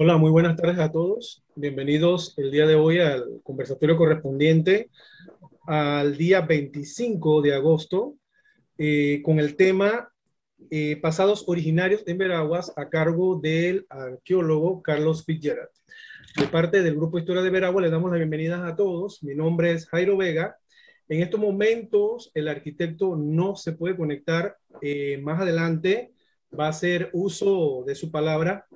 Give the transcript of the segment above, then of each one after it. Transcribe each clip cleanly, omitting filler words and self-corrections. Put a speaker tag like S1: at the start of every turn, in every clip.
S1: Hola, muy buenas tardes a todos. Bienvenidos el día de hoy al conversatorio correspondiente al día 25 de agosto con el tema Pasados originarios en Veraguas a cargo del arqueólogo Carlos Fitzgerald. De parte del Grupo Historia de Veraguas les damos la bienvenida a todos. Mi nombre es Jairo Vega. En estos momentos el arquitecto no se puede conectar. Más adelante va a hacer uso de su palabra.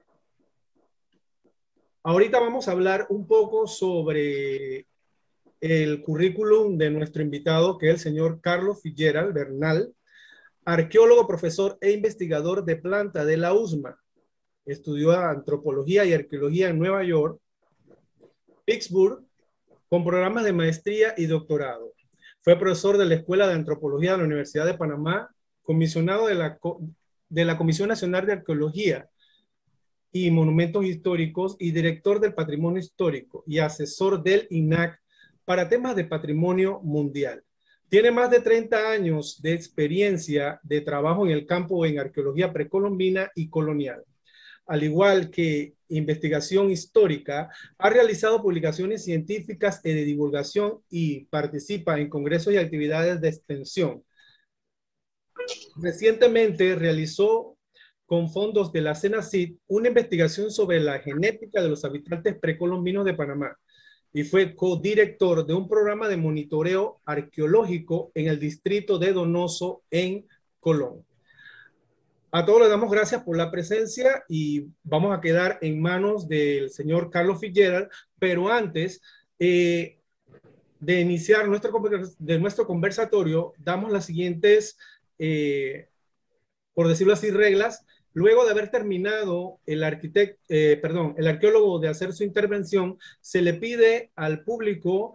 S1: Ahorita vamos a hablar un poco sobre el currículum de nuestro invitado, que es el señor Carlos Fitzgerald Bernal, arqueólogo, profesor e investigador de planta de la USMA. Estudió antropología y arqueología en Nueva York, Pittsburgh, con programas de maestría y doctorado. Fue profesor de la Escuela de Antropología de la Universidad de Panamá, comisionado de la Comisión Nacional de Arqueología y Monumentos Históricos y director del Patrimonio Histórico y asesor del INAC para temas de patrimonio mundial. Tiene más de 30 años de experiencia de trabajo en el campo en arqueología precolombina y colonial. Al igual que investigación histórica, ha realizado publicaciones científicas y de divulgación y participa en congresos y actividades de extensión. Recientemente realizó con fondos de la CENACYT una investigación sobre la genética de los habitantes precolombinos de Panamá y fue codirector de un programa de monitoreo arqueológico en el distrito de Donoso en Colón. A todos les damos gracias por la presencia y vamos a quedar en manos del señor Carlos Fitzgerald, pero antes de iniciar nuestro conversatorio, damos las siguientes, por decirlo así, reglas. Luego de haber terminado el arqueólogo de hacer su intervención, se le pide al público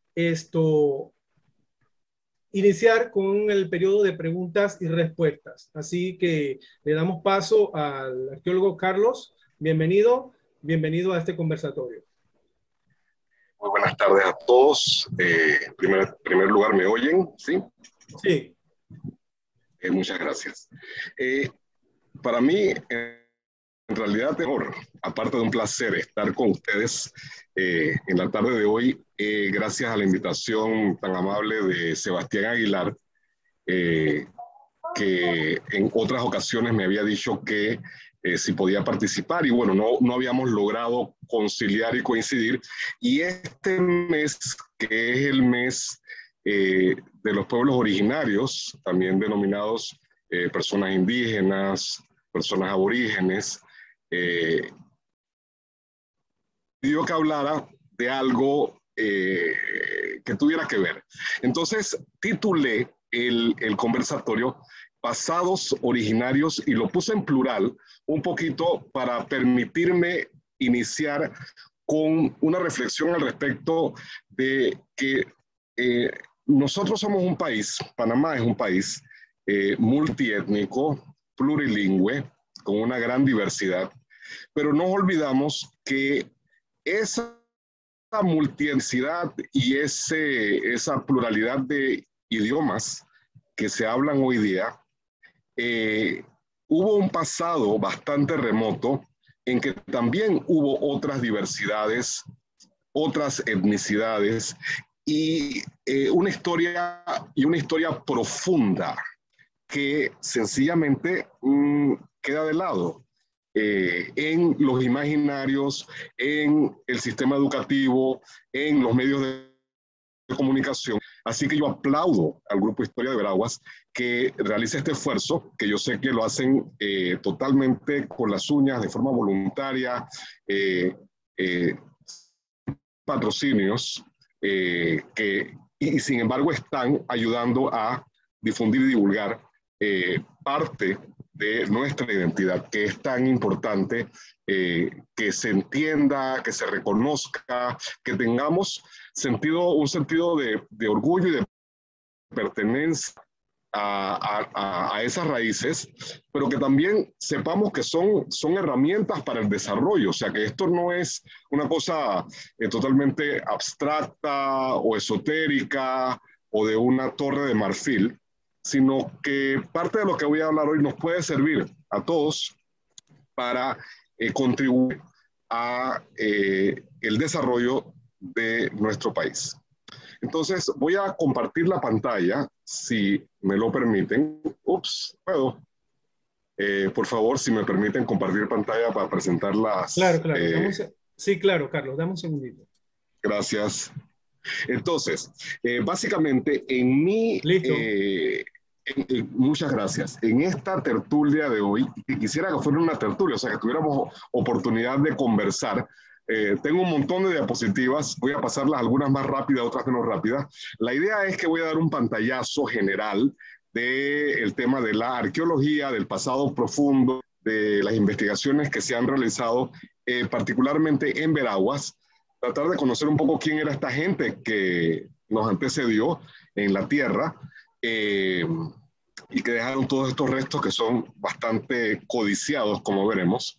S1: iniciar con el periodo de preguntas y respuestas. Así que le damos paso al arqueólogo Carlos. Bienvenido a este conversatorio.
S2: Muy buenas tardes a todos. En primer lugar, ¿me oyen? ¿Sí?
S1: Sí.
S2: Muchas gracias. Para mí, en realidad, aparte de un placer estar con ustedes en la tarde de hoy, gracias a la invitación tan amable de Sebastián Aguilar, que en otras ocasiones me había dicho que si podía participar y bueno, no habíamos logrado conciliar y coincidir. Y este mes, que es el mes de los pueblos originarios, también denominados personas indígenas, personas aborígenes, pidió que hablara de algo que tuviera que ver. Entonces titulé el conversatorio Pasados originarios y lo puse en plural un poquito para permitirme iniciar con una reflexión al respecto de que nosotros somos un país, Panamá es un país multiétnico, plurilingüe, con una gran diversidad, pero no olvidamos que esa multietnicidad y esa pluralidad de idiomas que se hablan hoy día, hubo un pasado bastante remoto en que también hubo otras diversidades, otras etnicidades y una historia profunda que sencillamente queda de lado en los imaginarios, en el sistema educativo, en los medios de comunicación. Así que yo aplaudo al Grupo Historia de Veraguas que realice este esfuerzo, que yo sé que lo hacen totalmente con las uñas, de forma voluntaria, patrocinios, y sin embargo están ayudando a difundir y divulgar parte de nuestra identidad, que es tan importante que se entienda, que se reconozca, que tengamos un sentido de orgullo y de pertenencia a esas raíces, pero que también sepamos que son herramientas para el desarrollo, o sea que esto no es una cosa totalmente abstracta o esotérica o de una torre de marfil, sino que parte de lo que voy a hablar hoy nos puede servir a todos para contribuir a el desarrollo de nuestro país. Entonces, voy a compartir la pantalla, si me lo permiten. Ups, puedo. Por favor, si me permiten compartir pantalla para presentar las...
S1: Claro, claro. Sí, claro, Carlos, dame un segundito.
S2: Gracias. Entonces, básicamente, en mi...
S1: Listo.
S2: Muchas gracias. En esta tertulia de hoy, que quisiera que fuera una tertulia, o sea, que tuviéramos oportunidad de conversar. Tengo un montón de diapositivas, voy a pasarlas algunas más rápidas, otras menos rápidas. La idea es que voy a dar un pantallazo general del tema de la arqueología, del pasado profundo, de las investigaciones que se han realizado, particularmente en Veraguas, tratar de conocer un poco quién era esta gente que nos antecedió en la tierra, y que dejaron todos estos restos que son bastante codiciados, como veremos.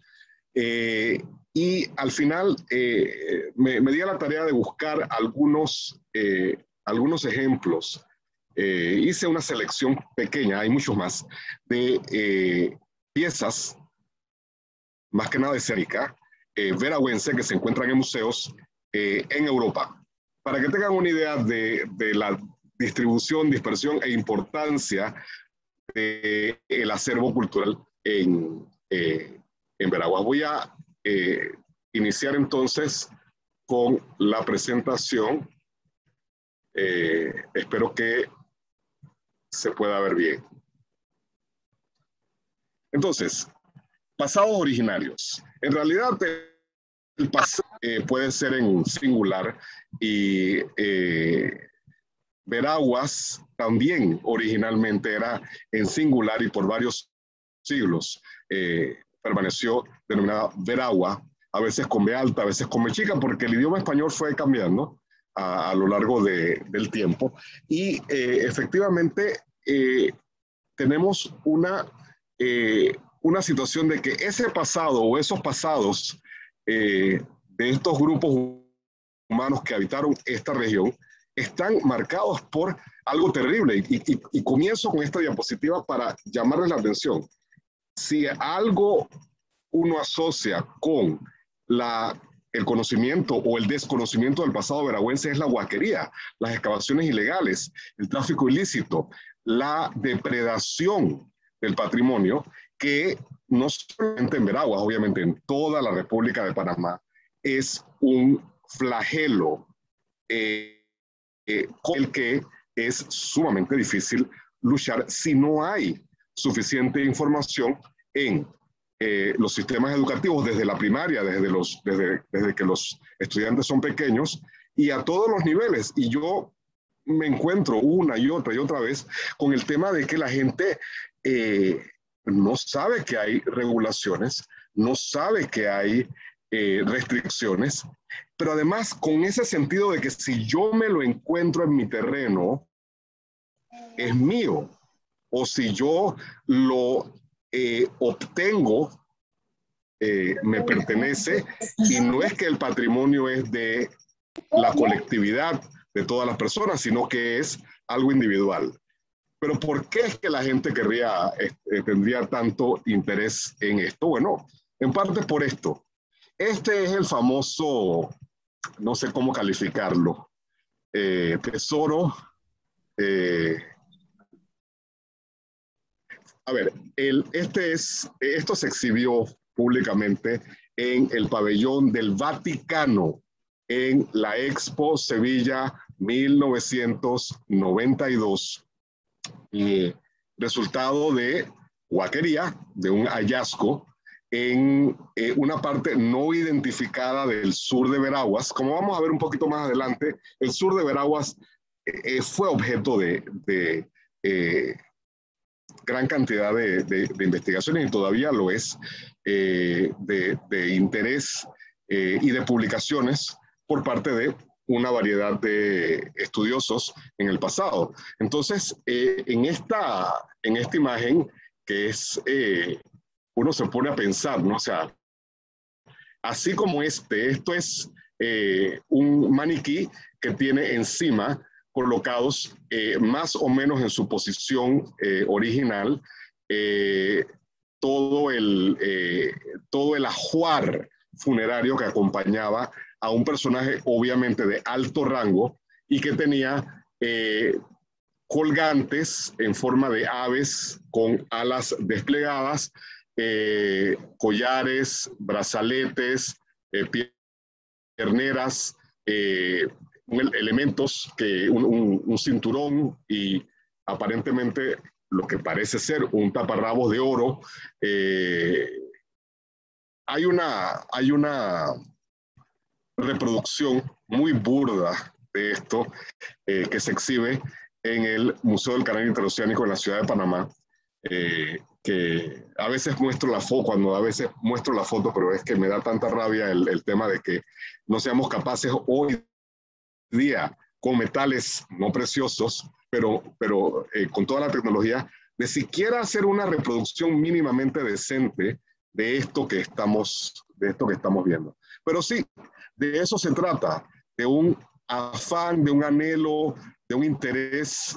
S2: Y al final me di a la tarea de buscar algunos ejemplos. Hice una selección pequeña, hay muchos más, de piezas, más que nada de cerámica, veragüense, que se encuentran en museos en Europa. Para que tengan una idea de la distribución, dispersión e importancia del acervo cultural en Veraguas. Voy a iniciar entonces con la presentación. Espero que se pueda ver bien. Entonces, pasados originarios. En realidad, el pasado puede ser en singular y Veraguas también originalmente era en singular y por varios siglos permaneció denominada Veragua, a veces con B alta, a veces con B chica, porque el idioma español fue cambiando a lo largo del tiempo. Y efectivamente tenemos una situación de que ese pasado o esos pasados de estos grupos humanos que habitaron esta región están marcados por algo terrible. Y comienzo con esta diapositiva para llamarles la atención. Si algo uno asocia con el conocimiento o el desconocimiento del pasado veragüense es la huaquería, las excavaciones ilegales, el tráfico ilícito, la depredación del patrimonio, que no solamente en Veraguas, obviamente en toda la República de Panamá, es un flagelo con el que es sumamente difícil luchar si no hay suficiente información en los sistemas educativos desde la primaria, desde que los estudiantes son pequeños y a todos los niveles. Y yo me encuentro una y otra vez con el tema de que la gente no sabe que hay regulaciones, no sabe que hay restricciones, pero además con ese sentido de que si yo me lo encuentro en mi terreno, es mío, o si yo lo obtengo, me pertenece, y no es que el patrimonio es de la colectividad de todas las personas, sino que es algo individual. Pero ¿por qué es que la gente tendría tanto interés en esto? Bueno, en parte por esto. Este es el famoso, no sé cómo calificarlo, tesoro. A ver, esto se exhibió públicamente en el pabellón del Vaticano en la Expo Sevilla 1992. Resultado de huaquería, de un hallazgo en una parte no identificada del sur de Veraguas. Como vamos a ver un poquito más adelante, el sur de Veraguas fue objeto de gran cantidad de investigaciones y todavía lo es, de interés y de publicaciones por parte de una variedad de estudiosos en el pasado. Entonces, en esta imagen, que es, uno se pone a pensar, ¿no? O sea, así como esto es un maniquí que tiene encima colocados más o menos en su posición original todo el ajuar funerario que acompañaba a un personaje obviamente de alto rango y que tenía colgantes en forma de aves con alas desplegadas, collares, brazaletes, pierneras, elementos, un cinturón y aparentemente lo que parece ser un taparrabos de oro. Hay una reproducción muy burda de esto que se exhibe en el Museo del Canal Interoceánico en la ciudad de Panamá, que a veces muestro la foto, pero es que me da tanta rabia el tema de que no seamos capaces hoy día con metales no preciosos, pero con toda la tecnología, de siquiera hacer una reproducción mínimamente decente de esto que estamos viendo. Pero sí, de eso se trata, de un afán, de un anhelo, de un interés,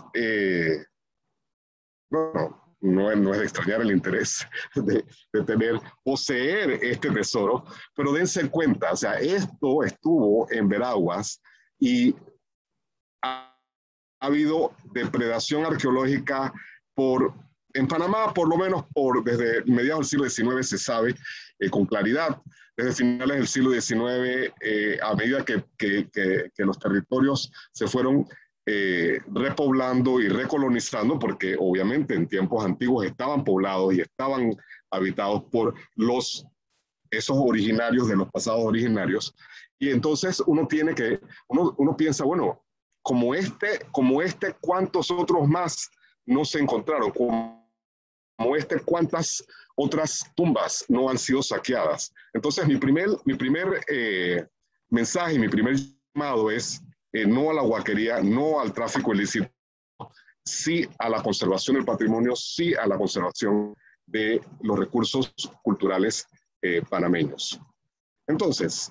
S2: bueno, no es de extrañar el interés de poseer este tesoro, pero dense cuenta, o sea, esto estuvo en Veraguas y ha habido depredación arqueológica en Panamá, por lo menos desde mediados del siglo XIX se sabe con claridad. Desde finales del siglo XIX, a medida que los territorios se fueron repoblando y recolonizando, porque obviamente en tiempos antiguos estaban poblados y estaban habitados por esos originarios de los pasados originarios. Y entonces uno piensa, bueno, como este, ¿cuántos otros más no se encontraron? Como ¿cuántas otras tumbas no han sido saqueadas? Entonces, mi primer mensaje, mi primer llamado es no a la huaquería, no al tráfico ilícito, sí a la conservación del patrimonio, sí a la conservación de los recursos culturales panameños. Entonces,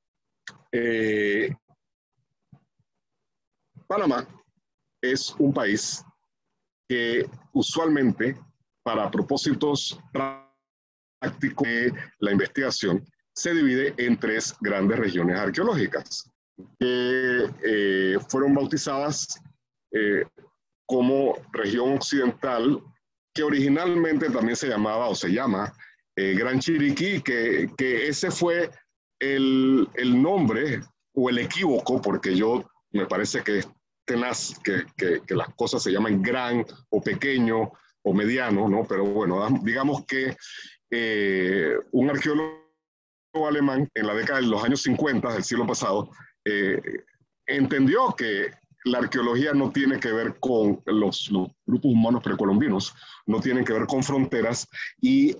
S2: Panamá es un país que usualmente, para propósitos prácticos de la investigación, se divide en 3 grandes regiones arqueológicas, que fueron bautizadas como región occidental, que originalmente también se llamaba o se llama Gran Chiriquí, que ese fue el nombre o el equívoco, porque me parece que es tenaz que las cosas se llaman gran o pequeño o mediano, ¿no? Pero bueno, digamos que un arqueólogo alemán en la década de los años 50 del siglo pasado entendió que la arqueología no tiene que ver con los grupos humanos precolombinos, no tienen que ver con fronteras y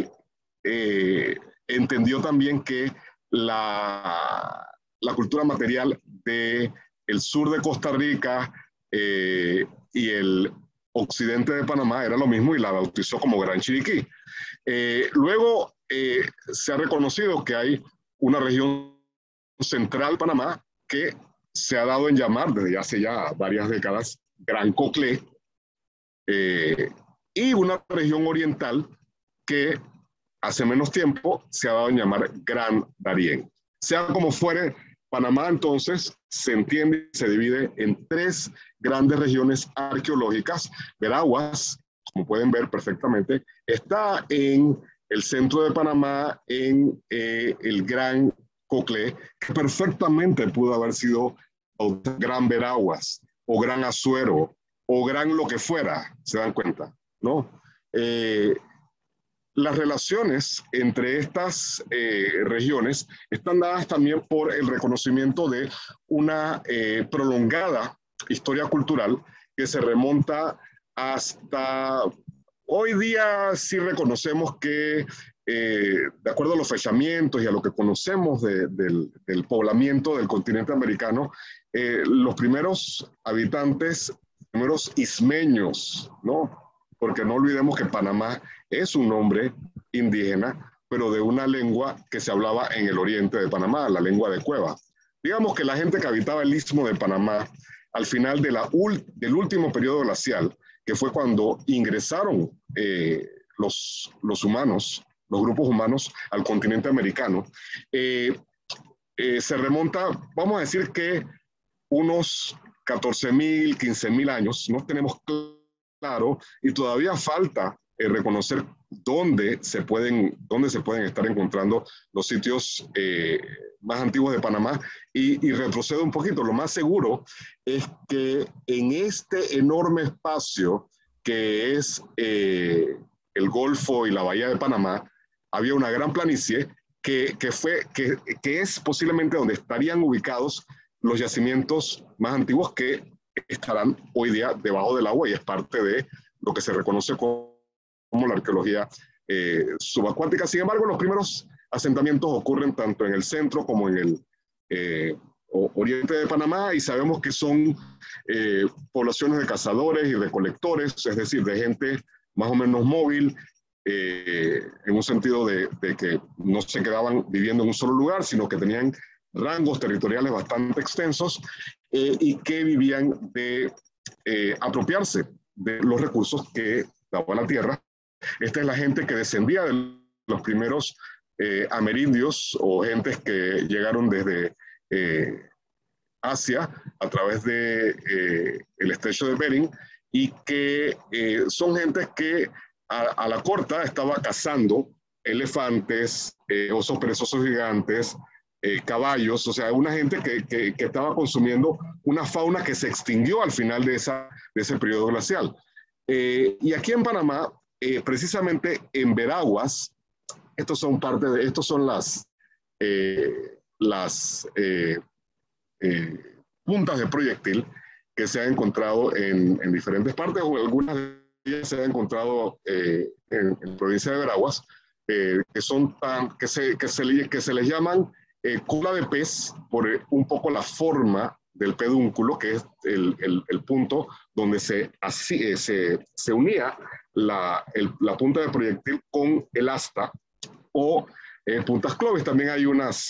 S2: entendió también que la cultura material del sur de Costa Rica y el occidente de Panamá era lo mismo y la bautizó como Gran Chiriquí. Luego se ha reconocido que hay una región central Panamá que se ha dado en llamar desde hace ya varias décadas Gran Coclé, y una región oriental que hace menos tiempo se ha dado en llamar Gran Darién. Sea como fuere, Panamá entonces se entiende y se divide en 3 grandes regiones arqueológicas. Veraguas, como pueden ver perfectamente, está en el centro de Panamá, en el Gran Coclé, que perfectamente pudo haber sido Gran Veraguas o Gran Azuero o Gran lo que fuera, se dan cuenta, ¿no? Las relaciones entre estas regiones están dadas también por el reconocimiento de una prolongada historia cultural que se remonta hasta hoy día. Sí reconocemos que de acuerdo a los fechamientos y a lo que conocemos del poblamiento del continente americano, los primeros habitantes, primeros ismeños, ¿no? Porque no olvidemos que Panamá es un nombre indígena, pero de una lengua que se hablaba en el oriente de Panamá, la lengua de Cueva. Digamos que la gente que habitaba el istmo de Panamá, al final del último periodo glacial, que fue cuando ingresaron los humanos los grupos humanos al continente americano, se remonta, vamos a decir que unos 14.000, 15.000 años, no tenemos claro, y todavía falta reconocer dónde se pueden estar encontrando los sitios más antiguos de Panamá, y retrocedo un poquito. Lo más seguro es que en este enorme espacio que es el Golfo y la Bahía de Panamá, había una gran planicie que es posiblemente donde estarían ubicados los yacimientos más antiguos que estarán hoy día debajo del agua, y es parte de lo que se reconoce como la arqueología subacuática. Sin embargo, los primeros asentamientos ocurren tanto en el centro como en el oriente de Panamá, y sabemos que son poblaciones de cazadores y recolectores, es decir, de gente más o menos móvil, en un sentido de que no se quedaban viviendo en un solo lugar, sino que tenían rangos territoriales bastante extensos, y que vivían de apropiarse de los recursos que daba la tierra. Esta es la gente que descendía de los primeros amerindios, o gentes que llegaron desde Asia a través de el estrecho de Bering, y que son gentes que a la corta estaba cazando elefantes, osos perezosos gigantes, caballos, o sea, una gente que estaba consumiendo una fauna que se extinguió al final de ese periodo glacial. Y aquí en Panamá, precisamente en Veraguas, estos son las puntas de proyectil que se han encontrado en diferentes partes, o algunas de ellas se han encontrado en la provincia de Veraguas, que son que se les llaman cola de pez, por un poco la forma del pedúnculo, que es el punto donde se unía la punta de proyectil con el asta, o puntas clovis. También hay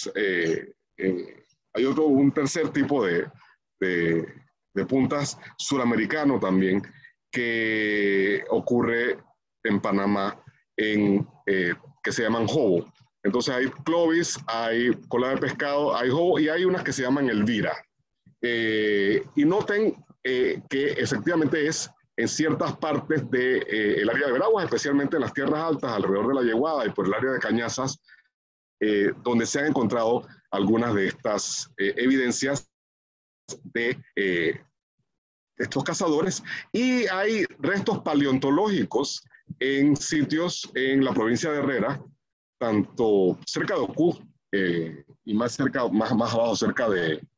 S2: un tercer tipo de puntas suramericano también, que ocurre en Panamá, que se llaman jobo. Entonces hay clovis, hay cola de pescado, hay jobo, y hay unas que se llaman elvira. Y noten que efectivamente es en ciertas partes del área de Veraguas, especialmente en las tierras altas, alrededor de la Yeguada y por el área de Cañazas, donde se han encontrado algunas de estas evidencias de estos cazadores. Y hay restos paleontológicos en sitios en la provincia de Herrera, tanto cerca de Ocú y más abajo, cerca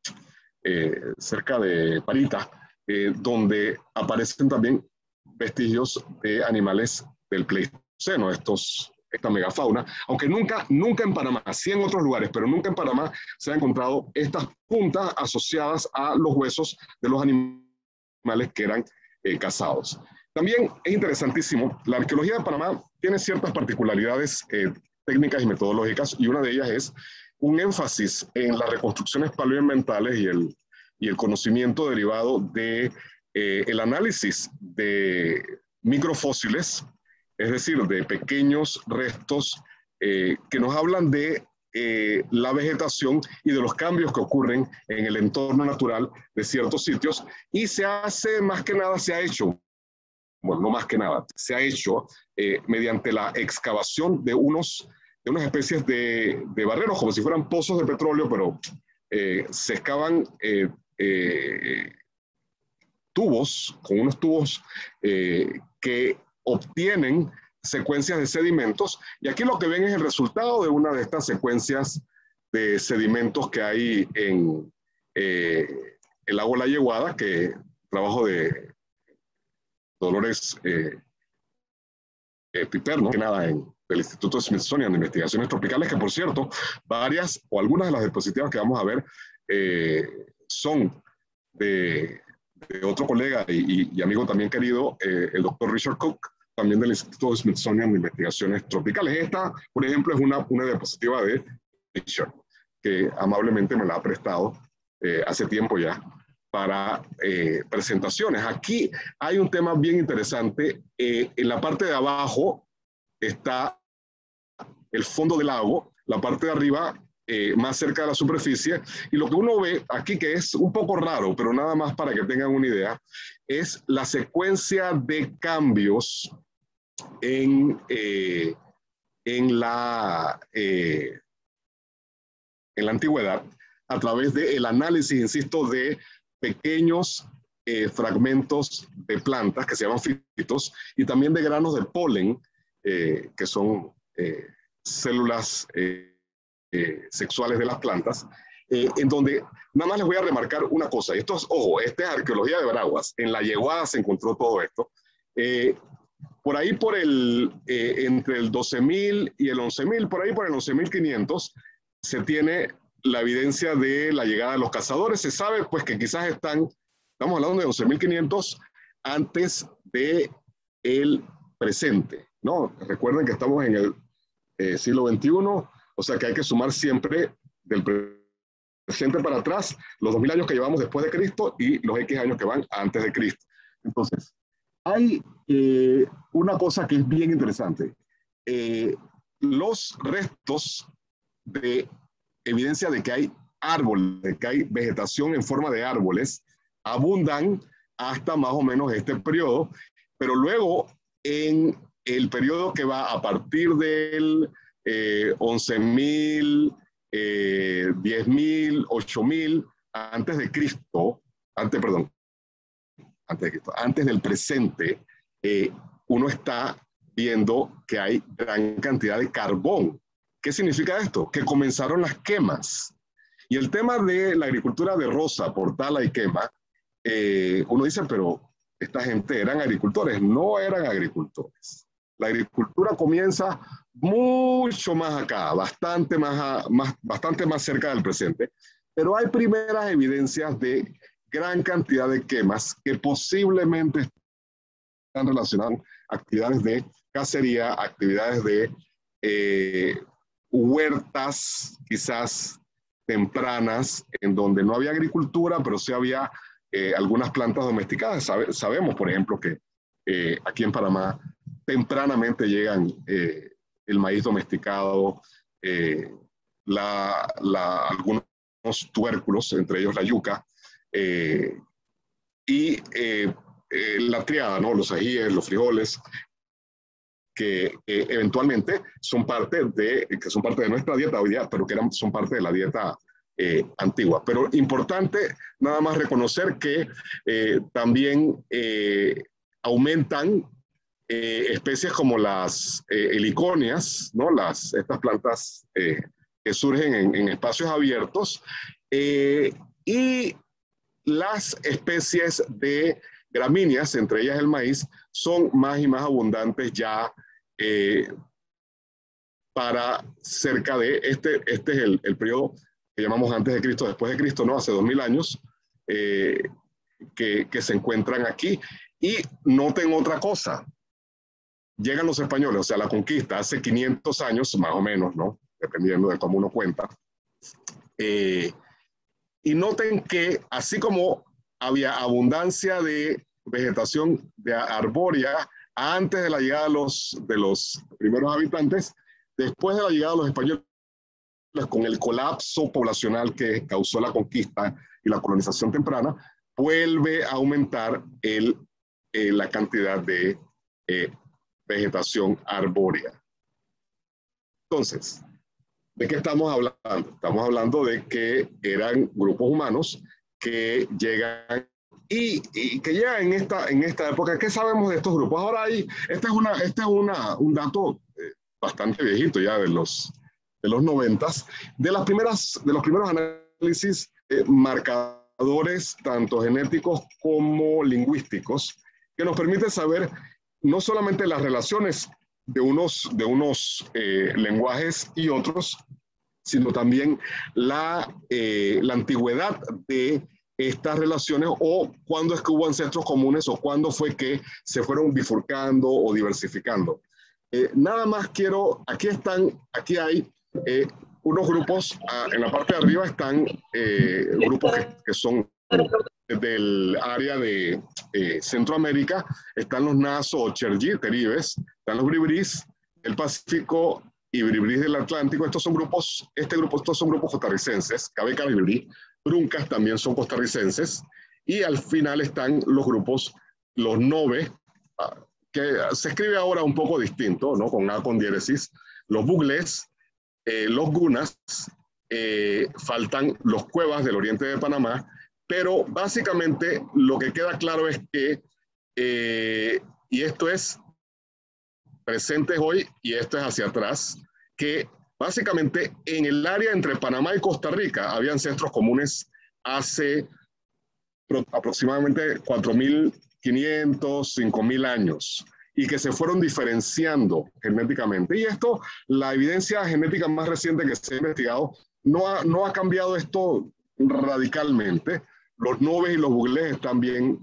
S2: de Parita, donde aparecen también vestigios de animales del Pleistoceno, esta megafauna, aunque nunca en Panamá, sí en otros lugares, pero nunca en Panamá se han encontrado estas puntas asociadas a los huesos de los animales que eran cazados. También es interesantísimo, la arqueología de Panamá tiene ciertas particularidades técnicas y metodológicas, y una de ellas es un énfasis en las reconstrucciones paleoambientales y el conocimiento derivado de el análisis de microfósiles, es decir, de pequeños restos que nos hablan de la vegetación y de los cambios que ocurren en el entorno natural de ciertos sitios, y se ha hecho mediante la excavación de unas especies de barreros, como si fueran pozos de petróleo, pero se excavan unos tubos que obtienen secuencias de sedimentos, y aquí lo que ven es el resultado de una de estas secuencias de sedimentos que hay en el lago La Yeguada, que trabajo de Dolores Piperno, que nada, del Instituto Smithsonian de Investigaciones Tropicales, que por cierto, varias o algunas de las diapositivas que vamos a ver son de otro colega y amigo también querido, el doctor Richard Cook, también del Instituto Smithsonian de Investigaciones Tropicales. Esta, por ejemplo, es una diapositiva de Richard, que amablemente me la ha prestado hace tiempo ya para presentaciones. Aquí hay un tema bien interesante. En la parte de abajo está el fondo del lago, la parte de arriba más cerca de la superficie, y lo que uno ve aquí, que es un poco raro, pero nada más para que tengan una idea, es la secuencia de cambios en la antigüedad, a través del análisis, insisto, de pequeños fragmentos de plantas que se llaman fitos, y también de granos de polen, que son células sexuales de las plantas, en donde nada más les voy a remarcar una cosa, y esto es, ojo, esta es arqueología de Veraguas, en la Yeguada se encontró todo esto, por ahí entre el 12.000 y el 11.000, por ahí por el 11.500, se tiene la evidencia de la llegada de los cazadores. Se sabe pues que quizás estamos hablando de 11.500 antes de el presente, ¿no? Recuerden que estamos en el siglo XXI, o sea que hay que sumar siempre del presente para atrás los 2.000 años que llevamos después de Cristo y los X años que van antes de Cristo. Entonces, hay una cosa que es bien interesante. Los restos de evidencia de que hay árboles, de que hay vegetación en forma de árboles, abundan hasta más o menos este periodo, pero luego en el periodo que va a partir del 11.000, 10.000, 8.000, antes de Cristo, antes del presente, uno está viendo que hay gran cantidad de carbón. ¿Qué significa esto? Que comenzaron las quemas. Y el tema de la agricultura de roza, por tala y quema, uno dice, pero esta gente eran agricultores. No eran agricultores. La agricultura comienza mucho más acá, bastante más cerca del presente. Pero hay primeras evidencias de gran cantidad de quemas que posiblemente están relacionadas a actividades de cacería, actividades de huertas quizás tempranas, en donde no había agricultura, pero sí había algunas plantas domesticadas. Sabemos, por ejemplo, que aquí en Panamá tempranamente llegan el maíz domesticado, algunos tubérculos, entre ellos la yuca, y la triada, ¿no? Los ajíes, los frijoles, que eventualmente son parte de nuestra dieta hoy día, pero que son parte de la dieta antigua. Pero importante nada más reconocer que también aumentan especies como las heliconias, ¿no? Estas plantas que surgen en espacios abiertos, y las especies de gramíneas, entre ellas el maíz, son más y más abundantes ya para cerca de este es el periodo que llamamos antes de Cristo, después de Cristo, ¿no? Hace 2.000 años, que se encuentran aquí. Y noten otra cosa, llegan los españoles, o sea, la conquista hace 500 años, más o menos, ¿no? Dependiendo de cómo uno cuenta. Y noten que así como había abundancia de vegetación de arbórea antes de la llegada de los primeros habitantes, después de la llegada de los españoles, con el colapso poblacional que causó la conquista y la colonización temprana, vuelve a aumentar la cantidad de vegetación arbórea. Entonces, ¿de qué estamos hablando? Estamos hablando de que eran grupos humanos que llegan y que llegan en esta época. ¿Qué sabemos de estos grupos? Ahora este es un dato bastante viejito ya de los 90s, de los primeros análisis marcadores tanto genéticos como lingüísticos, que nos permite saber no solamente las relaciones de unos lenguajes y otros, sino también la antigüedad de estas relaciones, o cuándo es que hubo ancestros comunes, o cuándo fue que se fueron bifurcando o diversificando. Nada más aquí hay unos grupos, en la parte de arriba están grupos que son del área de Centroamérica, están los Naso o Cherji, Teribes, están los Bribris, el Pacífico y Bribris del Atlántico. Estos son grupos costarricenses. Cabeca, Bribris, Bruncas también son costarricenses. Y al final están los grupos, los Nove, que se escribe ahora un poco distinto, ¿no? Con A con diéresis. Los Buglés, los Gunas, faltan los Cuevas del oriente de Panamá, pero básicamente lo que queda claro es que, y esto es presente hoy y esto es hacia atrás, que básicamente en el área entre Panamá y Costa Rica había ancestros comunes hace aproximadamente 4.500, 5.000 años y que se fueron diferenciando genéticamente. Y esto, la evidencia genética más reciente que se ha investigado, no ha cambiado esto radicalmente. Los Noves y los Buglés están bien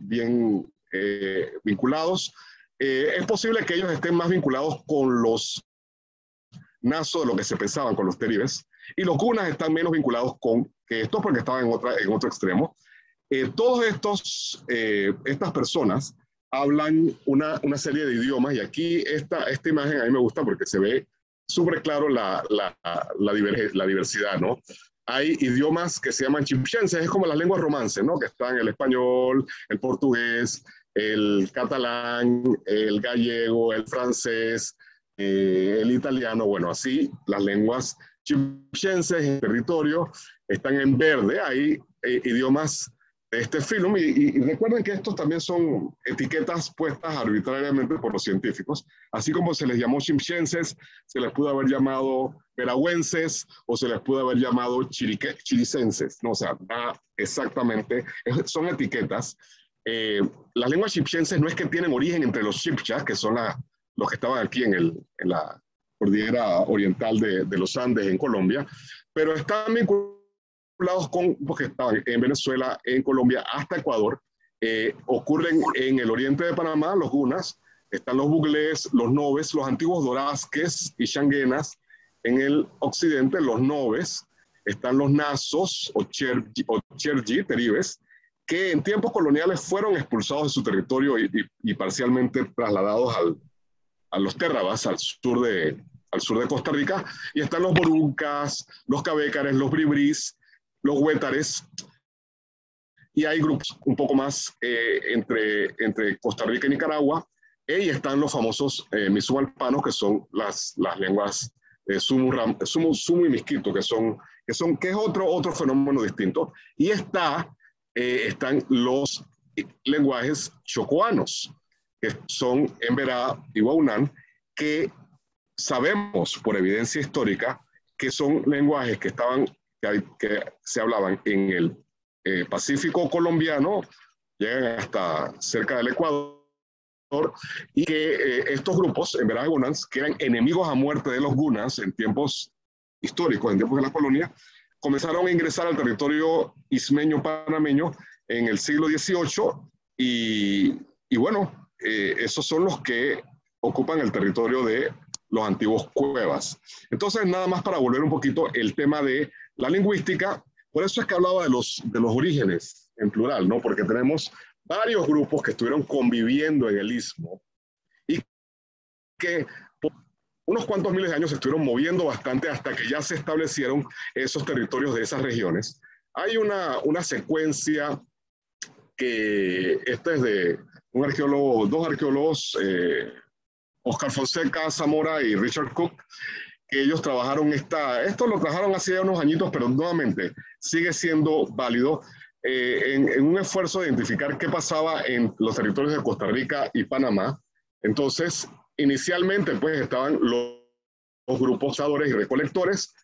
S2: vinculados. Es posible que ellos estén más vinculados con los Naso de lo que se pensaban, con los Teribes, y los Gunas están menos vinculados con que estos porque estaban en otro extremo. Todos estas personas hablan una serie de idiomas, y aquí esta imagen a mí me gusta porque se ve súper claro la diversidad, ¿no? Hay idiomas que se llaman chipchenses, es como las lenguas romances, ¿no? Que están el español, el portugués, el catalán, el gallego, el francés, el italiano. Bueno, así las lenguas chipchenses en el territorio están en verde. Hay idiomas de este film, y recuerden que estos también son etiquetas puestas arbitrariamente por los científicos. Así como se les llamó chipchenses, se les pudo haber llamado veragüenses o se les pudo haber llamado chiricenses, ¿no? O sea, exactamente, son etiquetas. Las lenguas chipchenses no es que tienen origen entre los chibchas, que son los que estaban aquí en la cordillera oriental de los Andes en Colombia, pero están vinculados con los que estaban en Venezuela, en Colombia, hasta Ecuador. Ocurren en el oriente de Panamá, los Gunas, están los Buglés, los Noves, los antiguos Dorasques y Shanguenas. En el occidente, los Noves, están los Nasos o Chergi, Teribes, que en tiempos coloniales fueron expulsados de su territorio y parcialmente trasladados a los Terrabas, al sur de Costa Rica. Y están los Boruncas, los Cabécares, los Bribris, los Huétares, y hay grupos un poco más entre Costa Rica y Nicaragua, y están los famosos misumalpanos, que son las lenguas sumu y misquito, que es otro fenómeno distinto, y están los lenguajes chocoanos, que son Emberá y Guaunán, que sabemos por evidencia histórica que son lenguajes que se hablaban en el Pacífico colombiano, llegan hasta cerca del Ecuador, y que estos grupos, en verdad, Gunas, que eran enemigos a muerte de los Gunas en tiempos históricos, en tiempos de la colonia, comenzaron a ingresar al territorio ismeño panameño en el siglo XVIII, y bueno, esos son los que ocupan el territorio de los antiguos Cuevas. Entonces, nada más para volver un poquito el tema de la lingüística. Por eso es que hablaba de los orígenes en plural, ¿no? Porque tenemos varios grupos que estuvieron conviviendo en el Istmo y que por unos cuantos miles de años se estuvieron moviendo bastante hasta que ya se establecieron esos territorios de esas regiones. Hay una secuencia que esta es de dos arqueólogos, Oscar Fonseca Zamora y Richard Cook, que ellos trabajaron esto lo trabajaron hace ya unos añitos, pero nuevamente sigue siendo válido en un esfuerzo de identificar qué pasaba en los territorios de Costa Rica y Panamá. Entonces, inicialmente pues estaban los grupos cazadores y recolectores.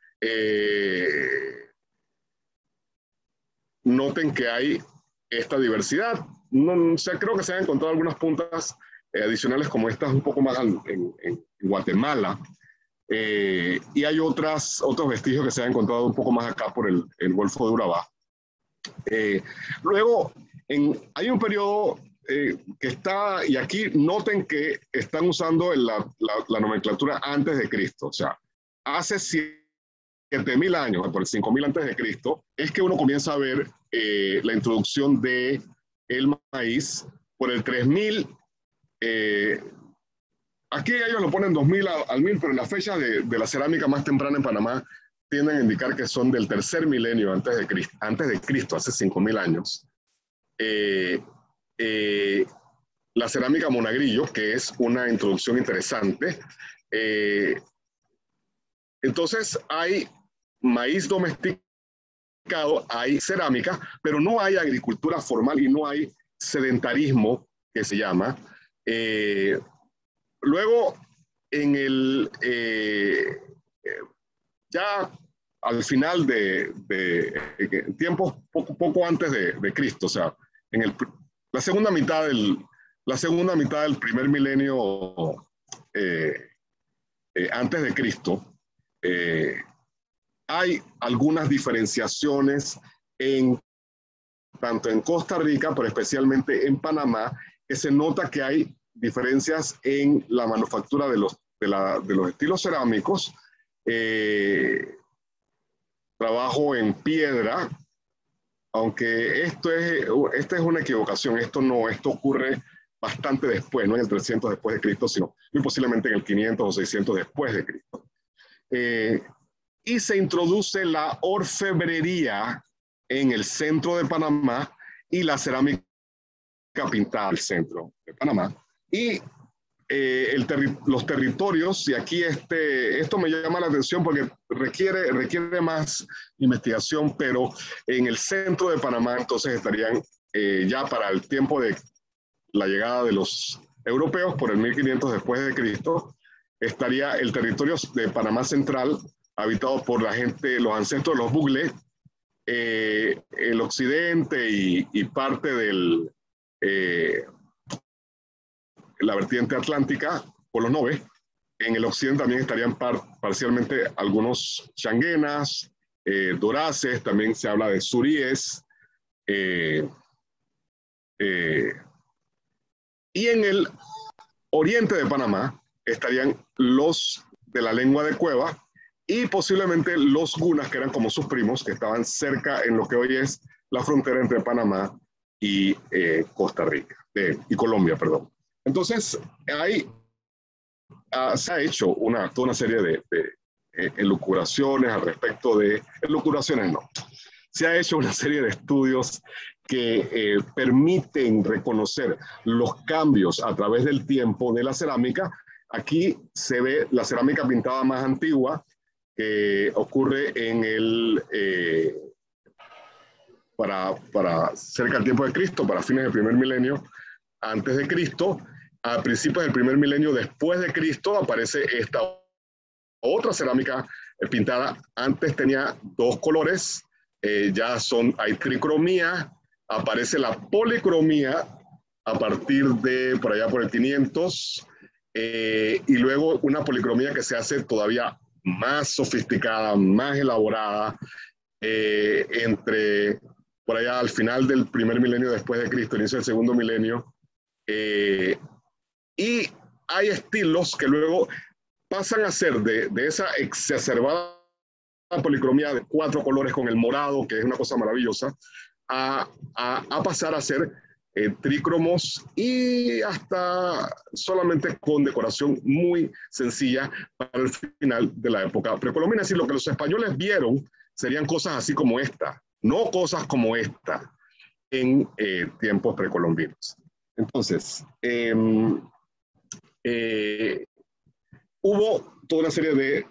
S2: Noten que hay esta diversidad. Creo que se han encontrado algunas puntas adicionales como estas un poco más en Guatemala, y hay otros vestigios que se han encontrado un poco más acá por el Golfo de Urabá. Luego, hay un periodo que está, y aquí noten que están usando la nomenclatura antes de Cristo, o sea, hace 7.000 años, por el 5.000 antes de Cristo, es que uno comienza a ver la introducción del maíz. Por el 3.000 aquí ellos lo ponen 2000 al 1000, pero las fechas de la cerámica más temprana en Panamá tienden a indicar que son del tercer milenio antes de Cristo, hace 5000 años. La cerámica Monagrillo, que es una introducción interesante. Entonces hay maíz domesticado, hay cerámica, pero no hay agricultura formal y no hay sedentarismo, que se llama. Luego, en el, ya al final de tiempos poco antes de Cristo, o sea, en la segunda mitad del primer milenio antes de Cristo, hay algunas diferenciaciones tanto en Costa Rica, pero especialmente en Panamá, que se nota que hay diferencias en la manufactura de los estilos cerámicos, trabajo en piedra, aunque esta es una equivocación, esto ocurre bastante después, no en el 300 después de Cristo, sino muy posiblemente en el 500 o 600 después de Cristo. Y se introduce la orfebrería en el centro de Panamá y la cerámica pintada en el centro de Panamá. Y los territorios, y aquí esto me llama la atención porque requiere más investigación, pero en el centro de Panamá entonces estarían ya para el tiempo de la llegada de los europeos, por el 1500 después de Cristo, estaría el territorio de Panamá Central, habitado por la gente, los ancestros de los Bugle, el occidente y parte del la vertiente atlántica por los Nove. En el occidente también estarían parcialmente algunos changuenas, doraces, también se habla de suríes. Y en el oriente de Panamá estarían los de la lengua de Cueva y posiblemente los gunas, que eran como sus primos, que estaban cerca en lo que hoy es la frontera entre Panamá y Costa Rica, y Colombia, perdón. Entonces, ahí se ha hecho toda una serie de elucubraciones al respecto de... Elucubraciones no. Se ha hecho una serie de estudios que permiten reconocer los cambios a través del tiempo de la cerámica. Aquí se ve la cerámica pintada más antigua, que ocurre en para cerca del tiempo de Cristo, para fines del primer milenio antes de Cristo. A principios del primer milenio después de Cristo aparece esta otra cerámica pintada. Antes tenía dos colores, hay tricromía, aparece la policromía a partir de por allá por el 500, y luego una policromía que se hace todavía más sofisticada, más elaborada, entre por allá al final del primer milenio después de Cristo, inicio del segundo milenio. Y hay estilos que luego pasan a ser de esa exacerbada policromía de 4 colores con el morado, que es una cosa maravillosa, a pasar a ser trícromos y hasta solamente con decoración muy sencilla para el final de la época precolombina. Es decir, lo que los españoles vieron serían cosas así como esta, no cosas como esta en tiempos precolombinos. Entonces, hubo toda una serie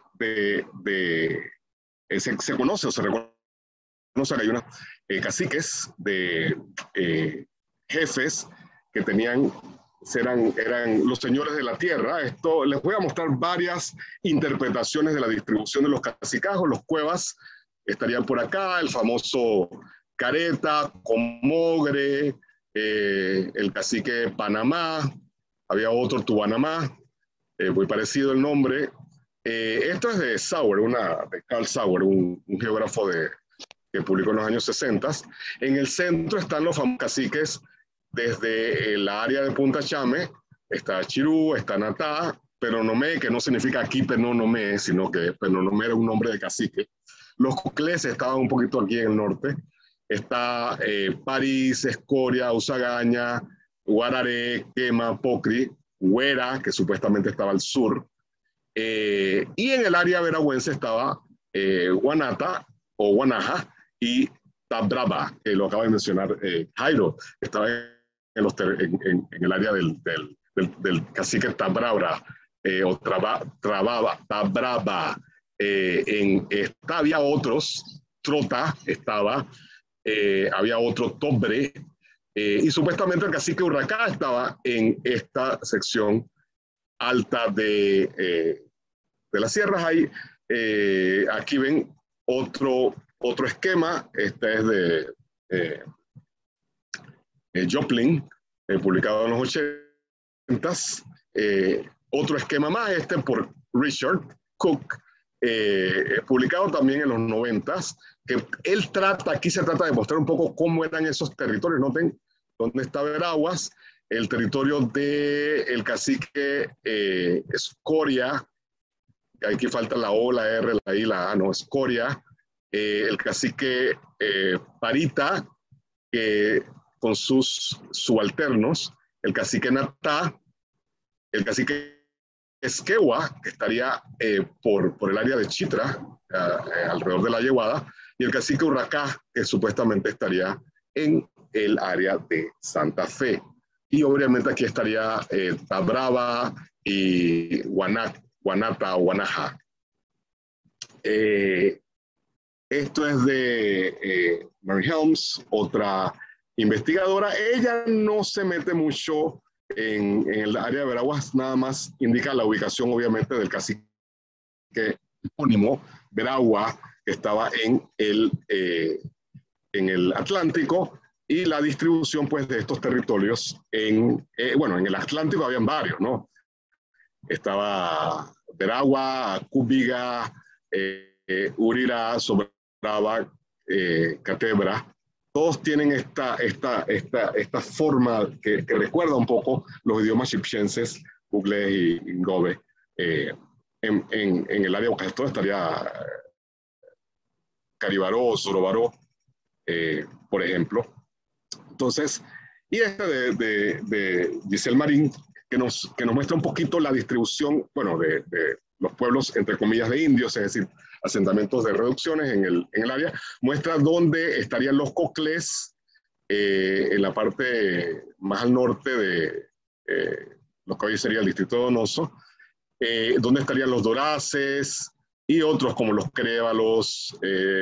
S2: se conoce o se reconoce que hay unos caciques de jefes que eran los señores de la tierra. Esto les voy a mostrar varias interpretaciones de la distribución de los cacicazgos. Los cuevas estarían por acá, el famoso Careta, Comogre, el cacique Panamá, había otro Tubanamá, muy parecido el nombre. Esto es de Sauer, de Carl Sauer, un geógrafo que publicó en los años 60. En el centro están los famosos caciques desde el área de Punta Chame. Está Chirú, está Natá, Peronomé, que no significa aquí Penonomé, sino que Penonomé era un nombre de cacique. Los Coclés estaban un poquito aquí en el norte. Está París, Escoria, Usagaña, Guararé, Quema, Pocri. Huera, que supuestamente estaba al sur, y en el área veragüense estaba Guanata o Guanaja y Tabraba, que lo acaba de mencionar Jairo, estaba en el área del cacique Tabrabra, o Tabraba. Había otros, Trota estaba, había otro Tobre, y supuestamente el cacique Urracá estaba en esta sección alta de las sierras. Ahí, aquí ven otro esquema, este es de Joplin, publicado en los 80s. Otro esquema más, este por Richard Cook, publicado también en los 90s, que él aquí se trata de mostrar un poco cómo eran esos territorios. Noten dónde está Veraguas, el territorio del cacique Escoria, aquí falta la O, la R, la I, la A, no, Escoria, el cacique Parita, con sus subalternos, el cacique Natá, el cacique Esquewa, que estaría por el área de Chitra, alrededor de la Yeguada, y el cacique Urracá, que supuestamente estaría en el área de Santa Fe. Y obviamente aquí estaría Tabraba y Guanata o Guanaja. Esto es de Mary Helms, otra investigadora. Ella no se mete mucho en el área de Veraguas, nada más indica la ubicación, obviamente, del cacique epónimo, Veragua, que estaba en el Atlántico, y la distribución, pues, de estos territorios en el Atlántico habían varios, ¿no? Estaba Veragua, Cúbiga, Urira, Sobraba, Catebra. Todos tienen esta forma que recuerda un poco los idiomas chipchenses, Bugle y Ngobe. En el área de todo estaría Caribaró, Sorobaró, por ejemplo. Entonces, y de Giselle Marín, que nos muestra un poquito la distribución, de los pueblos, entre comillas, de indios, es decir, asentamientos de reducciones en el área, muestra dónde estarían los coclés, en la parte más al norte de lo que hoy sería el distrito de Donoso, dónde estarían los doraces y otros como los crévalos,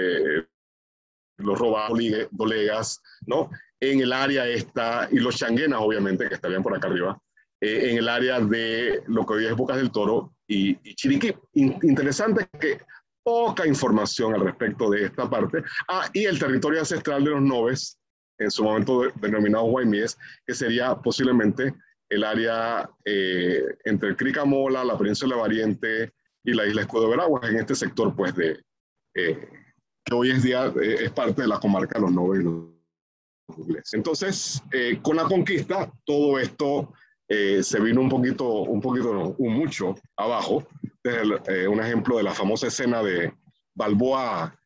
S2: los dolegas, ¿no? En el área y los changuenas, obviamente, que estarían por acá arriba, en el área de lo que hoy es Bocas del Toro y Chiriquí. Interesante que poca información al respecto de esta parte. Y el territorio ancestral de los Noves, en su momento denominado Guaymies, que sería posiblemente el área entre el Cricamola, la península de Variente y la isla Escudo de Veraguas, en este sector, pues, que hoy es día es parte de la comarca de los Noves y los Ingleses. Entonces, con la conquista, todo esto se vino mucho abajo. Un ejemplo de la famosa escena de Balboa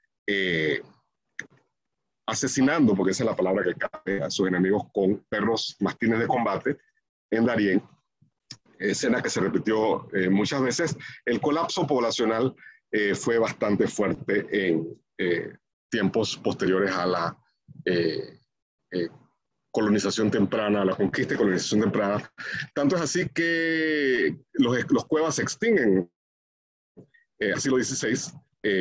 S2: asesinando, porque esa es la palabra que cabe, a sus enemigos con perros mastines de combate en Darién, escena que se repitió muchas veces. El colapso poblacional fue bastante fuerte en tiempos posteriores a la colonización temprana, la conquista y colonización temprana. Tanto es así que los cuevas se extinguen al siglo XVI,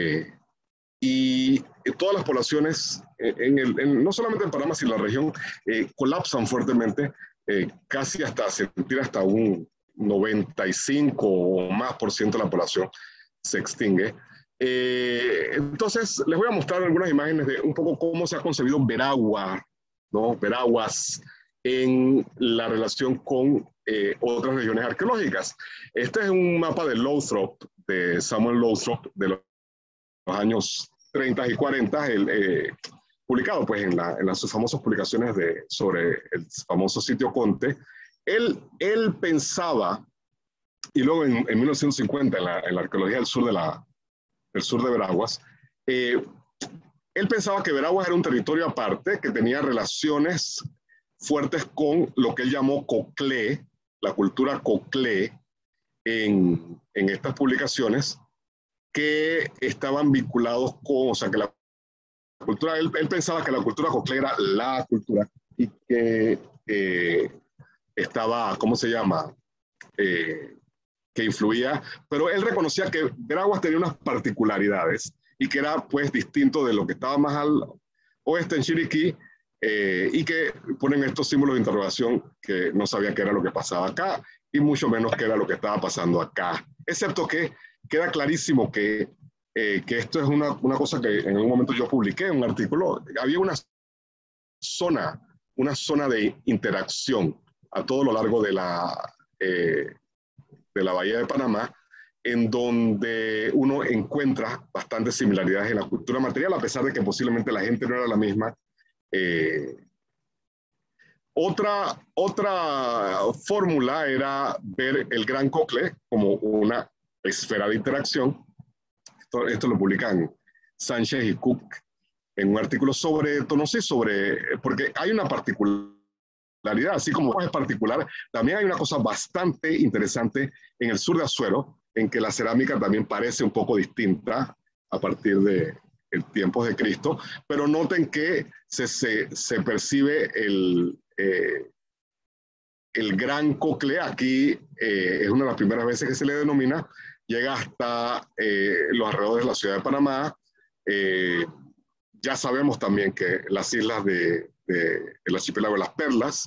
S2: y todas las poblaciones, no solamente en Panamá, sino en la región, colapsan fuertemente, casi sentir hasta un 95 o más por ciento de la población se extingue. Entonces, les voy a mostrar algunas imágenes de un poco cómo se ha concebido Veragua, ¿no? Veraguas en la relación con otras regiones arqueológicas. Este es un mapa de Lothrop, de Samuel Lothrop, de los años 30 y 40, publicado, pues, en sus famosas publicaciones sobre el famoso sitio Conte. Él pensaba, y luego en 1950, en la arqueología del sur de Veraguas, él pensaba que Veraguas era un territorio aparte, que tenía relaciones fuertes con lo que él llamó Coclé, la cultura Coclé en estas publicaciones que estaban vinculados con, o sea, que la cultura, él pensaba que la cultura Coclé era la cultura y que estaba, ¿cómo se llama? Que influía, pero él reconocía que Veraguas tenía unas particularidades y que era pues distinto de lo que estaba más al oeste en Chiriquí, y que ponen estos símbolos de interrogación que no sabía qué era lo que pasaba acá y mucho menos qué era lo que estaba pasando acá, excepto que queda clarísimo que esto es una cosa que en algún momento yo publiqué un artículo. Había una zona de interacción a todo lo largo de la Bahía de Panamá, en donde uno encuentra bastantes similaridades en la cultura material, a pesar de que posiblemente la gente no era la misma. Otra fórmula era ver el Gran Coclé como una esfera de interacción. Esto lo publican Sánchez y Cook en un artículo sobre Tonosí, porque hay una particularidad, así como es particular, también hay una cosa bastante interesante en el sur de Azuero, en que la cerámica también parece un poco distinta a partir de tiempos de Cristo, pero noten que se percibe el Gran Coclé. Aquí es una de las primeras veces que se le denomina, llega hasta los alrededores de la ciudad de Panamá. Ya sabemos también que las islas del archipiélago de las Perlas,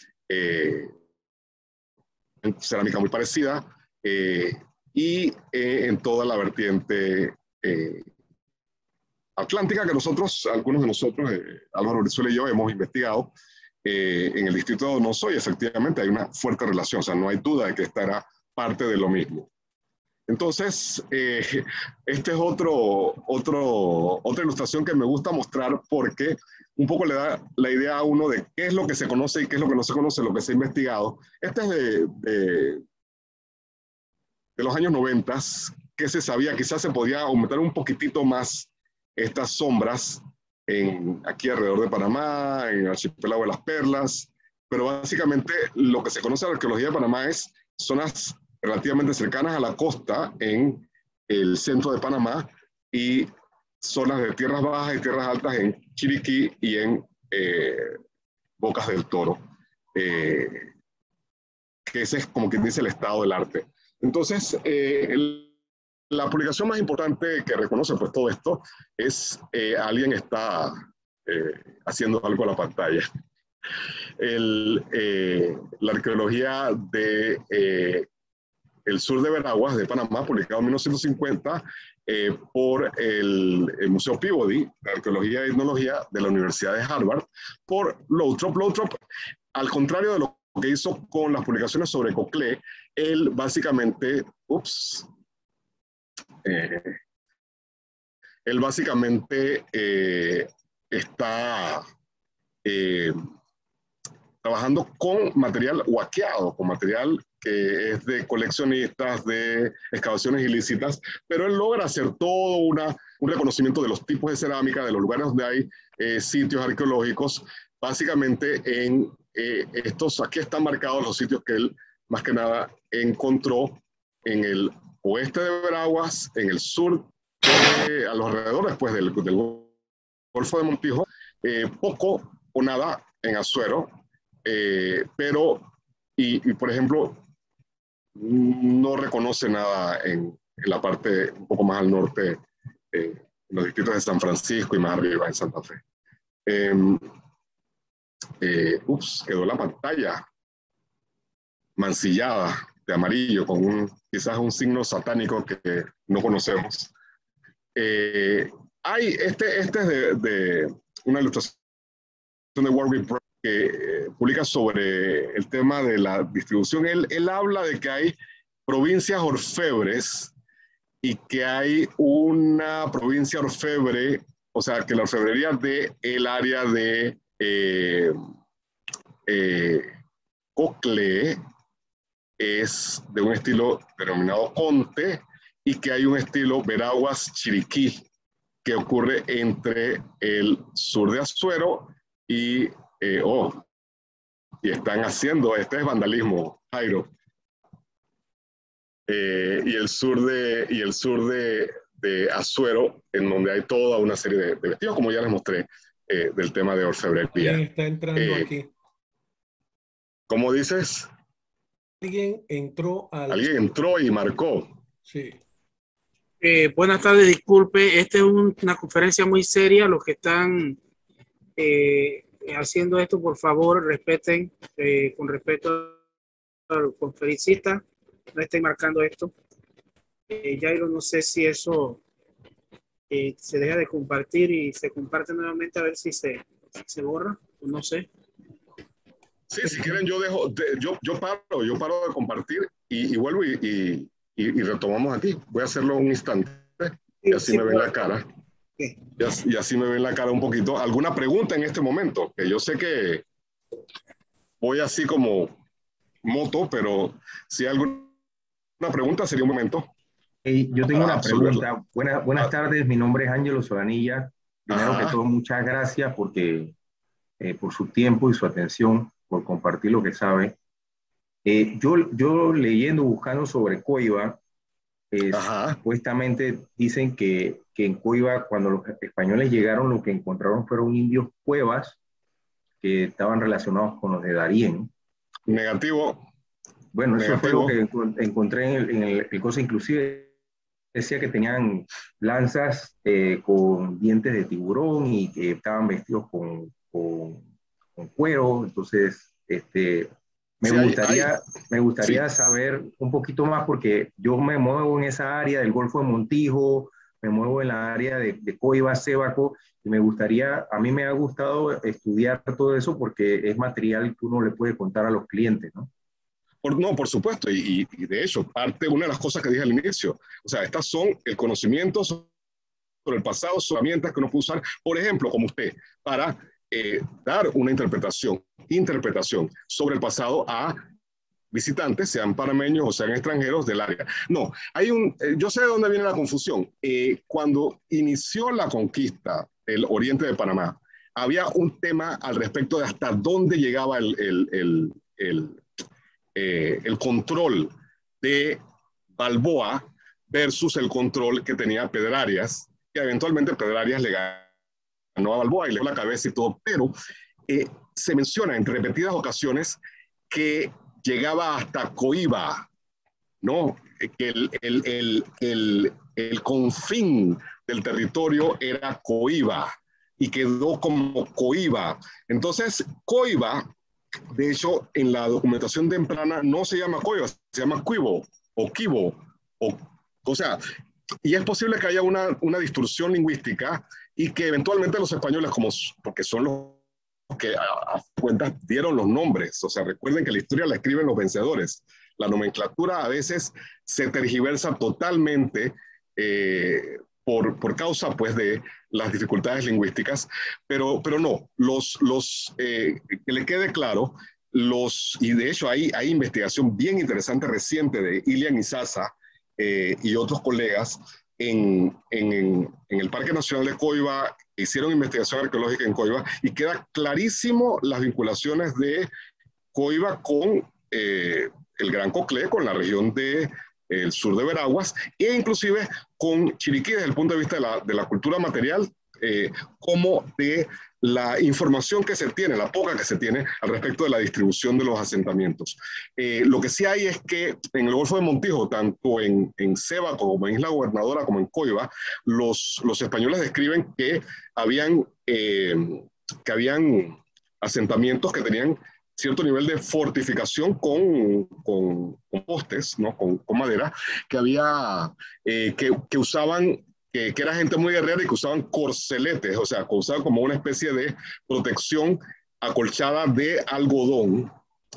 S2: cerámica muy parecida, y en toda la vertiente atlántica que nosotros, algunos de nosotros, Álvaro Brizuela y yo, hemos investigado en el distrito de Donoso, y efectivamente hay una fuerte relación, o sea, no hay duda de que esta era parte de lo mismo. Entonces, este es otra ilustración que me gusta mostrar, porque un poco le da la idea a uno de qué es lo que se conoce y qué es lo que no se conoce, lo que se ha investigado. Este es de los años 90, que se sabía, quizás se podía aumentar un poquitito más estas sombras aquí alrededor de Panamá, en el archipiélago de las Perlas, pero básicamente lo que se conoce de la arqueología de Panamá es zonas relativamente cercanas a la costa en el centro de Panamá, y zonas de tierras bajas y tierras altas en Chiriquí y en Bocas del Toro, que ese es como quien dice el estado del arte. Entonces, la publicación más importante que reconoce pues todo esto es alguien está haciendo algo a la pantalla. La arqueología de el sur de Veraguas, de Panamá, publicado en 1950 por el Museo Peabody de Arqueología e Etnología de la Universidad de Harvard, por Lothrop. Lothrop, al contrario de lo que hizo con las publicaciones sobre Coclé, él básicamente, está trabajando con material huaqueado, con material que es de coleccionistas, de excavaciones ilícitas, pero él logra hacer todo un reconocimiento de los tipos de cerámica, de los lugares donde hay sitios arqueológicos. Básicamente aquí están marcados los sitios que él más que nada encontró en el oeste de Veraguas, en el sur, a los alrededores pues, del Golfo de Montijo, poco o nada en Azuero, pero, por ejemplo, no reconoce nada en la parte un poco más al norte, en los distritos de San Francisco y más arriba en Santa Fe. Quedó la pantalla mancillada de amarillo con quizás un signo satánico que no conocemos. Este es de una ilustración de Warwick Brown, que publica sobre el tema de la distribución. Él habla de que hay provincias orfebres y que hay una provincia orfebre, o sea, que la orfebrería del área de Coclé es de un estilo denominado Conte, y que hay un estilo Veraguas Chiriquí que ocurre entre el sur de Azuero y y están haciendo, este es vandalismo, Jairo, y el sur de Azuero, en donde hay toda una serie de vestidos, como ya les mostré, del tema de
S1: Alguien
S2: orfebrería.
S1: está entrando aquí.
S2: ¿Cómo dices?
S1: Alguien entró al...
S2: Alguien entró y marcó.
S1: Sí.
S3: Buenas tardes, disculpe, esta es una conferencia muy seria. Los que están haciendo esto, por favor, respeten, con respeto al conferencista, no estén marcando esto. Jairo, no sé si eso se deja de compartir y se comparte nuevamente a ver si se borra, no sé.
S2: Sí, si quieren yo dejo, yo paro de compartir y vuelvo y retomamos aquí. Voy a hacerlo un instante y así
S3: Sí,
S2: me ven la cara.
S3: sí.
S2: Y así me ven la cara un poquito. ¿Alguna pregunta en este momento? Que yo sé que voy así como moto, pero si hay alguna pregunta sería un momento
S4: Hey, yo tengo
S2: para
S4: una
S2: absolverla.
S4: pregunta. Buenas
S2: Ah,
S4: tardes, mi nombre es Ángelo Solanilla. Primero que
S2: ajá,
S4: todo, muchas gracias por su tiempo y su atención, por compartir lo que sabe. Yo leyendo, buscando sobre Coiba,
S2: ajá.
S4: supuestamente dicen que en Coiba, cuando los españoles llegaron, lo que encontraron fueron indios cuevas que estaban relacionados con los de Darién.
S2: Negativo,
S4: Bueno, eso fue lo
S2: negativo.
S4: que encontré el cosa, inclusive decía que tenían lanzas con dientes de tiburón y que estaban vestidos con cuero. Entonces, me
S2: Sí,
S4: gustaría, me
S2: sí.
S4: gustaría saber un poquito más porque yo me muevo en esa área del Golfo de Montijo, me muevo en la área de Coiba, Sébaco, y me gustaría, a mí me ha gustado estudiar todo eso porque es material que uno le puede contar a los clientes, ¿no?
S2: No, por supuesto, y de hecho, una de las cosas que dije al inicio, o sea, estas son el conocimiento sobre el pasado, son herramientas que uno puede usar, por ejemplo, como usted, para dar una interpretación sobre el pasado a visitantes, sean panameños o sean extranjeros del área. No, yo sé de dónde viene la confusión. Cuando inició la conquista del oriente de Panamá, había un tema al respecto de hasta dónde llegaba el control de Balboa versus el control que tenía Pedrarias, que eventualmente Pedrarias le ganó a Balboa y le dio la cabeza y todo, pero se menciona en repetidas ocasiones que llegaba hasta Coiba, ¿no? Que el confín del territorio era Coiba y quedó como Coiba. Entonces, Coiba, de hecho, en la documentación temprana no se llama Coiba, se llama Cuibo o Quibo. O sea, y es posible que haya una distorsión lingüística y que eventualmente los españoles, porque son los que a cuentas dieron los nombres, o sea, recuerden que la historia la escriben los vencedores. La nomenclatura a veces se tergiversa totalmente por causa pues de las dificultades lingüísticas, pero no, que le quede claro, y de hecho hay investigación bien interesante reciente de Ilian Izaza y otros colegas en el Parque Nacional de Coiba, hicieron investigación arqueológica en Coiba y queda clarísimo las vinculaciones de Coiba con el Gran Coclé, con la región del sur de Veraguas e inclusive con Chiriquí desde el punto de vista de la cultura material, como de la información que se tiene, la poca que se tiene al respecto de la distribución de los asentamientos. Lo que sí hay es que en el Golfo de Montijo, tanto en Ceiba como en Isla Gobernadora como en Coiba, los españoles describen que habían asentamientos que tenían cierto nivel de fortificación con postes, ¿no? con madera, que usaban que era gente muy guerrera y que usaban corceletes, o sea, que usaban como una especie de protección acolchada de algodón.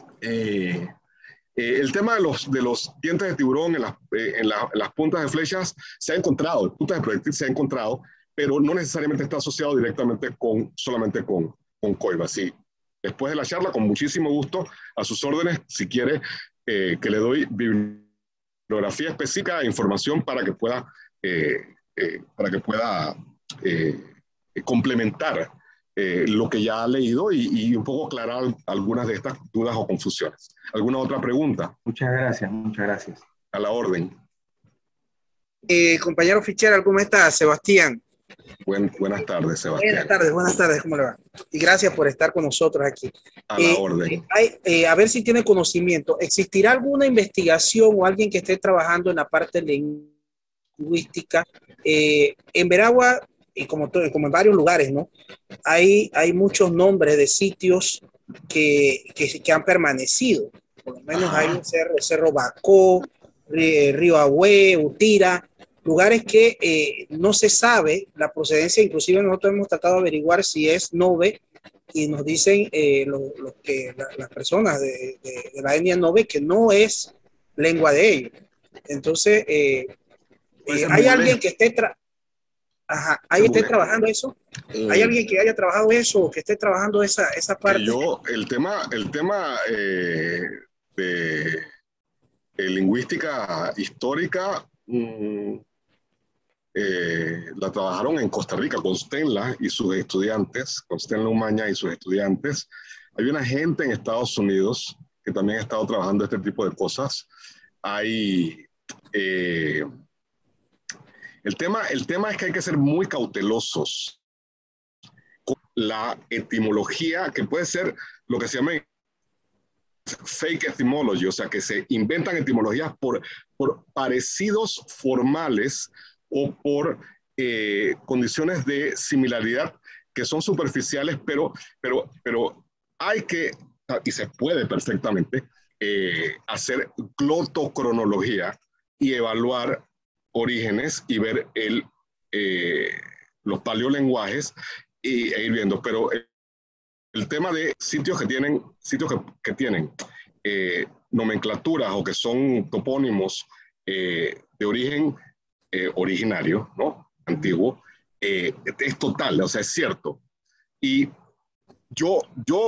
S2: El tema de los dientes de tiburón en las puntas de flechas se ha encontrado, puntas de proyectil se ha encontrado, pero no necesariamente está asociado directamente solamente con Coiba. Sí, después de la charla, con muchísimo gusto, a sus órdenes, si quiere que le doy bibliografía específica e información para que pueda complementar lo que ya ha leído y un poco aclarar algunas de estas dudas o confusiones. ¿Alguna otra pregunta?
S4: Muchas gracias, muchas gracias.
S2: A la orden.
S3: Compañero Fitzgerald, ¿cómo está? Sebastián.
S2: Buenas tardes, Sebastián.
S3: Buenas tardes, ¿cómo le va? Y gracias por estar con nosotros aquí.
S2: A la orden.
S3: A ver si tiene conocimiento. ¿Existirá alguna investigación o alguien que esté trabajando en la parte lingüística? En Veragua, y como en varios lugares, ¿no? Hay muchos nombres de sitios que han permanecido. Por lo menos hay un cerro Bacó, Río Agüe, Utira, lugares que no se sabe la procedencia. Inclusive nosotros hemos tratado de averiguar si es Nove y nos dicen las personas de la etnia Nove que no es lengua de ellos. Entonces, ¿hay alguien que esté trabajando eso? ¿Hay alguien que haya trabajado eso o que esté trabajando esa parte?
S2: El tema de lingüística histórica la trabajaron en Costa Rica con Stenla y sus estudiantes, con Stenla Umaña y sus estudiantes. Hay una gente en Estados Unidos que también ha estado trabajando este tipo de cosas. Hay... el tema es que hay que ser muy cautelosos con la etimología, que puede ser lo que se llama fake etymology, o sea, que se inventan etimologías por parecidos formales o por condiciones de similaridad que son superficiales, pero hay que, y se puede perfectamente, hacer glotocronología y evaluar orígenes y ver los paleolenguajes e ir viendo. Pero el tema de sitios que tienen nomenclaturas o que son topónimos de origen originario, ¿no? Antiguo, es total, o sea, es cierto. Y yo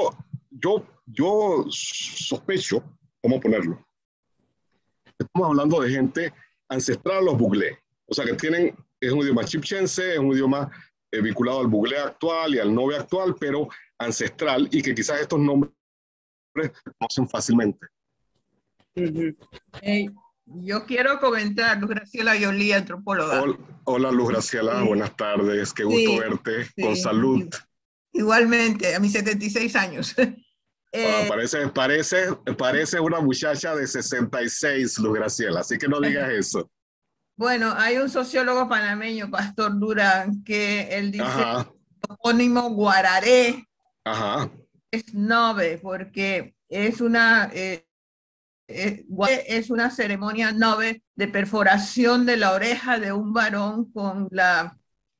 S2: sospecho, ¿cómo ponerlo? Estamos hablando de gente ancestral a los buglé, o sea, que es un idioma chipchense, es un idioma vinculado al buglé actual y al nove actual, pero ancestral, y que quizás estos nombres se conocen fácilmente.
S5: Yo quiero comentar, Luz Graciela Yolí, antropóloga.
S2: Hola Luz Graciela, buenas tardes, qué gusto verte, con salud.
S5: Igualmente, a mis 76 años.
S2: Parece una muchacha de 66, Luz Graciela, así que no digas eso.
S5: Bueno, hay un sociólogo panameño, Pastor Durán, que él dice topónimo guararé es nove, porque es una ceremonia nove de perforación de la oreja de un varón con la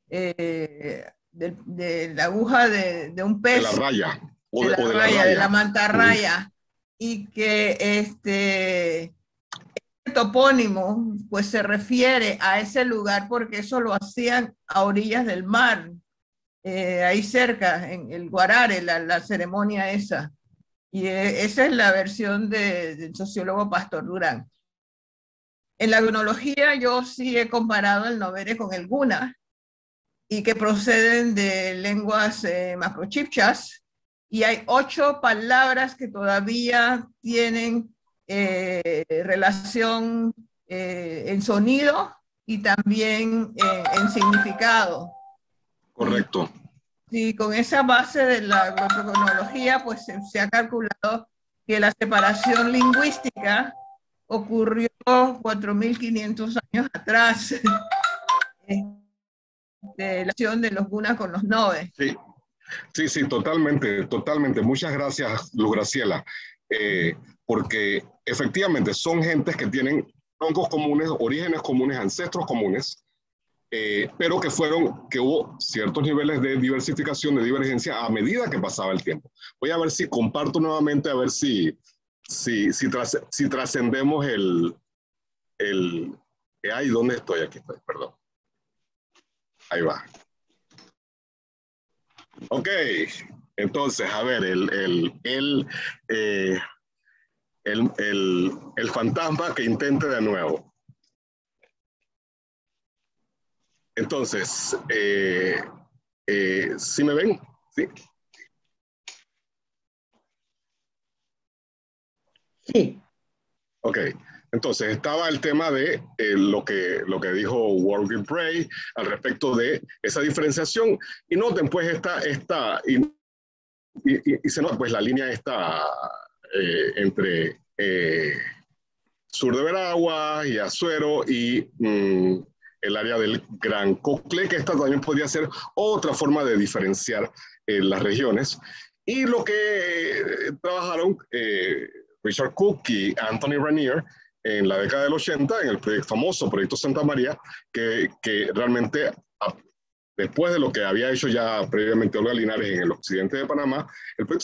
S5: de la aguja de un pez.
S2: De la raya.
S5: De la mantarraya. Y que este topónimo pues se refiere a ese lugar porque eso lo hacían a orillas del mar, ahí cerca, en el Guarare, la ceremonia esa. Y esa es la versión del sociólogo Pastor Durán. En la cronología yo sí he comparado el novere con el guna, y que proceden de lenguas macrochipchas, y hay 8 palabras que todavía tienen relación en sonido y también en significado.
S2: Correcto.
S5: Y con esa base de la cronología, pues se ha calculado que la separación lingüística ocurrió 4.500 años atrás de la acción de los gunas con los nove.
S2: Sí, totalmente. Muchas gracias, Luz Graciela. Porque efectivamente son gentes que tienen troncos comunes, orígenes comunes, ancestros comunes, pero que hubo ciertos niveles de diversificación, de divergencia a medida que pasaba el tiempo. Voy a ver si comparto nuevamente, a ver si trascendemos ay, ¿dónde estoy? Aquí estoy, perdón. Ahí va. Ok, entonces, a ver, el fantasma que intente de nuevo. Entonces, ¿sí me ven? ¿Sí?
S6: Sí.
S2: Ok, entonces estaba el tema de lo que dijo Warwick Bray al respecto de esa diferenciación. Y noten pues y se nota pues la línea está entre sur de Veraguas y Azuero y el área del Gran Coclé, que esta también podría ser otra forma de diferenciar las regiones. Y lo que trabajaron Richard Cook y Anthony Rainier en la década del 80, en el famoso Proyecto Santa María, que realmente, después de lo que había hecho ya previamente Olga Linares en el occidente de Panamá, el Proyecto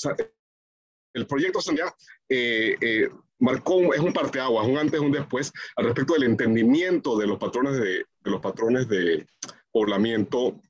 S2: Santa María marcó, es un parteaguas, un antes y un después, al respecto del entendimiento de los patrones de poblamiento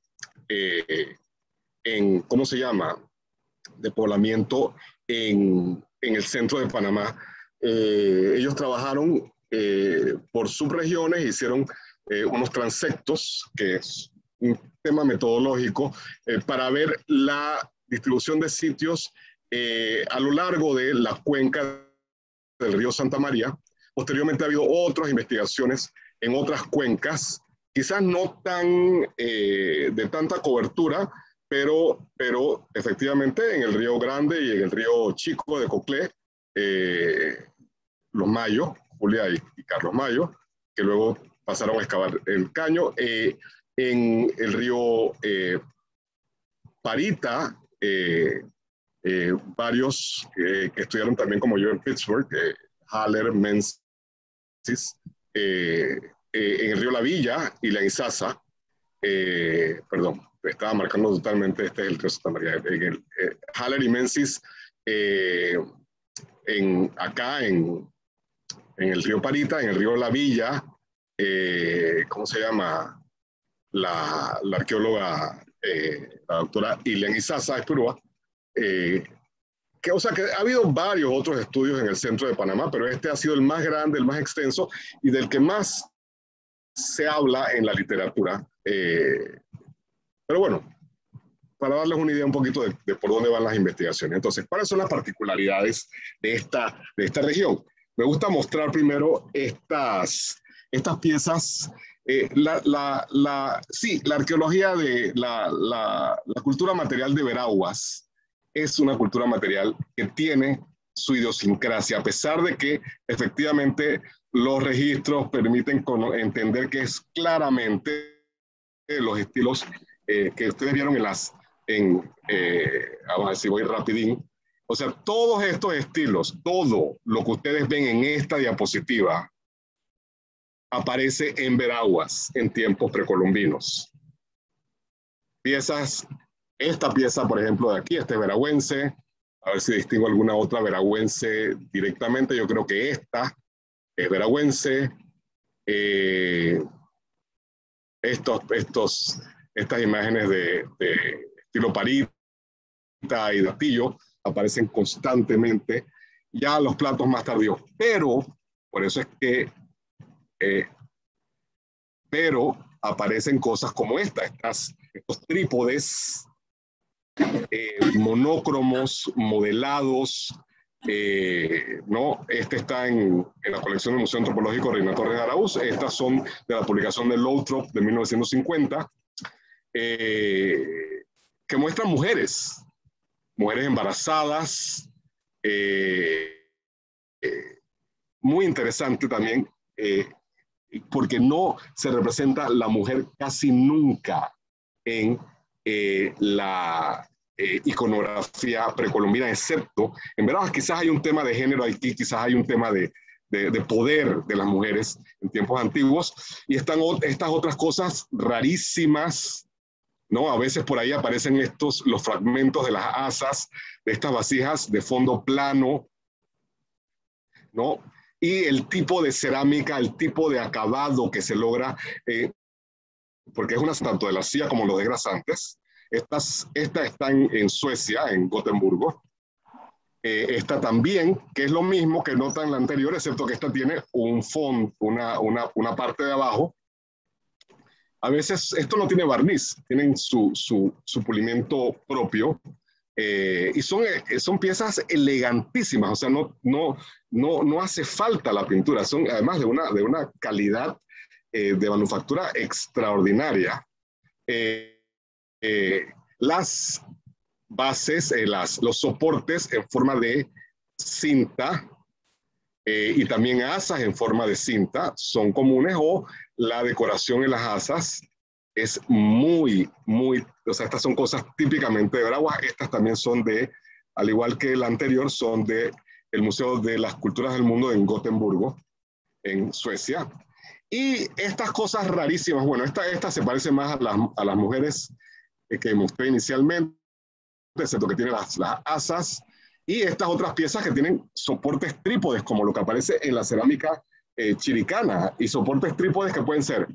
S2: ¿cómo se llama? De poblamiento en el centro de Panamá. Ellos trabajaron por subregiones, hicieron unos transectos, que es un tema metodológico, para ver la distribución de sitios a lo largo de la cuenca del río Santa María. Posteriormente ha habido otras investigaciones en otras cuencas, quizás no tan de tanta cobertura, pero efectivamente en el Río Grande y en el Río Chico de Coclé, los Mayo, Julia y Carlos Mayo, que luego pasaron a excavar el caño, en el río Parita, varios que estudiaron también como yo en Pittsburgh, Haller, Menzies, en el río La Villa y la Insasa, perdón, estaba marcando totalmente, este es el río Santa María, Haller y Menzies, acá en el río Parita, en el río La Villa, ¿cómo se llama? La arqueóloga, la doctora Ilian Isaza Espurúa, o sea que ha habido varios otros estudios en el centro de Panamá, pero este ha sido el más grande, el más extenso y del que más se habla en la literatura. Pero bueno, para darles una idea un poquito de por dónde van las investigaciones. Entonces, ¿cuáles son las particularidades de esta región? Me gusta mostrar primero estas piezas. Sí, la arqueología de la cultura material de Veraguas es una cultura material que tiene su idiosincrasia, a pesar de que efectivamente los registros permiten entender que es claramente los estilos que ustedes vieron vamos a ver si voy rapidín. O sea, todos estos estilos, todo lo que ustedes ven en esta diapositiva, aparece en Veraguas en tiempos precolombinos. Piezas, esta pieza, por ejemplo, de aquí, este veragüense, a ver si distingo alguna otra veragüense directamente, yo creo que esta es veragüense. Estas imágenes de estilo Parita y Datillo aparecen constantemente, ya los platos más tardíos, pero por eso es que pero aparecen cosas como estos trípodes monócromos, modelados, ¿no? Este está en la colección del Museo Antropológico Reina Torres de Araúz. Estas son de la publicación de Lothrop de 1950, que muestran mujeres embarazadas, muy interesante también, porque no se representa la mujer casi nunca en la iconografía precolombina, excepto, en verdad, quizás hay un tema de género aquí, quizás hay un tema de poder de las mujeres en tiempos antiguos, y están estas otras cosas rarísimas, ¿no? A veces por ahí aparecen los fragmentos de las asas, de estas vasijas de fondo plano, ¿no? Y el tipo de cerámica, el tipo de acabado que se logra, porque es una tanto de la silla como los desgrasantes. Esta está en Suecia, en Gotemburgo. Esta también, que es lo mismo que nota en la anterior, excepto que esta tiene un fondo, una parte de abajo, A veces esto no tiene barniz, tienen su pulimento propio. Y son piezas elegantísimas, o sea, no hace falta la pintura, son además de una calidad de manufactura extraordinaria. Las bases, los soportes en forma de cinta y también asas en forma de cinta son comunes, o la decoración en las asas es muy, o sea, estas son cosas típicamente de Veraguas. Estas también son al igual que la anterior, son del Museo de las Culturas del Mundo en Gotemburgo, en Suecia. Y estas cosas rarísimas, bueno, esta se parece más a las mujeres que mostré inicialmente, excepto que tiene las asas, y estas otras piezas que tienen soportes trípodes, como lo que aparece en la cerámica chiricana, y soportes trípodes que pueden ser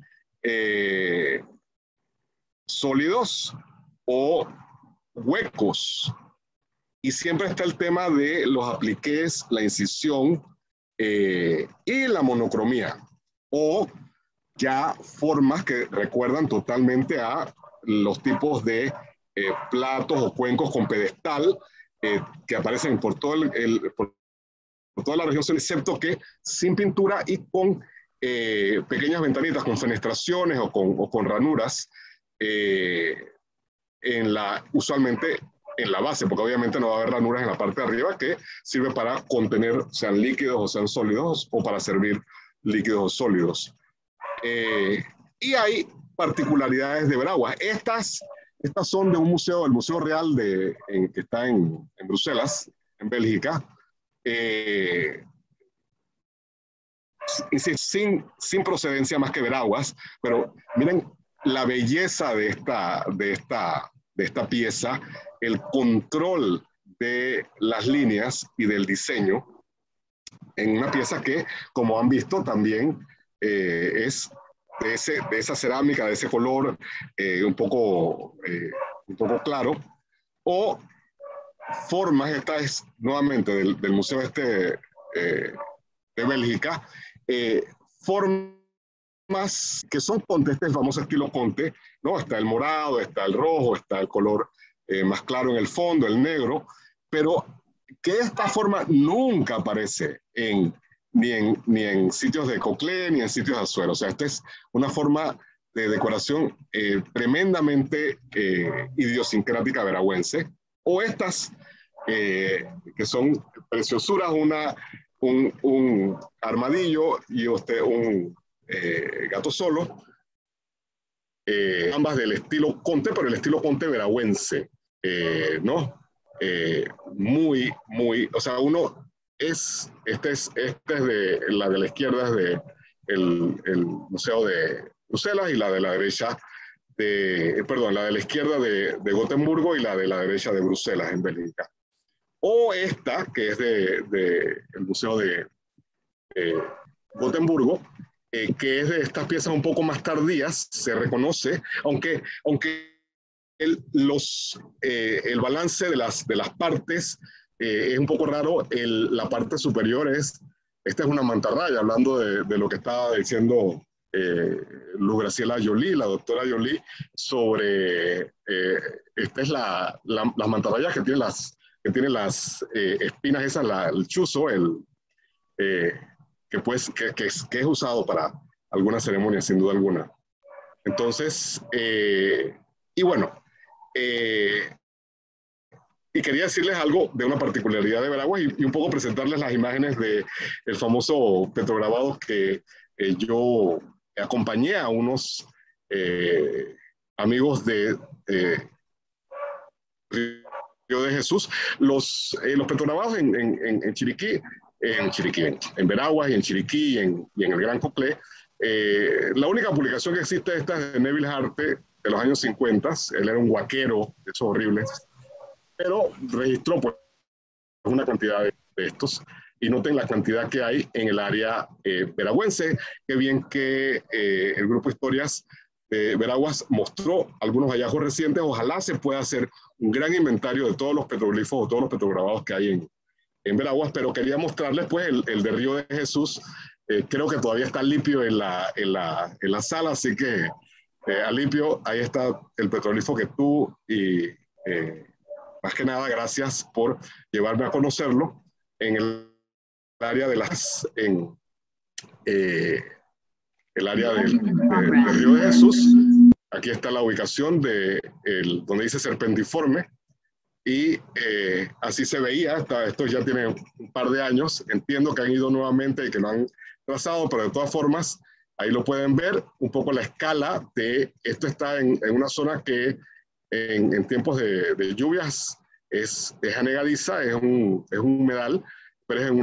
S2: sólidos o huecos. Y siempre está el tema de los apliques, la incisión y la monocromía, o ya formas que recuerdan totalmente a los tipos de platos o cuencos con pedestal que aparecen por toda la región, excepto que sin pintura y con pequeñas ventanitas, con fenestraciones o con ranuras, usualmente en la base, porque obviamente no va a haber ranuras en la parte de arriba, que sirve para contener, sean líquidos o sean sólidos, o para servir líquidos o sólidos. Y hay particularidades de Veraguas. Estas son de un museo, el Museo Real que está en Bruselas, en Bélgica. Sin procedencia más que Veraguas, pero miren la belleza de esta pieza, el control de las líneas y del diseño, en una pieza que, como han visto, también es de esa cerámica, de ese color un poco claro, o formas. Esta es nuevamente del Museo de Bélgica, formas que son Conte, este es el famoso estilo Conte, ¿no? Está el morado, está el rojo, está el color más claro en el fondo, el negro, pero que esta forma nunca aparece ni en sitios de Coclé, ni en sitios de Azuero. O sea, esta es una forma de decoración tremendamente idiosincrática veragüense, o estas que son preciosuras, un armadillo y un gato solo, ambas del estilo Conte, pero el estilo Conte veragüense, ¿no? Muy, o sea, este es de la izquierda es el Museo de Bruselas, y la de la derecha la de la izquierda de Gotemburgo, y la de la derecha de Bruselas, en Bélgica. O esta, que es del Museo de Gotemburgo, que es de estas piezas un poco más tardías, se reconoce, aunque el balance de las partes es un poco raro. La parte superior esta es una mantarraya, hablando de lo que estaba diciendo Luz Graciela Joly, la doctora Joly, sobre esta es las mantarrayas que tienen las espinas esas, el chuzo, que es usado para alguna ceremonia, sin duda alguna. Entonces, y bueno, y quería decirles algo de una particularidad de Veraguas, y un poco presentarles las imágenes del famoso petrograbado que yo acompañé a unos amigos de Río de Jesús. Los petrograbados en Chiriquí, en Veraguas y en Chiriquí y en el Gran Coclé, la única publicación que existe esta es de Neville Harte, de los años 50. Él era un huaquero de esos horribles, pero registró pues una cantidad de estos, y noten la cantidad que hay en el área veragüense. Qué bien que el Grupo Historias de Veraguas mostró algunos hallazgos recientes. Ojalá se pueda hacer un gran inventario de todos los petroglifos o todos los petrograbados que hay en Veraguas, pero quería mostrarles pues el de Río de Jesús. Creo que todavía está limpio en la sala, así que Alipio, ahí está el petrolífero que tú y más que nada, gracias por llevarme a conocerlo en el área de las, en el área del Río de Jesús. Aquí está la ubicación de donde dice Serpentiforme y así se veía. Esto ya tiene un par de años. Entiendo que han ido nuevamente y que lo han trazado, pero de todas formas, ahí lo pueden ver un poco la escala de esto. Está en una zona que en tiempos de lluvias es anegadiza, es un humedal, pero es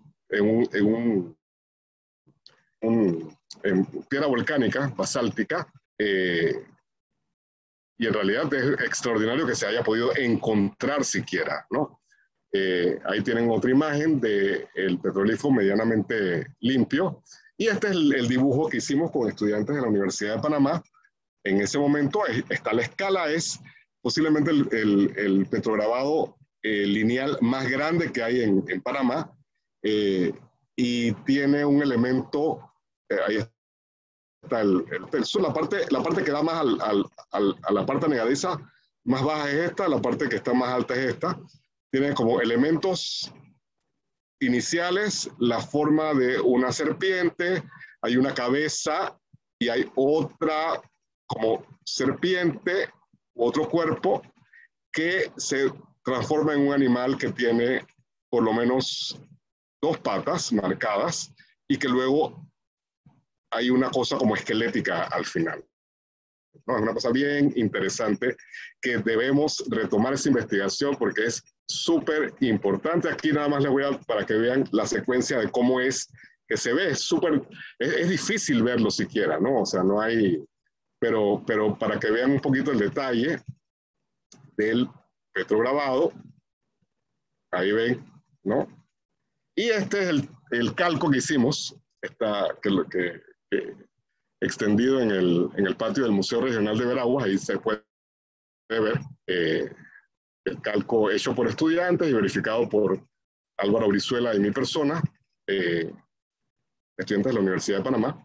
S2: en tierra volcánica, basáltica, y en realidad es extraordinario que se haya podido encontrar siquiera, ¿no? Ahí tienen otra imagen del petrolífero medianamente limpio, y este es el dibujo que hicimos con estudiantes de la Universidad de Panamá. En ese momento está la escala, es posiblemente el petrograbado lineal más grande que hay en Panamá, y tiene un elemento, ahí está la parte que da más a la parte negadiza más baja es esta, la parte que está más alta es esta. Tiene como elementos iniciales la forma de una serpiente, hay una cabeza y hay otra como serpiente, otro cuerpo que se transforma en un animal que tiene por lo menos 2 patas marcadas y que luego hay una cosa como esquelética al final. ¿No? Es una cosa bien interesante que debemos retomar esa investigación porque es súper importante. Aquí nada más les voy a, para que vean la secuencia de cómo es que se ve. Es difícil verlo siquiera, ¿no? O sea, no hay, pero para que vean un poquito el detalle del petrograbado, ahí ven, ¿no? Y este es el calco que hicimos, que extendido en el patio del Museo Regional de Veraguas. Ahí se puede ver el calco hecho por estudiantes y verificado por Álvaro Brizuela y mi persona, estudiantes de la Universidad de Panamá.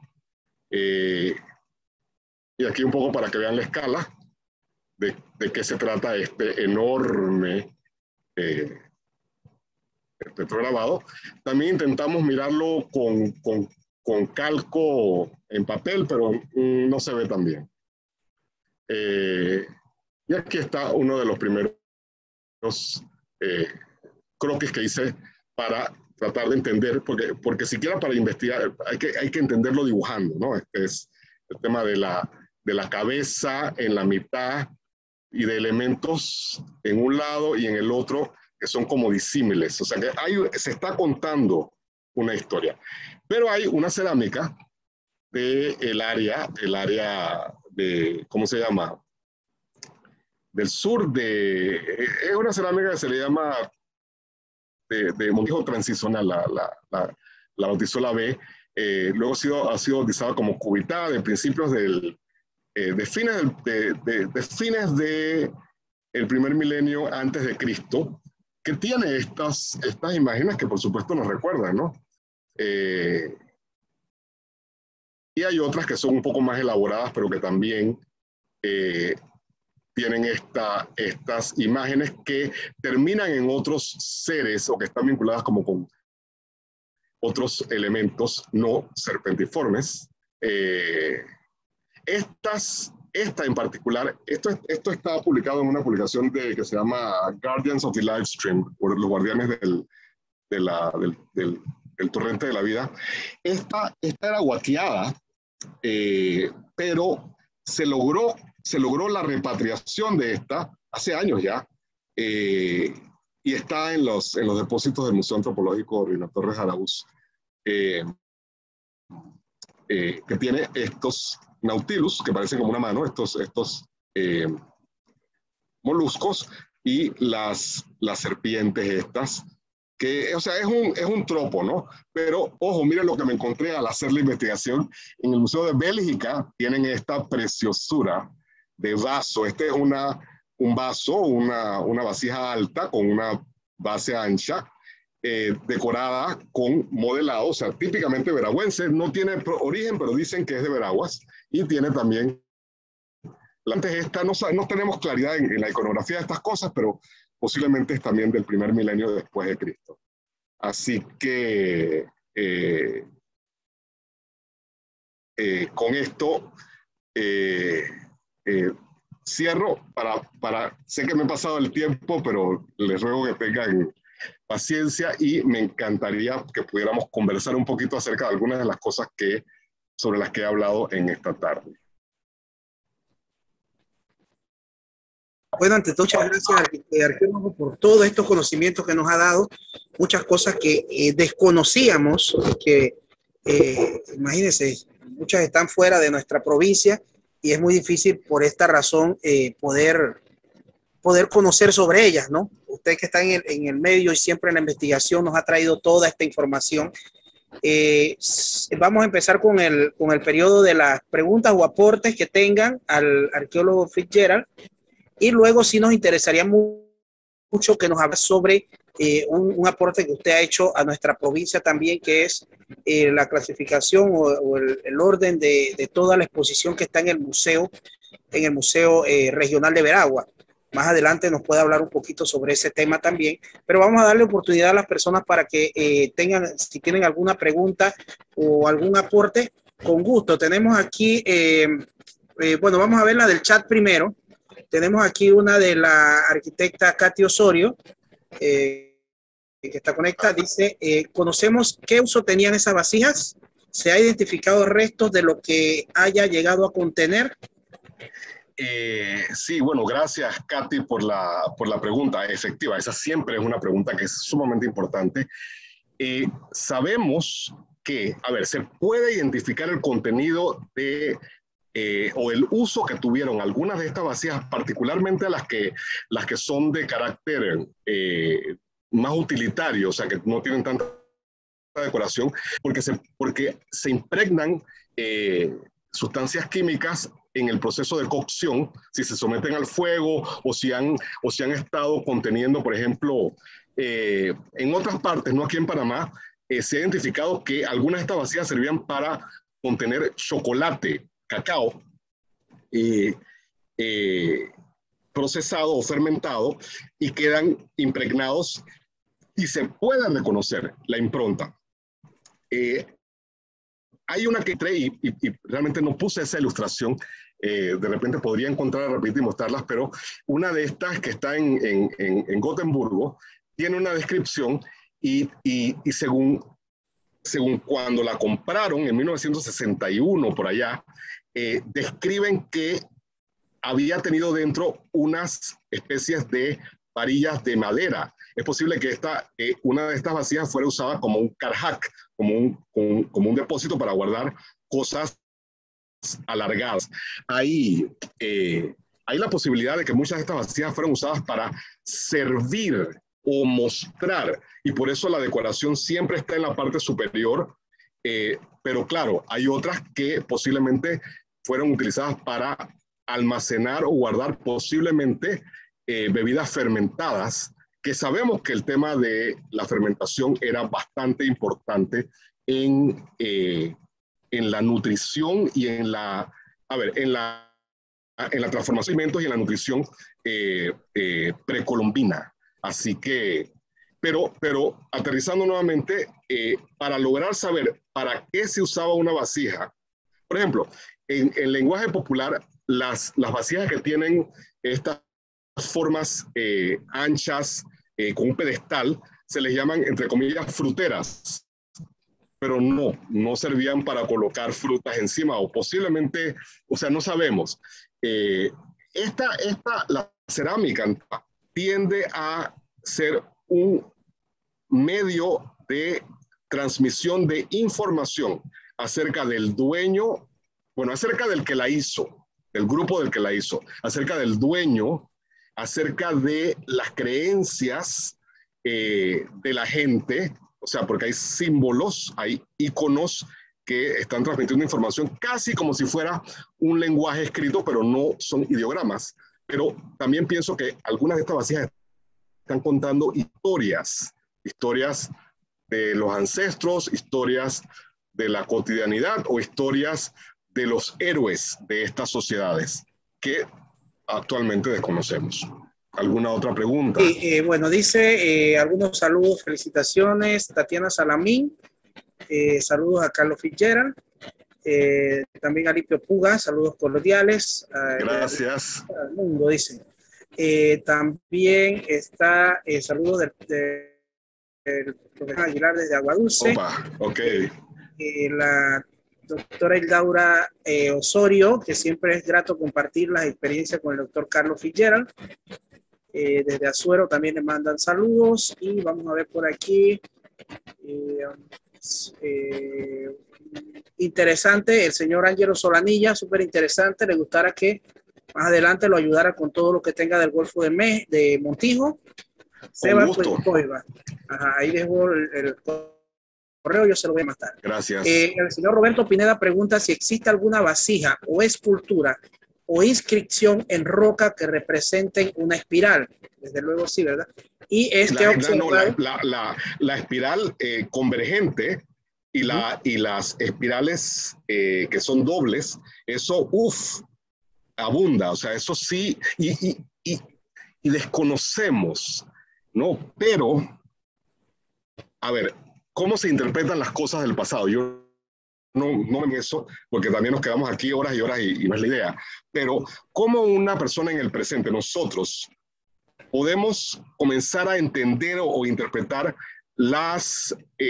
S2: Y aquí un poco para que vean la escala de qué se trata este enorme petrograbado. También intentamos mirarlo con calco en papel, pero no se ve tan bien. Y aquí está uno de los primeros croquis que hice para tratar de entender, porque siquiera para investigar hay que entenderlo dibujando, ¿no? Este es el tema de la cabeza en la mitad y de elementos en un lado y en el otro que son como disímiles. O sea que se está contando una historia. Pero hay una cerámica del área de, ¿cómo se llama? Del sur es una cerámica que se le llama de Montijo transicional, la bautizó la B. Luego ha sido bautizada como cubitada de principios de fines del primer milenio antes de Cristo, que tiene estas imágenes que por supuesto nos recuerdan, ¿no? Y hay otras que son un poco más elaboradas, pero que también tienen estas imágenes que terminan en otros seres o que están vinculadas como con otros elementos no serpentiformes. Esta en particular, esto está publicado en una publicación que se llama Guardians of the Livestream, por los guardianes del torrente de la vida. Esta era guateada, pero se logró la repatriación de esta hace años ya, y está en los depósitos del Museo Antropológico Reina Torres Araúz, que tiene estos nautilus que parecen como una mano, estos moluscos, y las serpientes estas, que, o sea, es un tropo, ¿no? Pero, ojo, miren lo que me encontré al hacer la investigación. En el Museo de Bélgica tienen esta preciosura de vaso. Este es un vaso, una vasija alta con una base ancha, decorada con modelado, o sea, típicamente veragüense. No tiene origen, pero dicen que es de Veraguas. Y tiene también no tenemos claridad en la iconografía de estas cosas, pero posiblemente es también del primer milenio después de Cristo. Así que con esto cierro sé que me he pasado el tiempo, pero les ruego que tengan paciencia y me encantaría que pudiéramos conversar un poquito acerca de algunas de las cosas sobre las que he hablado en esta tarde.
S3: Bueno, ante todo, muchas gracias, arqueólogo, por todos estos conocimientos que nos ha dado, muchas cosas que desconocíamos, que imagínense, muchas están fuera de nuestra provincia y es muy difícil por esta razón poder conocer sobre ellas, ¿no? Usted que está en el medio y siempre en la investigación nos ha traído toda esta información. Vamos a empezar con el periodo de las preguntas o aportes que tengan al arqueólogo Fitzgerald. Y luego sí nos interesaría mucho que nos hable sobre un aporte que usted ha hecho a nuestra provincia también, que es la clasificación o el orden de toda la exposición que está en el museo regional de Veragua. Más adelante nos puede hablar un poquito sobre ese tema también, pero vamos a darle oportunidad a las personas para que si tienen alguna pregunta o algún aporte, con gusto. Tenemos aquí, bueno, vamos a ver la del chat primero. Tenemos aquí una de la arquitecta Katy Osorio, que está conectada. Dice, ¿conocemos qué uso tenían esas vasijas? ¿Se ha identificado restos de lo que haya llegado a contener?
S2: Sí, bueno, gracias, Katy, por la pregunta efectiva. Esa siempre es una pregunta que es sumamente importante. Sabemos que, a ver, se puede identificar el contenido o el uso que tuvieron algunas de estas vasijas, particularmente las que son de carácter más utilitario, o sea, que no tienen tanta decoración, porque se impregnan sustancias químicas en el proceso de cocción, si se someten al fuego o si han estado conteniendo, por ejemplo, en otras partes, no aquí en Panamá, se ha identificado que algunas de estas vasijas servían para contener chocolate, cacao, procesado o fermentado, y quedan impregnados y se puede reconocer la impronta. Hay una que entré y realmente no puse esa ilustración, de repente podría encontrar rapidito y mostrarlas, pero una de estas que está en Gotemburgo tiene una descripción y según cuando la compraron en 1961 por allá, describen que había tenido dentro unas especies de varillas de madera. Es posible que una de estas vasijas fuera usada como un carjac, como un depósito para guardar cosas alargadas. Hay la posibilidad de que muchas de estas vasijas fueran usadas para servir o mostrar, y por eso la decoración siempre está en la parte superior, pero claro, hay otras que posiblemente fueron utilizadas para almacenar o guardar posiblemente bebidas fermentadas, que sabemos que el tema de la fermentación era bastante importante en la nutrición y en la transformación de alimentos y en la nutrición precolombina. Así que, pero aterrizando nuevamente, para lograr saber para qué se usaba una vasija, por ejemplo, en lenguaje popular, las vasijas que tienen estas formas anchas, con un pedestal, se les llaman, entre comillas, fruteras, pero no servían para colocar frutas encima, o posiblemente, o sea, no sabemos. La cerámica tiende a ser un medio de transmisión de información acerca del dueño, bueno, acerca del que la hizo, del grupo del que la hizo, acerca del dueño, acerca de las creencias de la gente, o sea, porque hay símbolos, hay iconos que están transmitiendo información casi como si fuera un lenguaje escrito, pero no son ideogramas. Pero también pienso que algunas de estas vasijas están contando historias de los ancestros, historias de la cotidianidad o historias de los héroes de estas sociedades que actualmente desconocemos. ¿Alguna otra pregunta?
S3: Bueno, dice algunos saludos, felicitaciones, Tatiana Salamín, saludos a Carlos Fitzgerald, también a Alipio Puga, saludos cordiales.
S2: Gracias.
S3: Al mundo, dice. También está saludos del profesor Aguilar desde Aguadulce.
S2: Opa, ok.
S3: La doctora Hildaura Osorio, que siempre es grato compartir las experiencias con el doctor Carlos Fitzgerald. Desde Azuero también le mandan saludos. Y vamos a ver por aquí. Interesante, el señor Ángelo Solanilla, súper interesante. Le gustara que más adelante lo ayudara con todo lo que tenga del Golfo de Montijo. Sebas, pues, ahí dejó el correo, yo se lo voy a matar.
S2: Gracias.
S3: El señor Roberto Pineda pregunta si existe alguna vasija o escultura o inscripción en roca que representen una espiral. Desde luego sí, ¿verdad? Y
S2: la espiral convergente y las espirales que son dobles, eso, abunda, o sea, eso sí, y desconocemos, ¿no? Pero, a ver, ¿cómo se interpretan las cosas del pasado? Yo no en eso, porque también nos quedamos aquí horas y horas y no es la idea, pero ¿cómo una persona en el presente, nosotros, podemos comenzar a entender o interpretar las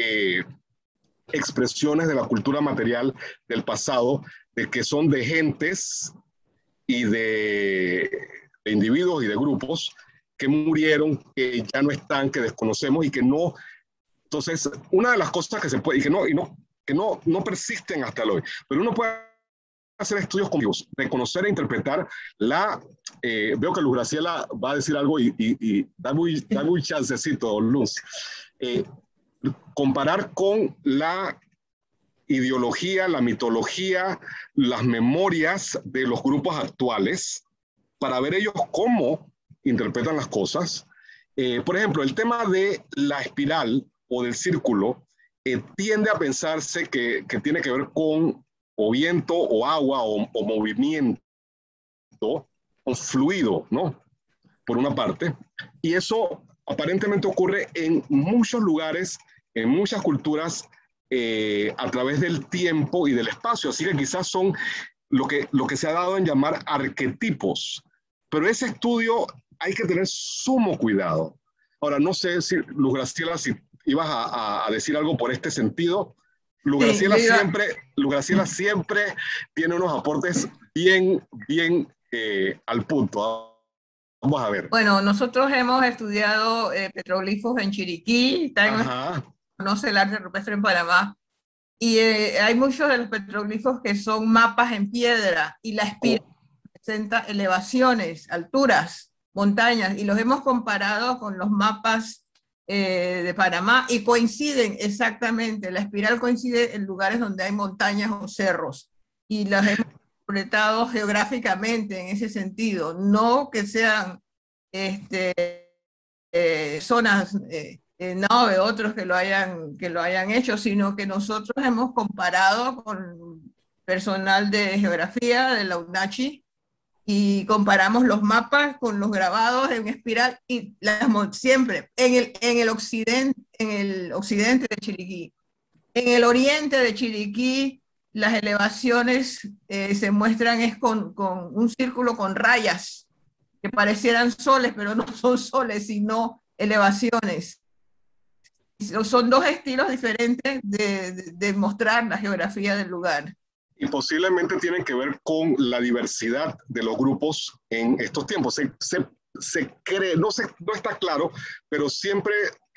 S2: expresiones de la cultura material del pasado, de que son de gentes y de individuos y de grupos que murieron, que ya no están, que desconocemos y que no? Entonces, una de las cosas que se puede, y que no persisten hasta el hoy, pero uno puede hacer estudios conmigo, reconocer e interpretar veo que Luz Graciela va a decir algo y dame un chancecito, Luz. Comparar con la ideología, la mitología, las memorias de los grupos actuales para ver ellos cómo interpretan las cosas. Por ejemplo, el tema de la espiral o del círculo tiende a pensarse que tiene que ver con o viento o agua o movimiento o fluido, ¿no? Por una parte. Y eso aparentemente ocurre en muchos lugares, en muchas culturas, a través del tiempo y del espacio. Así que quizás son lo que se ha dado en llamar arquetipos. Pero ese estudio hay que tener sumo cuidado. Ahora, no sé si, Luz Graciela, si ibas a decir algo por este sentido. Luz Graciela siempre tiene unos aportes bien al punto. Vamos a ver.
S5: Bueno, nosotros hemos estudiado petroglifos en Chiriquí, conoce el arte rupestre en Panamá, y hay muchos de los petroglifos que son mapas en piedra, y la espiral presenta elevaciones, alturas, montañas, y los hemos comparado con los mapas de Panamá, y coinciden exactamente, la espiral coincide en lugares donde hay montañas o cerros, y las hemos interpretado geográficamente en ese sentido, no que sean zonas no de otros que lo hayan hecho, sino que nosotros hemos comparado con personal de geografía de la UNACHI y comparamos los mapas con los grabados en espiral y siempre en el occidente de Chiriquí. En el oriente de Chiriquí las elevaciones se muestran con un círculo con rayas que parecieran soles, pero no son soles, sino elevaciones. Son dos estilos diferentes de mostrar la geografía del lugar.
S2: Y posiblemente tienen que ver con la diversidad de los grupos en estos tiempos. Se cree, no está claro, pero siempre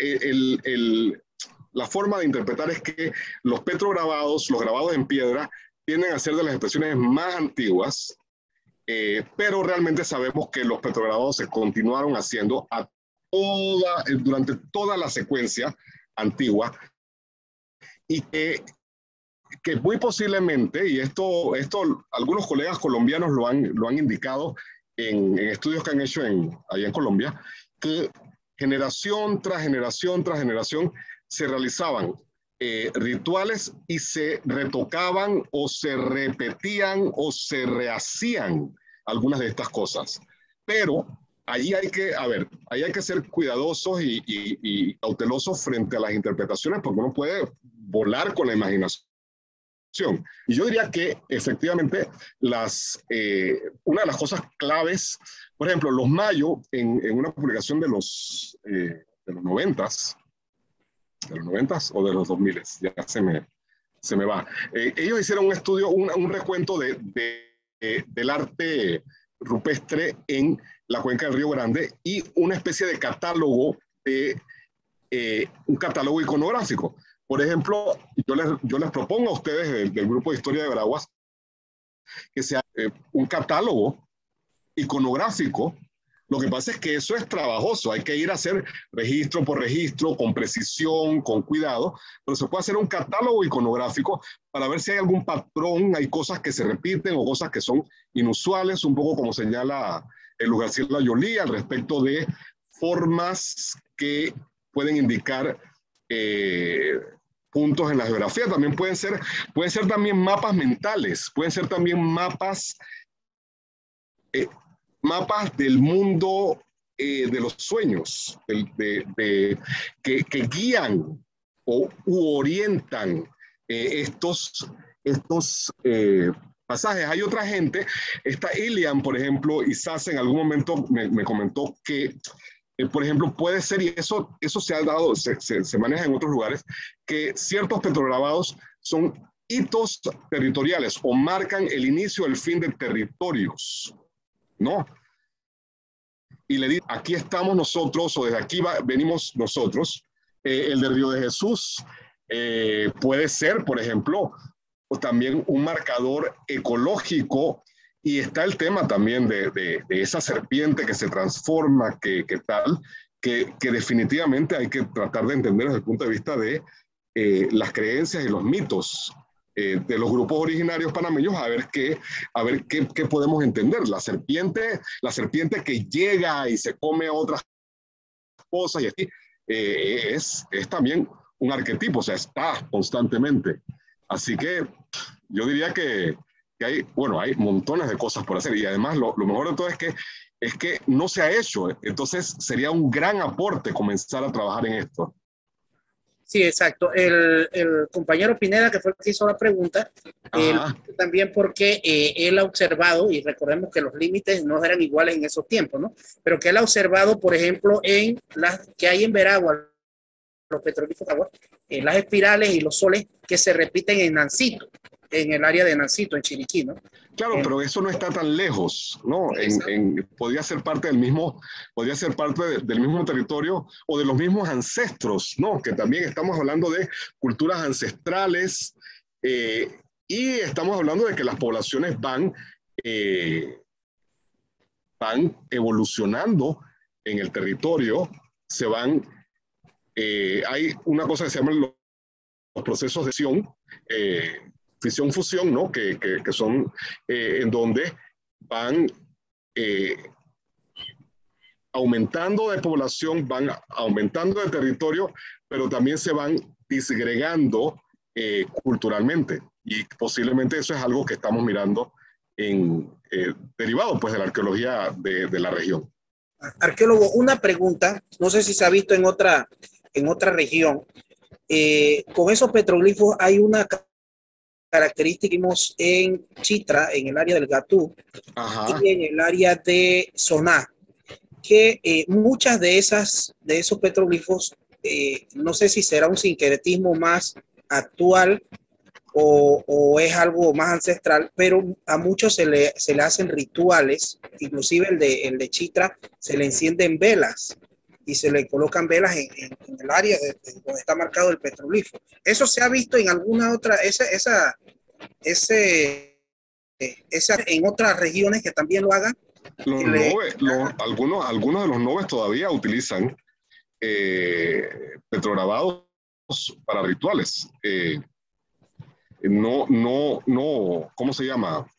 S2: la forma de interpretar es que los petrograbados, los grabados en piedra, tienden a ser de las expresiones más antiguas, pero realmente sabemos que los petrograbados se continuaron haciendo durante toda la secuencia antigua y que muy posiblemente, y esto algunos colegas colombianos lo han indicado en estudios que han hecho allá en Colombia, que generación tras generación tras generación se realizaban rituales y se retocaban o se repetían o se rehacían algunas de estas cosas. Pero ahí hay que, ahí hay que ser cuidadosos y cautelosos frente a las interpretaciones, porque uno puede volar con la imaginación. Y yo diría que efectivamente una de las cosas claves, por ejemplo, los Mayo, en una publicación de los 90s, o de los 2000, ya se me va. Ellos hicieron un estudio, un recuento del arte rupestre en la cuenca del Río Grande y una especie de catálogo, un catálogo iconográfico. Por ejemplo, yo les propongo a ustedes del Grupo de Historia de Veraguas que sea un catálogo iconográfico. Lo que pasa es que eso es trabajoso, hay que ir a hacer registro por registro, con precisión, con cuidado, pero se puede hacer un catálogo iconográfico para ver si hay algún patrón, hay cosas que se repiten o cosas que son inusuales, un poco como señala Luz Graciela Joly al respecto de formas que pueden indicar puntos en la geografía. También pueden ser también mapas mentales, pueden ser también mapas del mundo de los sueños, que guían u orientan estos pasajes. Hay otra gente, esta Ilian, por ejemplo, y Sase en algún momento me comentó que por ejemplo, puede ser, y eso se ha dado, se maneja en otros lugares, que ciertos petrograbados son hitos territoriales o marcan el inicio o el fin de territorios, ¿no? Y le dice, aquí estamos nosotros, o desde aquí venimos nosotros. El de Río de Jesús puede ser, por ejemplo, o también un marcador ecológico. Y está el tema también de esa serpiente que se transforma, que definitivamente hay que tratar de entender desde el punto de vista de las creencias y los mitos de los grupos originarios panameños, a ver qué podemos entender. La serpiente que llega y se come otras cosas y así, es también un arquetipo, o sea, está constantemente. Así que yo diría que hay montones de cosas por hacer, y además lo mejor de todo es que no se ha hecho. Entonces sería un gran aporte comenzar a trabajar en esto.
S3: Sí, exacto. El compañero Pineda, que fue el que hizo la pregunta, también porque él ha observado, y recordemos que los límites no eran iguales en esos tiempos, ¿no? Pero que él ha observado, por ejemplo, en las que hay en Veragua, los petroglifos de agua, las espirales y los soles que se repiten en Nancito, en el área de Nancito, en Chiriquí, ¿no?
S2: Claro, pero eso no está tan lejos, ¿no? Podría ser parte del mismo territorio o de los mismos ancestros, ¿no? Que también estamos hablando de culturas ancestrales y estamos hablando de que las poblaciones van evolucionando en el territorio, hay una cosa que se llama los procesos de fisión-fusión, ¿no? Que son en donde van aumentando de población, van aumentando de territorio, pero también se van disgregando culturalmente. Y posiblemente eso es algo que estamos mirando derivado pues, de la arqueología de la región.
S3: Arqueólogo, una pregunta, no sé si se ha visto en otra región. Con esos petroglifos hay una característica en Chitra, en el área del Gatú, y en el área de Soná, que muchas de esos petroglifos, no sé si será un sincretismo más actual o es algo más ancestral, pero a muchos se le hacen rituales, inclusive el de Chitra se le encienden velas y se le colocan velas en el área donde está marcado el petroglifo. ¿Eso se ha visto en alguna otra, en otras regiones que también lo hagan?
S2: Algunos de los nobes todavía utilizan petrograbados para rituales. ¿Cómo se llama?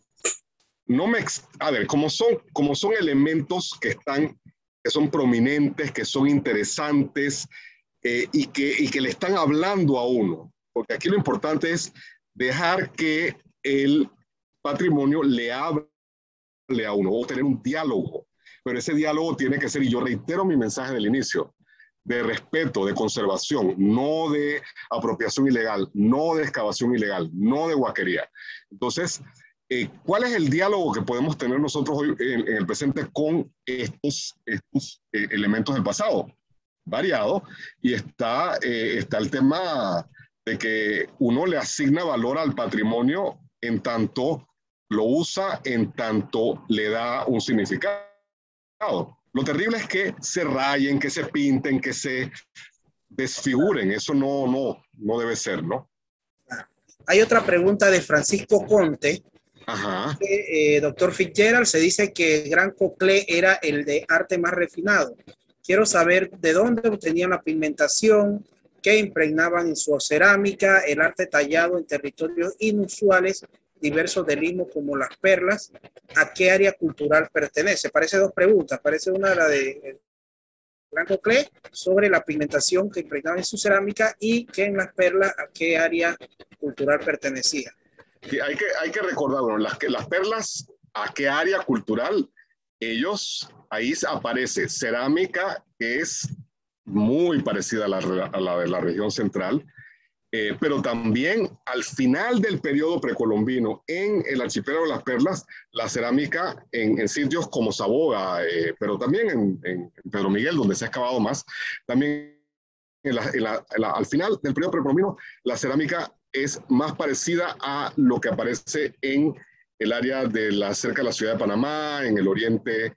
S2: Como son elementos que son prominentes, que son interesantes y que le están hablando a uno. Porque aquí lo importante es dejar que el patrimonio le hable a uno, o tener un diálogo, pero ese diálogo tiene que ser, y yo reitero mi mensaje del inicio, de respeto, de conservación, no de apropiación ilegal, no de excavación ilegal, no de guaquería. Entonces, ¿cuál es el diálogo que podemos tener nosotros hoy en el presente con estos elementos del pasado? Variado, y está el tema de que uno le asigna valor al patrimonio en tanto lo usa, en tanto le da un significado. Lo terrible es que se rayen, que se pinten, que se desfiguren. Eso no debe ser, ¿no?
S3: Hay otra pregunta de Francisco Conte.
S2: Ajá.
S3: Doctor Fitzgerald, se dice que el Gran Coclé era el de arte más refinado. Quiero saber de dónde obtenían la pigmentación, qué impregnaban en su cerámica, el arte tallado en territorios inusuales, diversos del istmo como las perlas, ¿a qué área cultural pertenece? Parece dos preguntas. Parece una la de Gran Coclé sobre la pigmentación que impregnaban en su cerámica y que en las perlas, ¿a qué área cultural pertenecía?
S2: Sí, hay que recordar, bueno, las perlas, ¿a qué área cultural? Ahí aparece cerámica, que es muy parecida a la de la región central, pero también al final del periodo precolombino, en el archipiélago de las Perlas, la cerámica en sitios como Saboga, pero también en Pedro Miguel, donde se ha excavado más, también al final del periodo precolombino, la cerámica es más parecida a lo que aparece en el área cerca de la ciudad de Panamá, en el oriente,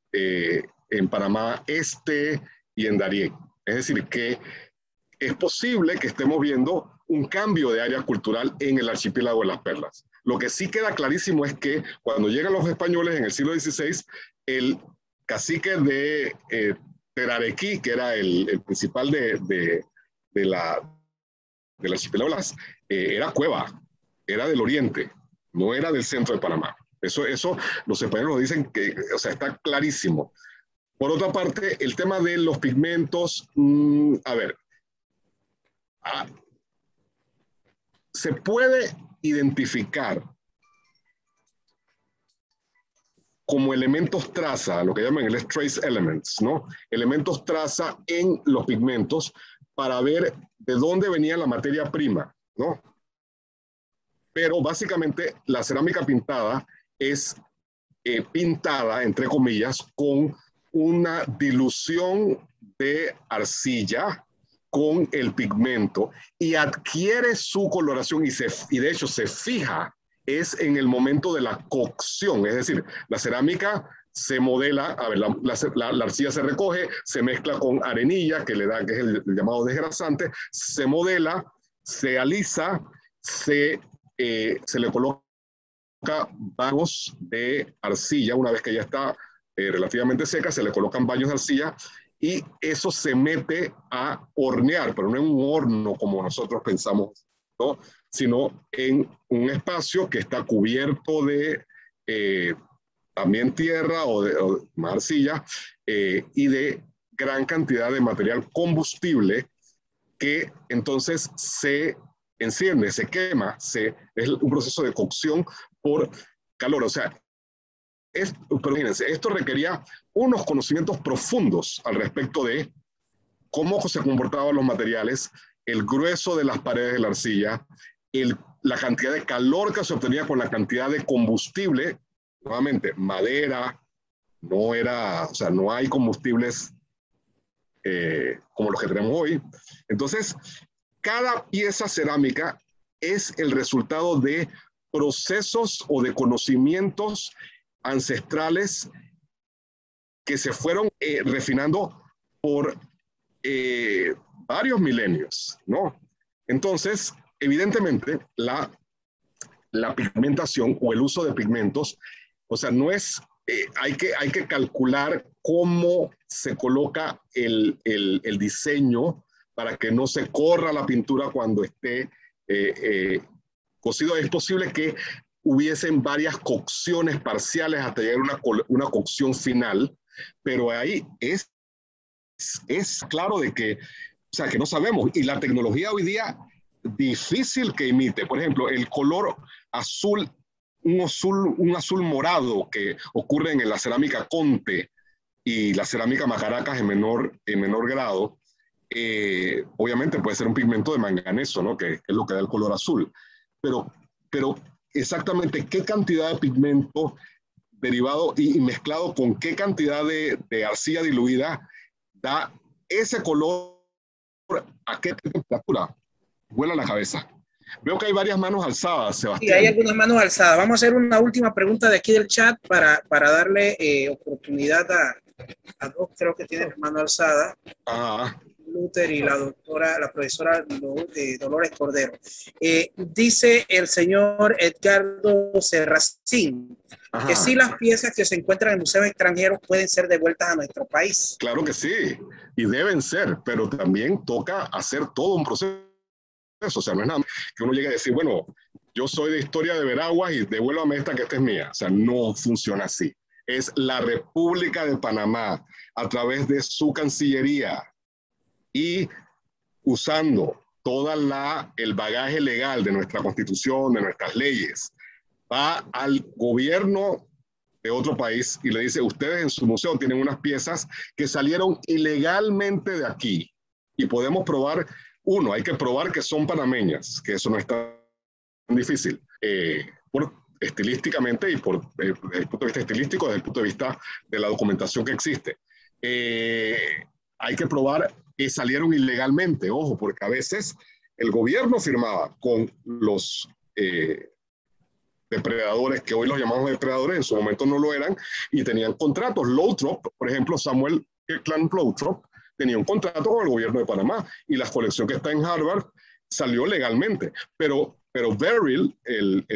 S2: en Panamá Este y en Darién. Es decir, que es posible que estemos viendo un cambio de área cultural en el archipiélago de las Perlas. Lo que sí queda clarísimo es que cuando llegan los españoles en el siglo XVI, el cacique de Terarequí, que era el principal del archipiélago de las era Cueva, era del oriente, no era del centro de Panamá. Eso los españoles dicen que, o sea, está clarísimo. Por otra parte, el tema de los pigmentos, se puede identificar como elementos traza, lo que llaman en inglés trace elements, ¿no? Elementos traza en los pigmentos para ver de dónde venía la materia prima, ¿no? Pero básicamente la cerámica pintada es pintada, entre comillas, con una dilución de arcilla con el pigmento y adquiere su coloración y de hecho se fija es en el momento de la cocción, es decir, la cerámica se modela, la arcilla se recoge, se mezcla con arenilla, que le da, que es el llamado desgrasante, se modela, se alisa, se le coloca baños de arcilla, una vez que ya está relativamente seca, se le colocan baños de arcilla y eso se mete a hornear, pero no en un horno como nosotros pensamos, ¿no? Sino en un espacio que está cubierto de también tierra o de arcilla y de gran cantidad de material combustible que entonces se enciende, se quema, es un proceso de cocción por calor. O sea, pero fíjense, esto requería unos conocimientos profundos al respecto de cómo se comportaban los materiales, el grueso de las paredes de la arcilla, la cantidad de calor que se obtenía con la cantidad de combustible, nuevamente, madera, no hay combustibles como los que tenemos hoy. Entonces, cada pieza cerámica es el resultado de procesos o de conocimientos ancestrales que se fueron refinando por varios milenios, ¿no? Entonces, evidentemente, la pigmentación o el uso de pigmentos, o sea, no es, hay que calcular cómo se coloca el diseño para que no se corra la pintura cuando esté cocido. Es posible que hubiesen varias cocciones parciales hasta llegar a una cocción final, pero ahí es claro de que, o sea, que no sabemos. Y la tecnología hoy día, difícil que imite. Por ejemplo, el color azul un azul morado que ocurre en la cerámica Conte y la cerámica Macaracas en menor grado. Obviamente puede ser un pigmento de manganeso, ¿no? Que es lo que da el color azul. Pero exactamente qué cantidad de pigmento derivado y mezclado con qué cantidad de arcilla diluida da ese color a qué temperatura. Vuela la cabeza. Veo que hay varias manos alzadas, Sebastián.
S3: Sí, hay algunas manos alzadas. Vamos a hacer una última pregunta de aquí del chat para darle oportunidad a dos, creo que tienen mano alzada.
S2: Ajá.
S3: Luther y la profesora Dolores Cordero. Dice el señor Edgardo Serracín que sí, las piezas que se encuentran en museos extranjeros pueden ser devueltas a nuestro país.
S2: Claro que sí, y deben ser, pero también toca hacer todo un proceso. O sea, no es nada que uno llegue a decir, bueno, yo soy de historia de Veraguas y devuélvame esta que esta es mía. O sea, no funciona así. Es la República de Panamá, a través de su Cancillería y usando todo el bagaje legal de nuestra Constitución, de nuestras leyes, va al gobierno de otro país y le dice, ustedes en su museo tienen unas piezas que salieron ilegalmente de aquí y podemos probar, hay que probar que son panameñas, que eso no es tan difícil, estilísticamente y desde el punto de vista estilístico, desde el punto de vista de la documentación que existe. Hay que probar que salieron ilegalmente, ojo, porque a veces el gobierno firmaba con los depredadores, que hoy los llamamos depredadores, en su momento no lo eran, y tenían contratos. Lothrop, por ejemplo, Samuel Kirkland Lothrop, tenía un contrato con el gobierno de Panamá, y la colección que está en Harvard salió legalmente. Pero Beryl, el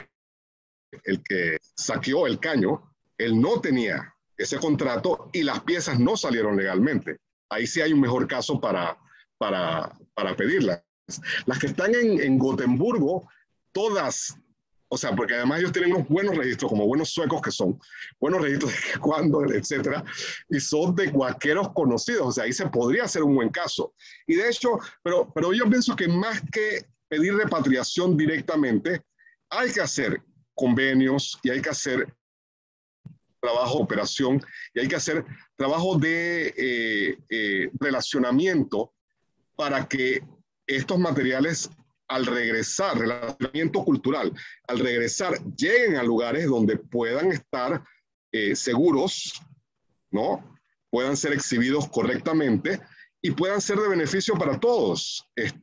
S2: que saqueó el caño, él no tenía ese contrato y las piezas no salieron legalmente. Ahí sí hay un mejor caso para pedirlas. Las que están en Gotemburgo, todas, o sea, porque además ellos tienen unos buenos registros, como buenos suecos que son, buenos registros de cuándo, etcétera, y son de guaqueros conocidos, o sea, ahí se podría hacer un buen caso. Y de hecho, pero yo pienso que más que pedir repatriación directamente, hay que hacer convenios y hay que hacer trabajo de operación y hay que hacer trabajo de relacionamiento para que estos materiales al regresar, relacionamiento cultural, al regresar lleguen a lugares donde puedan estar seguros, ¿no? Puedan ser exhibidos correctamente y puedan ser de beneficio para todos.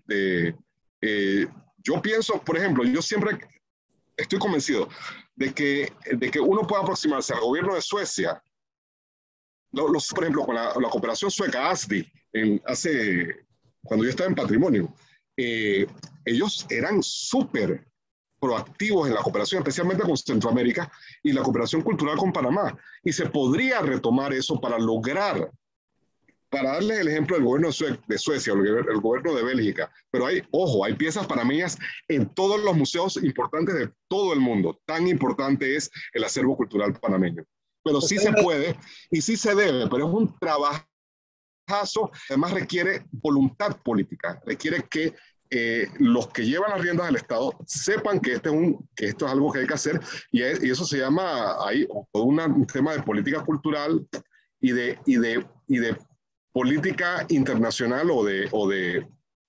S2: Yo pienso, por ejemplo, yo siempre estoy convencido de que uno puede aproximarse al gobierno de Suecia, por ejemplo, con la cooperación sueca, ASDI, cuando yo estaba en Patrimonio, ellos eran súper proactivos en la cooperación, especialmente con Centroamérica, y la cooperación cultural con Panamá. Y se podría retomar eso para lograr, para darles el ejemplo del gobierno de Suecia, el gobierno de Bélgica, pero hay piezas panameñas en todos los museos importantes de todo el mundo. Tan importante es el acervo cultural panameño. Pero sí se puede y sí se debe, pero es un trabajazo, además requiere voluntad política, requiere que los que llevan las riendas del Estado sepan que esto es algo que hay que hacer y eso se llama ahí todo un tema de política cultural y de política internacional o de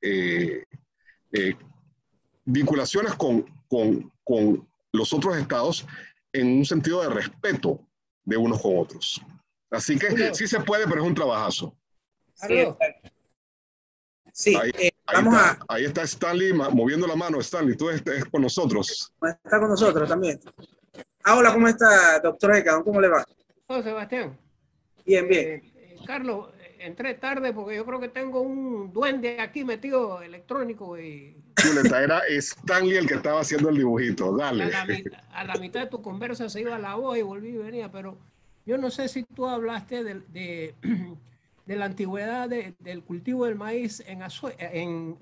S2: vinculaciones con los otros estados en un sentido de respeto de unos con otros. Así que sí se puede, pero es un trabajazo. Sí, ahí está Stanley moviendo la mano. Stanley, tú estás con nosotros.
S3: Está con nosotros también. Hola, ¿cómo está, doctor Eka? ¿Cómo le va?
S6: Hola, Sebastián.
S3: Bien, bien.
S6: Carlos, entré tarde porque yo creo que tengo un duende aquí metido electrónico y...
S2: Chuleta, era Stanley el que estaba haciendo el dibujito, dale.
S6: A la mitad de tu conversa se iba la voz y volví y venía, pero yo no sé si tú hablaste de la antigüedad del cultivo del maíz en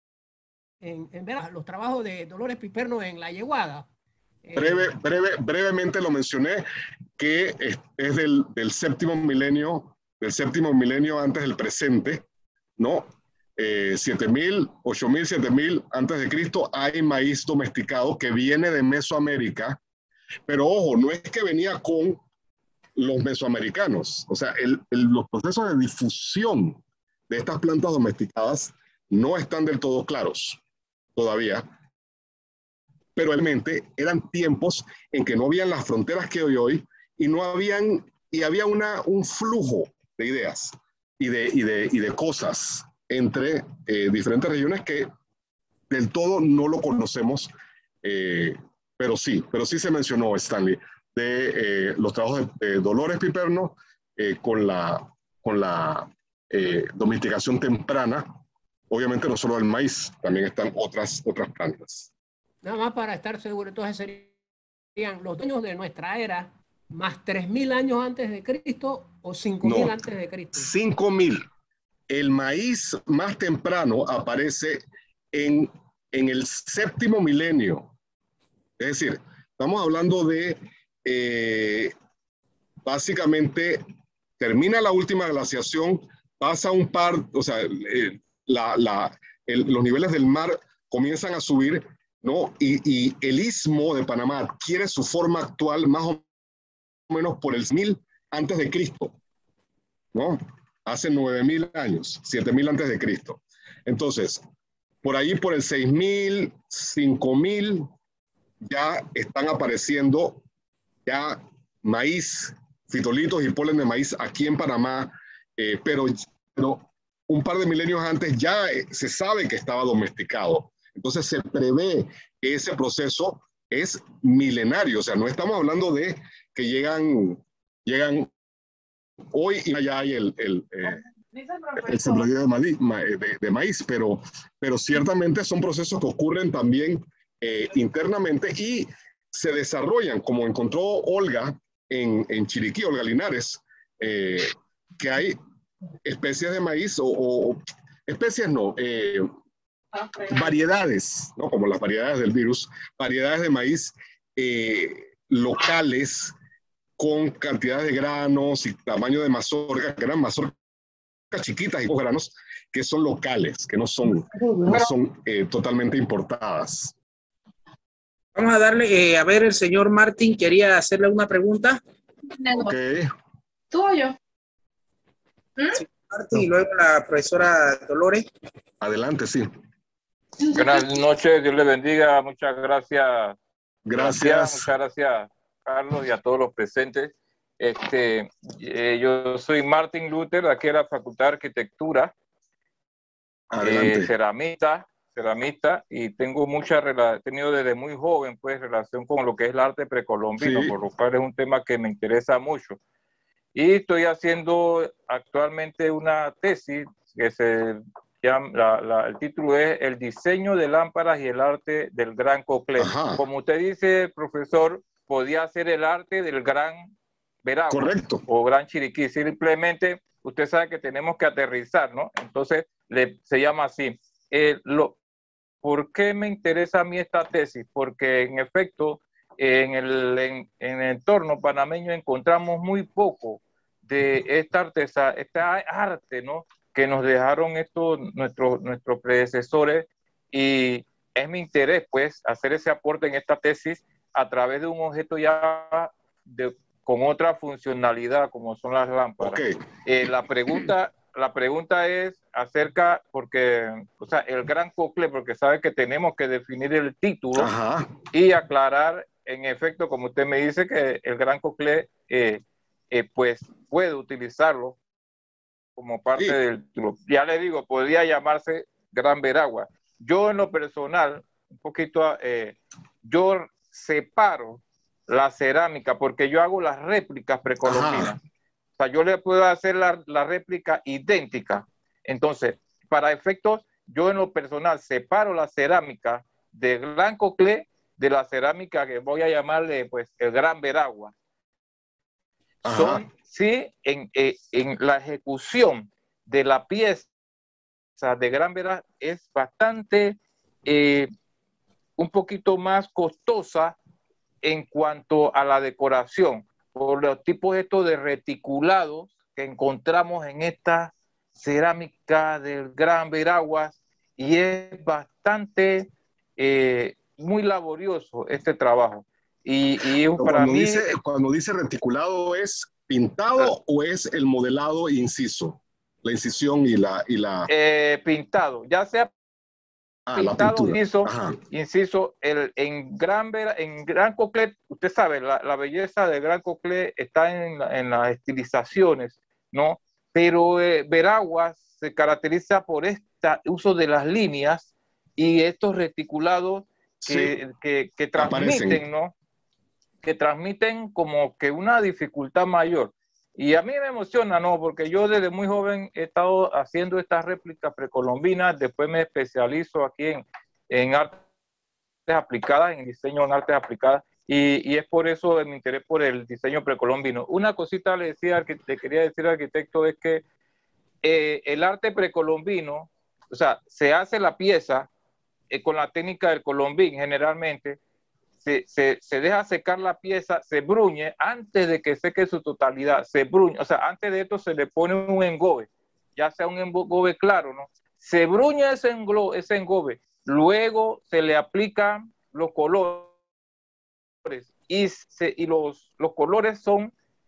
S6: los trabajos de Dolores Piperno en La Yeguada.
S2: Brevemente lo mencioné, que es del séptimo milenio antes del presente, ¿no? 7000, 8000, 7000 antes de Cristo, hay maíz domesticado que viene de Mesoamérica Pero ojo, no es que venía con los mesoamericanos. O sea, los procesos de difusión de estas plantas domesticadas no están del todo claros todavía. Pero realmente eran tiempos en que no habían las fronteras que hoy y no habían, y había un flujo de ideas y de cosas entre diferentes regiones que del todo no lo conocemos, pero sí se mencionó, Stanley, de los trabajos de Dolores Piperno con la domesticación temprana. Obviamente no solo el maíz, también están otras plantas.
S6: Nada más para estar seguro, entonces serían los dueños de nuestra era más 3.000 años antes de Cristo o 5.000 antes de Cristo.
S2: 5.000. El maíz más temprano aparece en el 7º milenio. Es decir, estamos hablando de básicamente termina la última glaciación, pasa un par, o sea, los niveles del mar comienzan a subir, ¿no? Y el istmo de Panamá adquiere su forma actual más o menos por el 1000 antes de Cristo, ¿no? Hace 9.000 años, 7.000 antes de Cristo. Entonces, por ahí por el 6.000, 5.000, ya están apareciendo ya maíz, fitolitos y polen de maíz aquí en Panamá, pero un par de milenios antes ya se sabe que estaba domesticado. Entonces se prevé que ese proceso es milenario, o sea, no estamos hablando de que llegan hoy y ya hay el sembradío de maíz, pero ciertamente son procesos que ocurren también internamente y se desarrollan, como encontró Olga en Chiriquí, Olga Linares, que hay especies de maíz o especies no, variedades, ¿no? Como las variedades del virus, variedades de maíz locales con cantidades de granos y tamaño de mazorca, que eran mazorcas chiquitas y pocos granos, que son locales, que no son totalmente importadas.
S3: Vamos a darle, a ver, el señor Martín quería hacerle una pregunta.
S2: Ok.
S7: ¿Tú o yo?
S3: Sí, Martín, y luego la profesora Dolores.
S2: Adelante, sí.
S8: Buenas noches, Dios le bendiga, muchas gracias.
S2: Gracias.
S8: Muchas gracias, Carlos, y a todos los presentes. Yo soy Martín Luther, aquí en la Facultad de Arquitectura, ceramista, y tengo he tenido desde muy joven pues relación con lo que es el arte precolombino, sí, por lo cual es un tema que me interesa mucho. Y estoy haciendo actualmente una tesis que se llama, el título es El diseño de lámparas y el arte del Gran Coclé. Como usted dice, profesor, podía ser el arte del Gran Veragua.
S2: Correcto.
S8: O Gran Chiriquí. Simplemente, usted sabe que tenemos que aterrizar, ¿no? Entonces, se llama así. ¿Por qué me interesa a mí esta tesis? Porque, en efecto, en el entorno panameño encontramos muy poco de esta arte, ¿no? Que nos dejaron nuestros predecesores, y es mi interés, pues, hacer ese aporte en esta tesis a través de un objeto ya con otra funcionalidad, como son las lámparas. Okay. La pregunta es acerca, porque, o sea, el Gran Coclé, porque sabe que tenemos que definir el título. Ajá. Y aclarar, en efecto, como usted me dice, que el Gran Coclé, pues, puede utilizarlo como parte del título. Ya le digo, podría llamarse Gran Veragua. Yo, en lo personal, un poquito, yo separo la cerámica, porque yo hago las réplicas precolombinas. O sea, yo le puedo hacer la réplica idéntica. Entonces, para efectos, yo en lo personal separo la cerámica de Gran Coclé de la cerámica que voy a llamarle, pues, el Gran Veragua. Son, sí, en la ejecución de la pieza de Gran Veragua es bastante, un poquito más costosa en cuanto a la decoración, por los tipos estos de reticulados que encontramos en esta cerámica del Gran Veragua, y es bastante, muy laborioso este trabajo. Y para
S2: cuando
S8: mí...
S2: cuando dice reticulado, ¿es pintado o es el modelado inciso? La incisión y la...
S8: pintado, ya sea
S2: la
S8: pintado,
S2: pintura.
S8: inciso, en Gran Coclet, usted sabe, la belleza de Gran Coclet está en las estilizaciones, ¿no? Pero Veraguas se caracteriza por este uso de las líneas y estos reticulados que transmiten, ¿no? Que transmiten como que una dificultad mayor. Y a mí me emociona, ¿no? Porque yo desde muy joven he estado haciendo estas réplicas precolombinas, después me especializo aquí en artes aplicadas, en diseño en artes aplicadas, y es por eso mi interés por el diseño precolombino. Una cosita le quería decir, arquitecto, es que el arte precolombino, o sea, se hace la pieza con la técnica del colombín generalmente, se deja secar la pieza, se bruñe antes de que seque su totalidad, se bruñe, o sea, antes de esto se le pone un engobe, ya sea un engobe claro, ¿no? Se bruña ese engobe, luego se le aplican los colores y los colores son,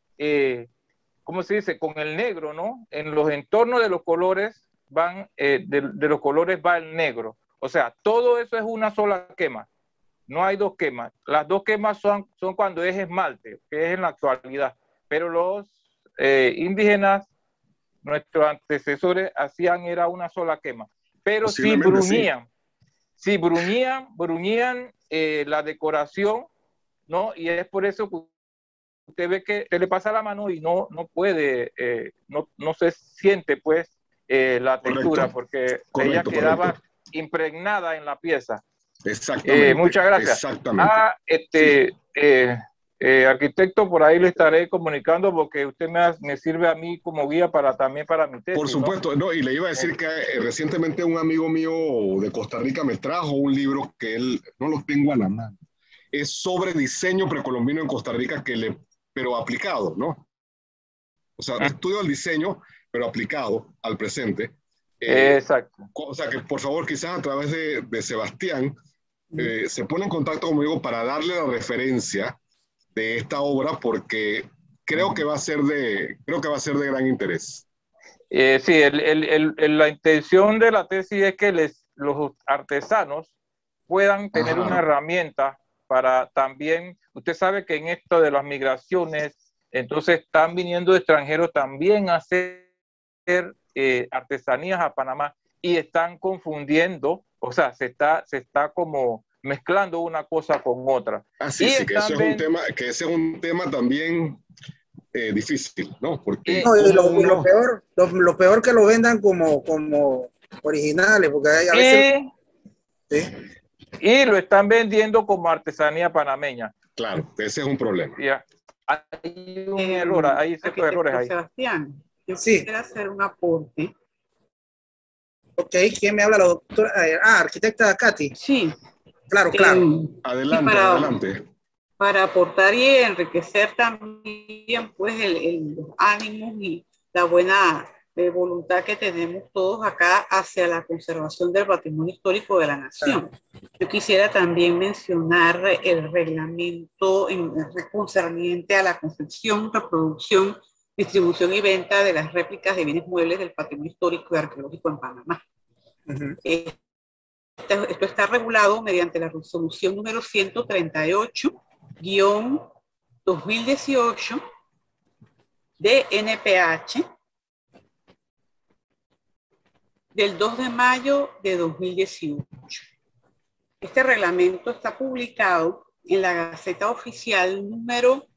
S8: ¿cómo se dice? Con el negro, ¿no? En los entornos de los colores van, de los colores va el negro, o sea, todo eso es una sola quema. No hay dos quemas. Las dos quemas son cuando es esmalte, que es en la actualidad. Pero los indígenas, nuestros antecesores, hacían era una sola quema. Pero sí bruñían. Sí, bruñían la decoración, ¿no? Y es por eso que usted ve que se le pasa la mano y no puede, no se siente, pues, la textura, porque ella quedaba impregnada en la pieza.
S2: Exactamente.
S8: Muchas gracias.
S2: Exactamente.
S8: Arquitecto, por ahí le estaré comunicando porque usted me sirve a mí como guía también para mi tesis.
S2: Por supuesto, ¿no? Y le iba a decir que recientemente un amigo mío de Costa Rica me trajo un libro que él, no lo tengo a la mano, es sobre diseño precolombino en Costa Rica, pero aplicado, ¿no? O sea, estudio el diseño, pero aplicado al presente.
S8: Exacto.
S2: O sea, que por favor, quizás a través de Sebastián, se pone en contacto conmigo para darle la referencia de esta obra, porque creo que va a ser de gran interés.
S8: Sí, la intención de la tesis es que los artesanos puedan tener una herramienta para también, usted sabe que en esto de las migraciones, entonces están viniendo extranjeros también a hacer artesanías a Panamá y están confundiendo, o sea, se está como mezclando una cosa con otra.
S2: Sí, sí, que ese es un tema también difícil, ¿no? Porque
S3: lo peor que lo vendan como originales, porque hay a veces...
S8: Y lo están vendiendo como artesanía panameña.
S2: Claro, ese es un problema.
S8: Hay un error, hay ciertos errores ahí.
S7: Sebastián, yo quisiera hacer un aporte.
S3: Ok, ¿quién me habla? La doctora, arquitecta Katy.
S7: Sí.
S3: Claro.
S2: Adelante.
S7: Para aportar y enriquecer también pues los ánimos y la buena voluntad que tenemos todos acá hacia la conservación del patrimonio histórico de la nación. Yo quisiera también mencionar el reglamento concerniente a la concepción, reproducción, distribución y venta de las réplicas de bienes muebles del patrimonio histórico y arqueológico en Panamá. Esto está regulado mediante la resolución número 138-2018 de NPH del 2 de mayo de 2018. Este reglamento está publicado en la Gaceta Oficial número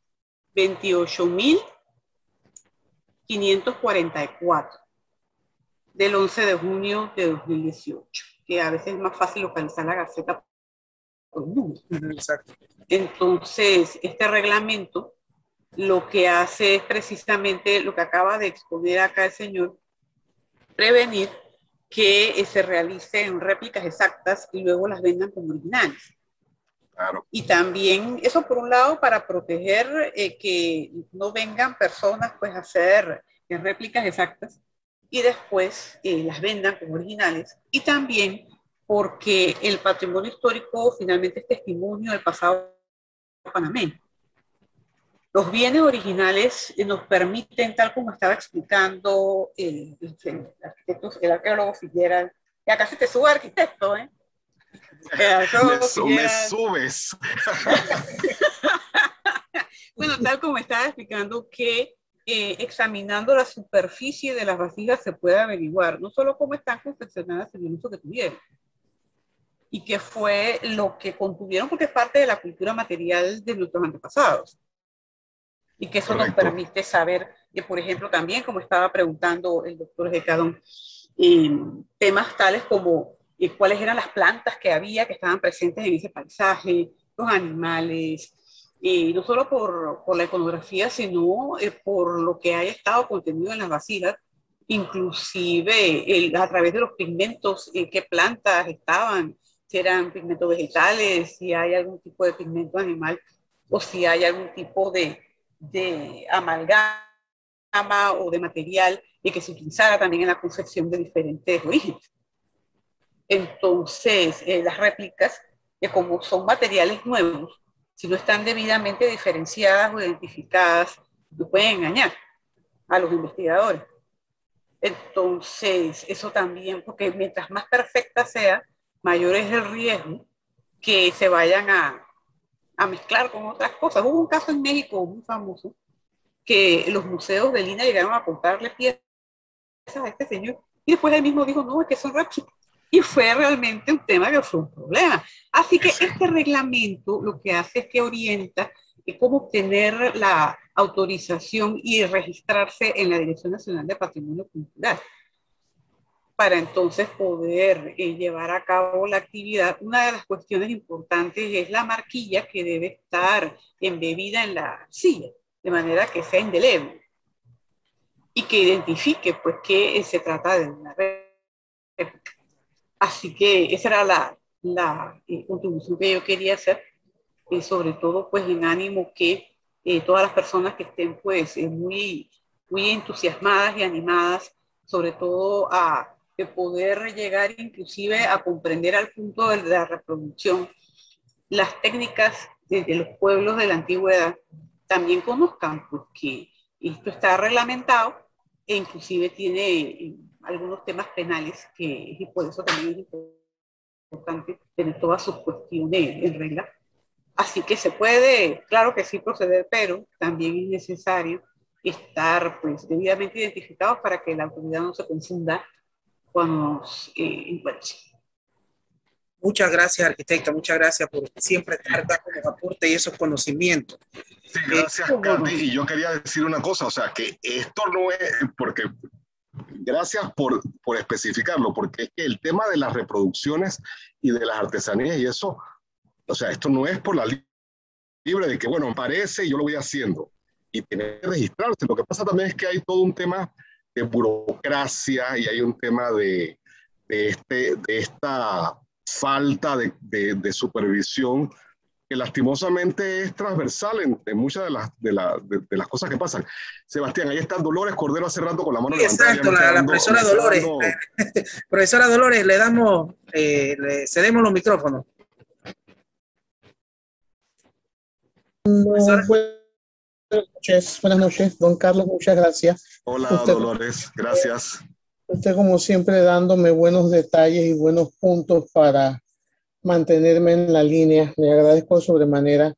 S7: 28.544 del 11 de junio de 2018, que a veces es más fácil localizar la Gaceta por número.
S3: Exacto.
S7: Entonces, este reglamento lo que hace es precisamente lo que acaba de exponer acá el señor, prevenir que se realicen réplicas exactas y luego las vendan como originales.
S2: Claro.
S7: Y también eso por un lado para proteger que no vengan personas pues a hacer réplicas exactas y después las vendan como originales, y también porque el patrimonio histórico finalmente es testimonio del pasado panameño. Los bienes originales nos permiten, tal como estaba explicando el arqueólogo Figueras, y acá se te sube arquitecto, ¿eh?
S2: Me subes.
S7: Bueno, tal como estaba explicando que examinando la superficie de las vasijas se puede averiguar no solo cómo están confeccionadas, sino el uso que tuvieron. Y qué fue lo que contuvieron, porque es parte de la cultura material de nuestros antepasados. Y que eso nos permite saber que, por ejemplo, también, como estaba preguntando el doctor Gecadón, temas tales como cuáles eran las plantas que había que estaban presentes en ese paisaje, los animales, no solo por la iconografía, sino por lo que haya estado contenido en las vasijas, inclusive a través de los pigmentos, qué plantas estaban, si eran pigmentos vegetales, si hay algún tipo de pigmento animal o si hay algún tipo de amalgama o de material y que se utilizara también en la confección de diferentes orígenes. Entonces, las réplicas, como son materiales nuevos, si no están debidamente diferenciadas o identificadas, no pueden engañar a los investigadores. Entonces, eso también, porque mientras más perfecta sea, mayor es el riesgo que se vayan a mezclar con otras cosas. Hubo un caso en México muy famoso que los museos de Lina llegaron a comprarle piezas a este señor y después él mismo dijo, no, es que son réplicas. Y fue realmente un tema que fue un problema. Así que este reglamento lo que hace es que orienta cómo obtener la autorización y registrarse en la Dirección Nacional de Patrimonio Cultural para entonces poder llevar a cabo la actividad. Una de las cuestiones importantes es la marquilla que debe estar embebida en la arcilla, de manera que sea indeleble y que identifique pues que se trata de una réplica. Así que esa era la contribución que yo quería hacer, sobre todo pues en ánimo que todas las personas que estén pues muy entusiasmadas y animadas, sobre todo a poder llegar inclusive a comprender al punto de la reproducción las técnicas de los pueblos de la antigüedad, también conozcan porque esto está reglamentado e inclusive tiene algunos temas penales y por eso también es importante tener todas sus cuestiones en regla. Así que se puede, claro que sí, proceder, pero también es necesario estar pues debidamente identificados para que la autoridad no se confunda cuando nos encuentre.
S3: Muchas gracias, arquitecta. Muchas gracias por siempre dar como aporte y esos conocimientos.
S2: Sí, gracias, Katy. Y yo quería decir una cosa, o sea, que esto no es, porque gracias por especificarlo, porque es que el tema de las reproducciones y de las artesanías y eso, o sea, esto no es por la libre de que, bueno, me parece y yo lo voy haciendo. Y tiene que registrarse. Lo que pasa también es que hay todo un tema de burocracia y hay un tema de esta falta de supervisión que lastimosamente es transversal en muchas de las cosas que pasan. Sebastián, ahí está Dolores Cordero hace rato con la mano levantada.
S3: Exacto, la profesora Dolores. Profesora Dolores, le cedemos los micrófonos.
S9: Buenas noches, don Carlos, muchas gracias.
S2: Hola, Dolores, gracias.
S9: Usted como siempre dándome buenos detalles y buenos puntos para mantenerme en la línea. Le agradezco sobremanera.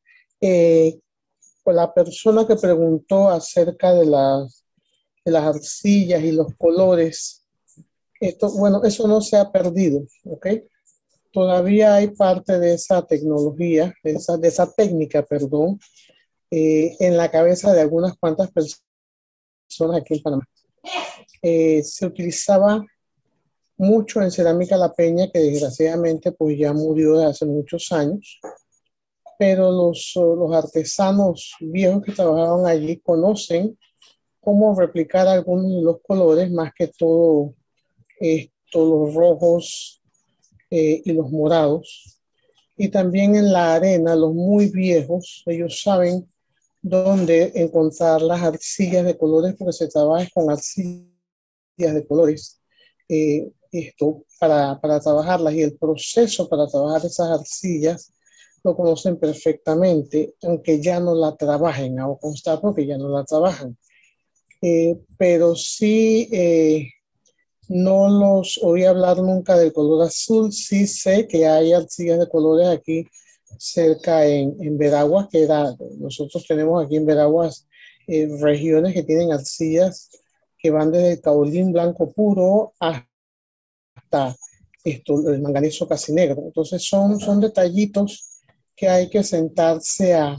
S9: La persona que preguntó acerca de las arcillas y los colores, bueno, eso no se ha perdido, ¿ok? Todavía hay parte de esa tecnología, de esa técnica, perdón, en la cabeza de algunas cuantas personas aquí en Panamá. Se utilizaba mucho en Cerámica La Peña, que desgraciadamente pues ya murió de hace muchos años, pero los artesanos viejos que trabajaban allí conocen cómo replicar algunos de los colores, más que todo los rojos y los morados. Y también en la arena, los muy viejos, ellos saben dónde encontrar las arcillas de colores, porque se trabaja con arcillas de colores para trabajarlas, y el proceso para trabajar esas arcillas lo conocen perfectamente, aunque ya no la trabajen, hago constar porque ya no la trabajan. Pero sí, no los oí hablar nunca del color azul. Sí sé que hay arcillas de colores aquí cerca en Veraguas, nosotros tenemos aquí en Veraguas regiones que tienen arcillas que van desde el caolín blanco puro hasta el manganeso casi negro. Entonces son detallitos que hay que sentarse a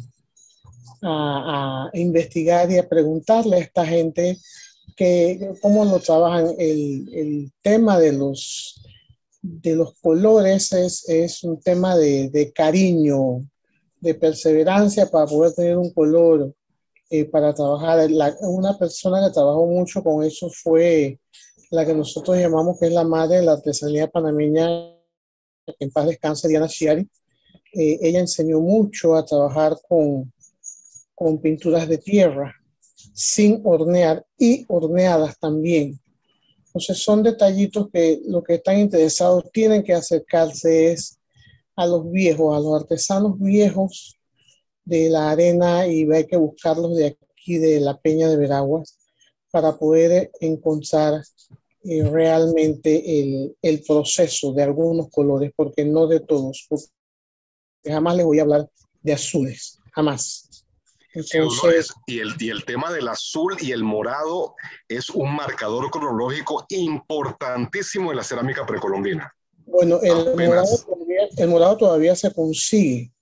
S9: investigar y a preguntarle a esta gente cómo lo trabajan. El tema de los colores es un tema de cariño, de perseverancia para poder tener un color para trabajar. Una persona que trabajó mucho con eso fue la que nosotros llamamos que es la madre de la artesanía panameña, que en paz descanse, Diana Chiari. Ella enseñó mucho a trabajar con pinturas de tierra, sin hornear y horneadas también. Entonces son detallitos que los que están interesados tienen que acercarse es a los viejos, a los artesanos viejos de la arena, y hay que buscarlos de aquí, de la Peña de Veraguas, para poder encontrar realmente el proceso de algunos colores, porque no de todos, porque jamás les voy a hablar de azules, jamás.
S2: Entonces, y el tema del azul y el morado es un marcador cronológico importantísimo en la cerámica precolombina.
S9: Bueno, el morado todavía se consigue,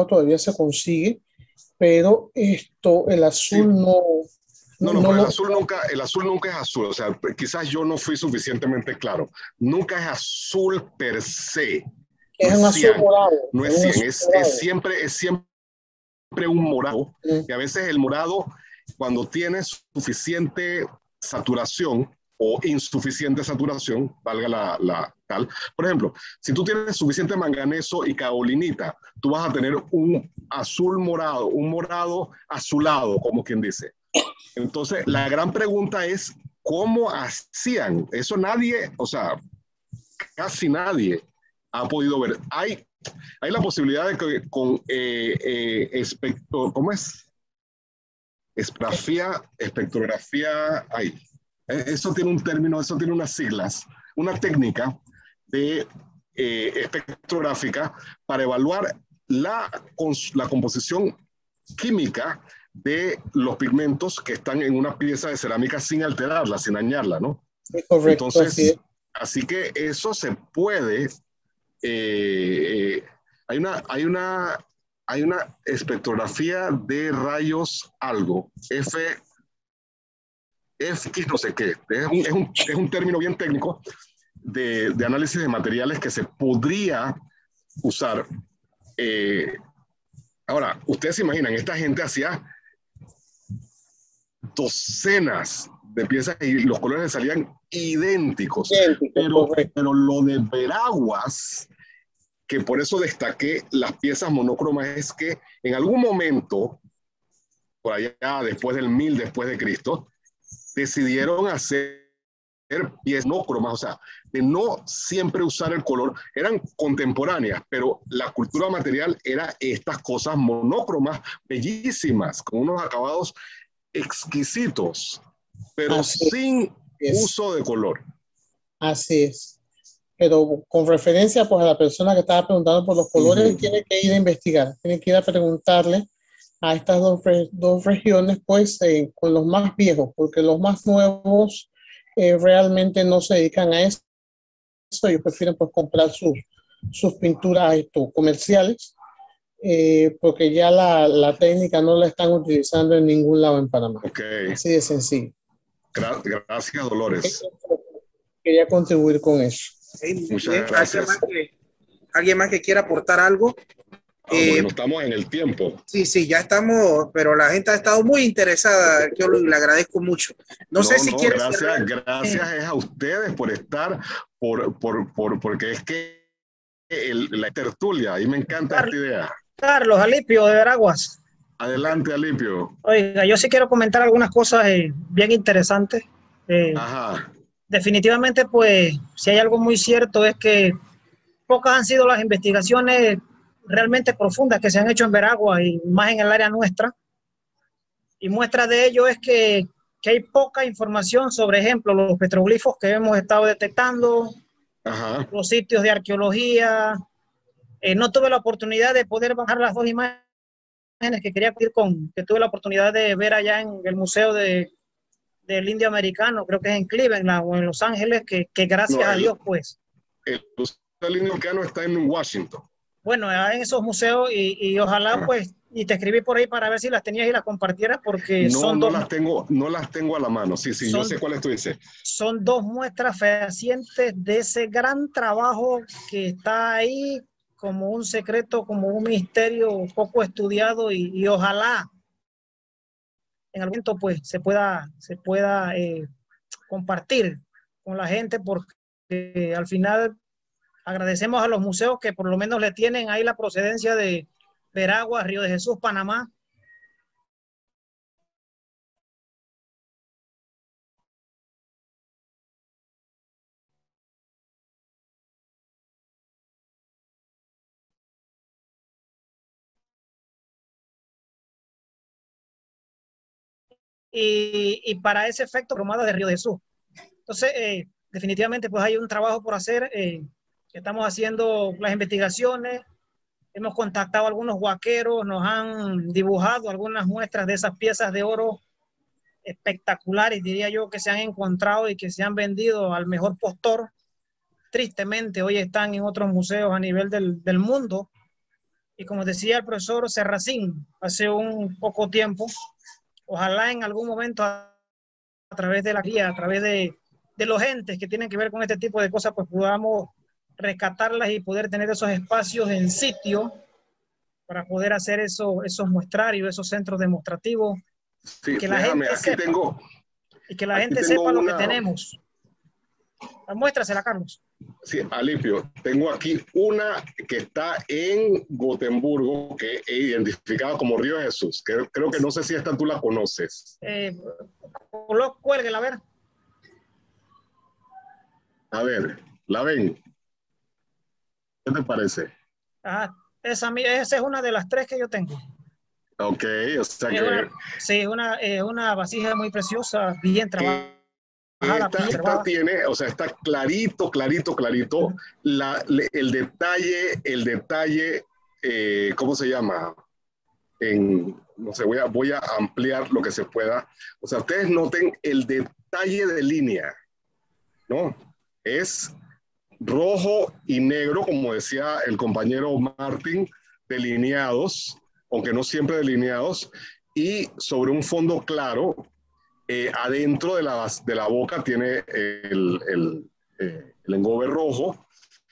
S9: pero el azul
S2: sí.
S9: No,
S2: el azul nunca es azul. O sea, quizás yo no fui suficientemente claro. Nunca es azul per se.
S9: Es un azul morado.
S2: No es 100, es siempre un morado. Y a veces el morado, cuando tiene suficiente saturación o insuficiente saturación, valga la tal. Por ejemplo, si tú tienes suficiente manganeso y caolinita, tú vas a tener un azul morado, un morado azulado, como quien dice. Entonces, la gran pregunta es, ¿cómo hacían? Eso nadie, o sea, casi nadie ha podido ver. Hay la posibilidad de que con ¿cómo es? Espectrografía, eso tiene un término, eso tiene unas siglas, una técnica de espectrográfica para evaluar la composición química de los pigmentos que están en una pieza de cerámica sin alterarla, sin dañarla, ¿no?
S9: Correcto.
S2: Entonces, así que eso se puede. Hay una espectrografía de rayos algo, FX no sé qué, es un término bien técnico de análisis de materiales que se podría usar. Ahora, ustedes se imaginan, esta gente hacía docenas de piezas y los colores salían idénticos. Pero lo de Veraguas, que por eso destaqué las piezas monócromas, es que en algún momento, por allá después del 1000 después de Cristo, decidieron hacer piezas monócromas, o sea, de no siempre usar el color. Eran contemporáneas, pero la cultura material era estas cosas monócromas, bellísimas, con unos acabados exquisitos, pero sin uso de color.
S9: Así es. Pero con referencia pues a la persona que estaba preguntando por los colores, tiene que ir a investigar, tiene que ir a preguntarle a estas dos regiones, pues con los más viejos, porque los más nuevos realmente no se dedican a eso. Ellos prefieren pues comprar sus pinturas comerciales, porque ya la técnica no la están utilizando en ningún lado en Panamá. Así de sencillo.
S2: Gracias, Dolores.
S9: Quería contribuir con eso.
S2: Muchas gracias.
S3: ¿Alguien más que quiera aportar algo?
S2: Bueno, estamos en el tiempo.
S3: Sí, ya estamos, pero la gente ha estado muy interesada. Yo le agradezco mucho. No sé si quieres.
S2: Gracias es a ustedes por estar, porque es que la tertulia, y me encanta esta idea.
S10: Carlos Alipio de Veraguas.
S2: Adelante, Alipio.
S10: Oiga, yo sí quiero comentar algunas cosas bien interesantes.
S2: Ajá.
S10: Definitivamente, pues, si hay algo muy cierto es que pocas han sido las investigaciones realmente profundas que se han hecho en Veragua y más en el área nuestra. Y muestra de ello es que hay poca información sobre, ejemplo, los petroglifos que hemos estado detectando,
S2: Ajá.
S10: los sitios de arqueología. No tuve la oportunidad de poder bajar las 2 imágenes que quería pedir que tuve la oportunidad de ver allá en el Museo del Indio Americano, creo que es en Cleveland o en Los Ángeles, que gracias a Dios, pues.
S2: El Museo del Indio Americano está en Washington.
S10: Bueno, en esos museos y ojalá pues, y te escribí por ahí para ver si las tenías y las compartieras porque
S2: no las tengo a la mano. Sí, yo sé cuáles tú dices.
S10: Son 2 muestras fehacientes de ese gran trabajo que está ahí como un secreto, como un misterio poco estudiado y ojalá en algún momento pues se pueda compartir con la gente porque al final agradecemos a los museos que por lo menos le tienen ahí la procedencia de Veragua, Río de Jesús, Panamá. Y para ese efecto, Bromada de Río de Jesús. Entonces, definitivamente pues hay un trabajo por hacer. Estamos haciendo las investigaciones. Hemos contactado a algunos huaqueros, nos han dibujado algunas muestras de esas piezas de oro espectaculares, diría yo, que se han encontrado y que se han vendido al mejor postor. Tristemente, hoy están en otros museos a nivel del mundo. Y como decía el profesor Serracín hace un poco tiempo, ojalá en algún momento a través de la guía, a través de los entes que tienen que ver con este tipo de cosas, pues podamos rescatarlas y poder tener esos espacios en sitio para poder hacer esos muestrarios, esos centros demostrativos.
S2: Sí,
S10: que la
S2: déjame,
S10: gente
S2: aquí
S10: sepa,
S2: tengo.
S10: y que la gente sepa lo que tenemos. Muéstrasela, Carlos.
S2: Sí, Alipio, tengo aquí una que está en Gotemburgo, que es identificada como Río de Jesús. Creo que no sé si esta tú la conoces.
S10: Cuélguela, a ver.
S2: A ver, ¿la ven? ¿Qué te parece?
S10: Esa es una de las 3 que yo tengo.
S2: Ok, o sea
S10: sí, es una vasija muy preciosa, bien trabajada.
S2: Esta tiene, o sea, está clarito, el detalle, ¿cómo se llama? No sé, voy a ampliar lo que se pueda. O sea, ustedes noten el detalle de línea, ¿no? Es rojo y negro, como decía el compañero Martín, delineados, aunque no siempre delineados, y sobre un fondo claro. Adentro de la boca tiene el engobe rojo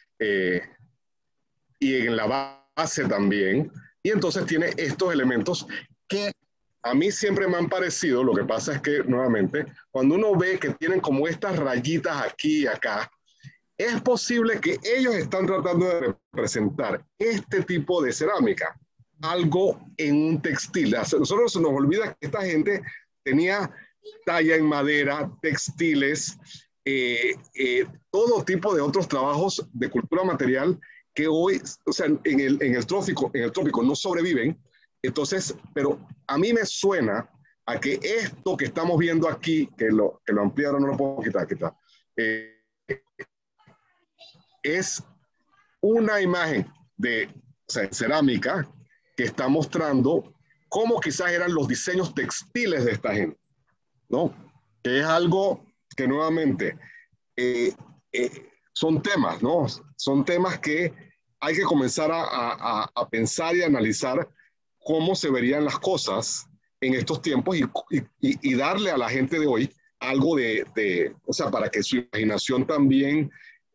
S2: y en la base también. Y entonces tiene estos elementos que a mí siempre me han parecido. Lo que pasa es que, nuevamente, cuando uno ve que tienen como estas rayitas aquí y acá, es posible que ellos están tratando de representar este tipo de cerámica, algo en un textil. A nosotros se nos olvida que esta gente tenía talla en madera, textiles, todo tipo de otros trabajos de cultura material que hoy, o sea, en el trópico no sobreviven. Entonces, pero a mí me suena a que esto que estamos viendo aquí, que lo ampliaron, no lo puedo quitar, es una imagen de, o sea, cerámica que está mostrando cómo quizás eran los diseños textiles de esta gente, ¿no? Que es algo que nuevamente son temas, ¿no? Son temas que hay que comenzar a pensar y analizar cómo se verían las cosas en estos tiempos y darle a la gente de hoy algo o sea, para que su imaginación también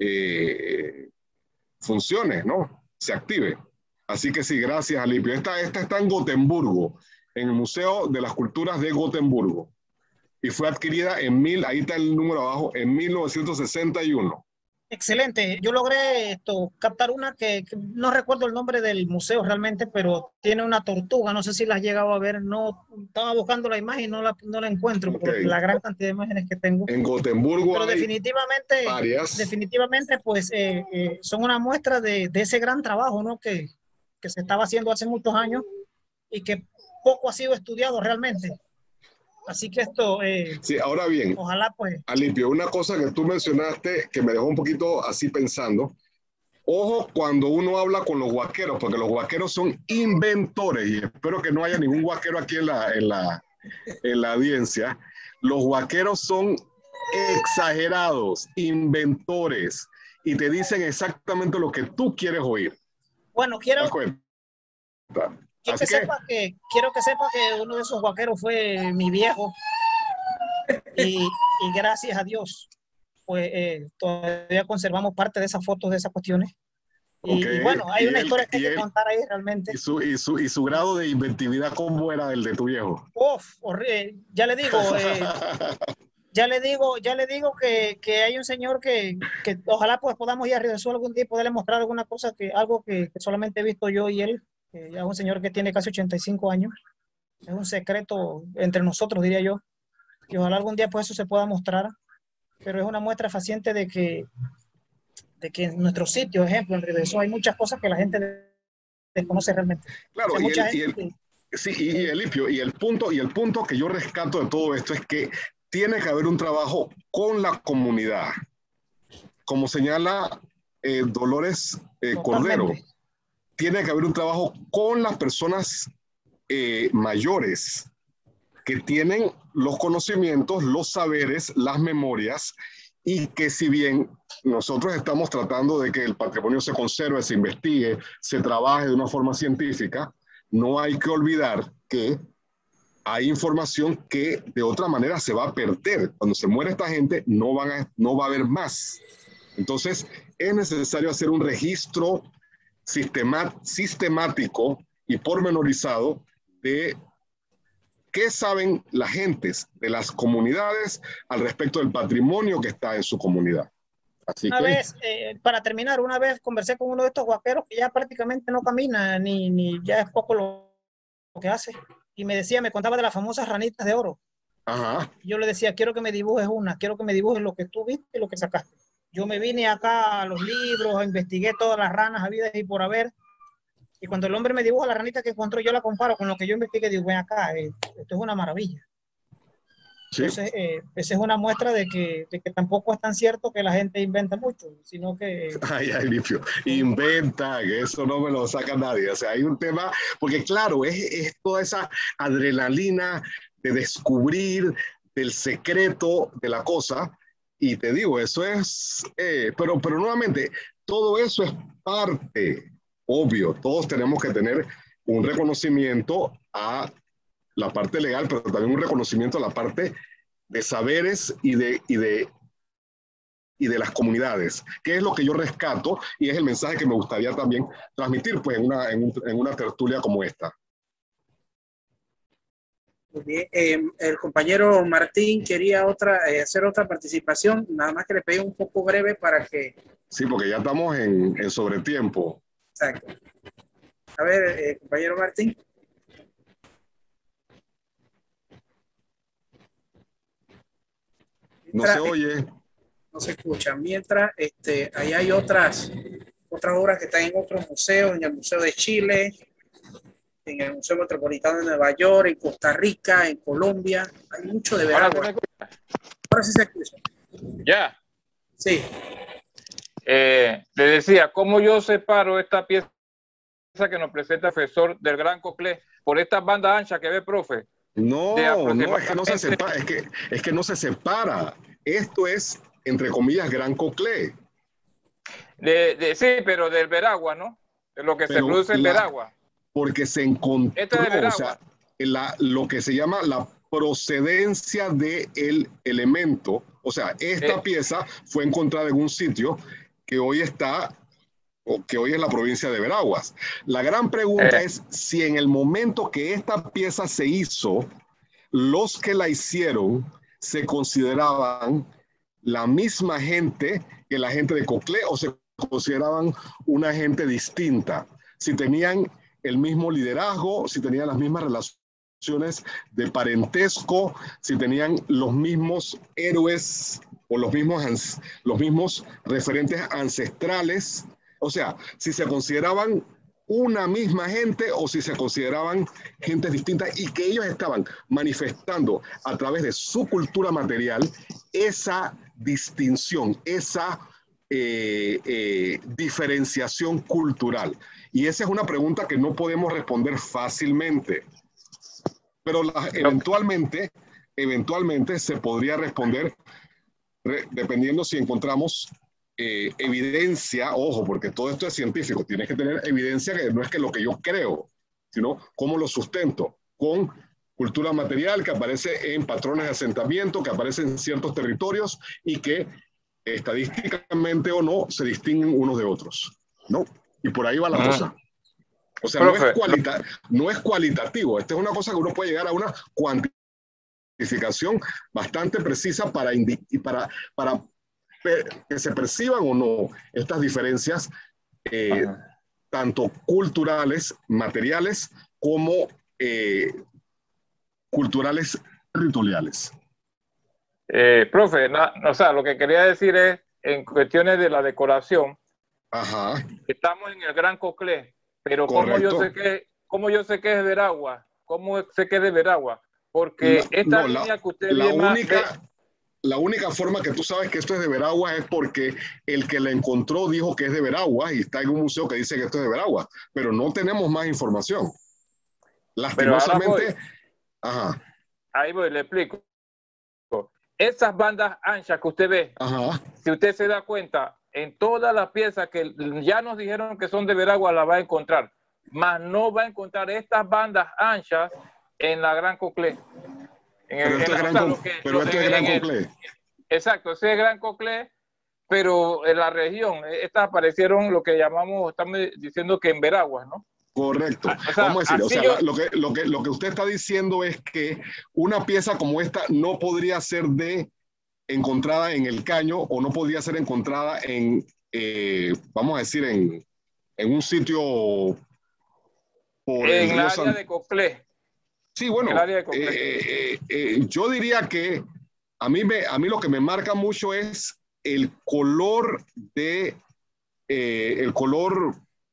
S2: funcione, ¿no? Se active. Así que sí, gracias, Alipio. Esta está en Gotemburgo, en el Museo de las Culturas de Gotemburgo. Y fue adquirida ahí está el número abajo, en 1961.
S10: Excelente. Yo logré captar una que no recuerdo el nombre del museo realmente, pero tiene una tortuga. No sé si la has llegado a ver. No, estaba buscando la imagen y no la encuentro por la gran cantidad de imágenes que tengo.
S2: En Gotemburgo
S10: pero
S2: hay
S10: definitivamente, pues son una muestra de ese gran trabajo, ¿no? Que que se estaba haciendo hace muchos años y que poco ha sido estudiado realmente. Así que esto,
S2: sí, ahora bien,
S10: ojalá pues...
S2: Alipio, una cosa que tú mencionaste que me dejó un poquito así pensando. Ojo cuando uno habla con los huaqueros, porque los huaqueros son inventores, y espero que no haya ningún huaquero aquí en la audiencia. Los huaqueros son exagerados, inventores, y te dicen exactamente lo que tú quieres oír.
S10: Bueno, quiero que sepa que uno de esos huaqueros fue mi viejo, y gracias a Dios pues todavía conservamos parte de esas fotos, de esas cuestiones. Y bueno, hay una historia que hay que contar ahí realmente.
S2: ¿Y su grado de inventividad cómo era el de tu viejo?
S10: Ya le digo que hay un señor que ojalá pues podamos ir a Río del Sur algún día y poderle mostrar alguna cosa, algo que solamente he visto yo y él. Ya es un señor que tiene casi 85 años. Es un secreto entre nosotros, diría yo. Y ojalá algún día pues eso se pueda mostrar. Pero es una muestra fehaciente de que en nuestros sitios, ejemplo, en Río del Sur, hay muchas cosas que la gente desconoce realmente.
S2: Claro,
S10: o sea,
S2: y el punto que yo rescato de todo esto es que tiene que haber un trabajo con la comunidad. Como señala Dolores Cordero, tiene que haber un trabajo con las personas mayores que tienen los conocimientos, los saberes, las memorias, y que si bien nosotros estamos tratando de que el patrimonio se conserve, se investigue, se trabaje de una forma científica, no hay que olvidar que hay información que de otra manera se va a perder. Cuando se muere esta gente, no va a haber más. Entonces, es necesario hacer un registro sistemático y pormenorizado de qué saben las gentes de las comunidades al respecto del patrimonio que está en su comunidad. Así
S10: para terminar, una vez conversé con uno de estos huaqueros que ya prácticamente no camina, ni ya es poco lo que hace, y me contaba de las famosas ranitas de oro.
S2: Ajá.
S10: Yo le decía, quiero que me dibujes quiero que me dibujes lo que tú viste y lo que sacaste. Yo me vine acá a los libros, investigué todas las ranas habidas y por haber, y cuando el hombre me dibuja la ranita que encontró, yo la comparo con lo que yo investigué, digo, ven acá, esto es una maravilla. Sí. Entonces, esa es una muestra de que tampoco es tan cierto que la gente inventa mucho, sino que...
S2: Ay, Lipio, inventa, que eso no me lo saca nadie. O sea, hay un tema, porque claro, es toda esa adrenalina de descubrir del secreto de la cosa, y te digo, eso es, pero nuevamente, todo eso es parte, obvio, todos tenemos que tener un reconocimiento a la parte legal, pero también un reconocimiento a la parte de saberes y de las comunidades, que es lo que yo rescato y es el mensaje que me gustaría también transmitir pues, en una tertulia como esta.
S3: Muy bien. El compañero Martín quería hacer otra participación, nada más que le pedí un poco breve para que...
S2: Sí, porque ya estamos en sobretiempo.
S3: Exacto. A ver, compañero Martín.
S2: No se oye.
S3: No se escucha. Mientras, ahí hay otras obras que están en otros museos, en el Museo de Chile, en el Museo Metropolitano de Nueva York, en Costa Rica, en Colombia. Hay mucho de Veragua. Ahora sí se escucha.
S8: Ya.
S3: Sí.
S8: Le decía, ¿cómo yo separo esta pieza que nos presenta el profesor del Gran Coclé por esta banda ancha que ve, profe?
S2: No, es que no se separa, es que no se separa. Esto es, entre comillas, Gran Coclé.
S8: Sí, pero del Veragua, ¿no? De lo que se produce en Veragua.
S2: Porque se encontró, o sea, lo que se llama la procedencia del elemento. O sea, esta pieza fue encontrada en un sitio que hoy es la provincia de Veraguas. La gran pregunta es si en el momento que esta pieza se hizo, los que la hicieron se consideraban la misma gente que la gente de Coclé o se consideraban una gente distinta. Si tenían el mismo liderazgo, si tenían las mismas relaciones de parentesco, si tenían los mismos héroes o los mismos referentes ancestrales. O sea, si se consideraban una misma gente o si se consideraban gentes distintas y que ellos estaban manifestando a través de su cultura material esa distinción, esa diferenciación cultural. Y esa es una pregunta que no podemos responder fácilmente, pero eventualmente se podría responder dependiendo si encontramos evidencia, ojo, porque todo esto es científico, tienes que tener evidencia que no es que lo que yo creo, sino cómo lo sustento, con cultura material que aparece en patrones de asentamiento, que aparece en ciertos territorios y que estadísticamente o no se distinguen unos de otros, ¿no? Y por ahí va la cosa. O sea, no es cualitativo, esta es una cosa que uno puede llegar a una cuantificación bastante precisa para que se perciban o no estas diferencias, tanto culturales, materiales, como culturales territoriales.
S8: Profe, o sea, lo que quería decir es, en cuestiones de la decoración,
S2: ajá,
S8: estamos en el Gran Coclé, pero ¿cómo yo sé que es Veragua? ¿Cómo sé que es de Veragua? Porque esta línea que usted
S2: la única forma que tú sabes que esto es de Veragua es porque el que la encontró dijo que es de Veragua y está en un museo que dice que esto es de Veragua, pero no tenemos más información. Lastimosamente,
S8: ajá. Ahí voy, le explico. Esas bandas anchas que usted ve,
S2: ajá,
S8: si usted se da cuenta, en todas las piezas que ya nos dijeron que son de Veragua, la va a encontrar, mas no va a encontrar estas bandas anchas en la Gran Coclé.
S2: Pero esto es Gran Coclé.
S8: Exacto, ese es Gran Coclé, pero en la región, estas aparecieron lo que llamamos, estamos diciendo que en Veraguas, ¿no?
S2: Correcto. Vamos a decir, lo que usted está diciendo es que una pieza como esta no podría ser encontrada en el Caño o no podría ser encontrada en, vamos a decir, en un sitio por
S8: en el área de Coclé.
S2: Sí, bueno, yo diría que a mí lo que me marca mucho es el color el color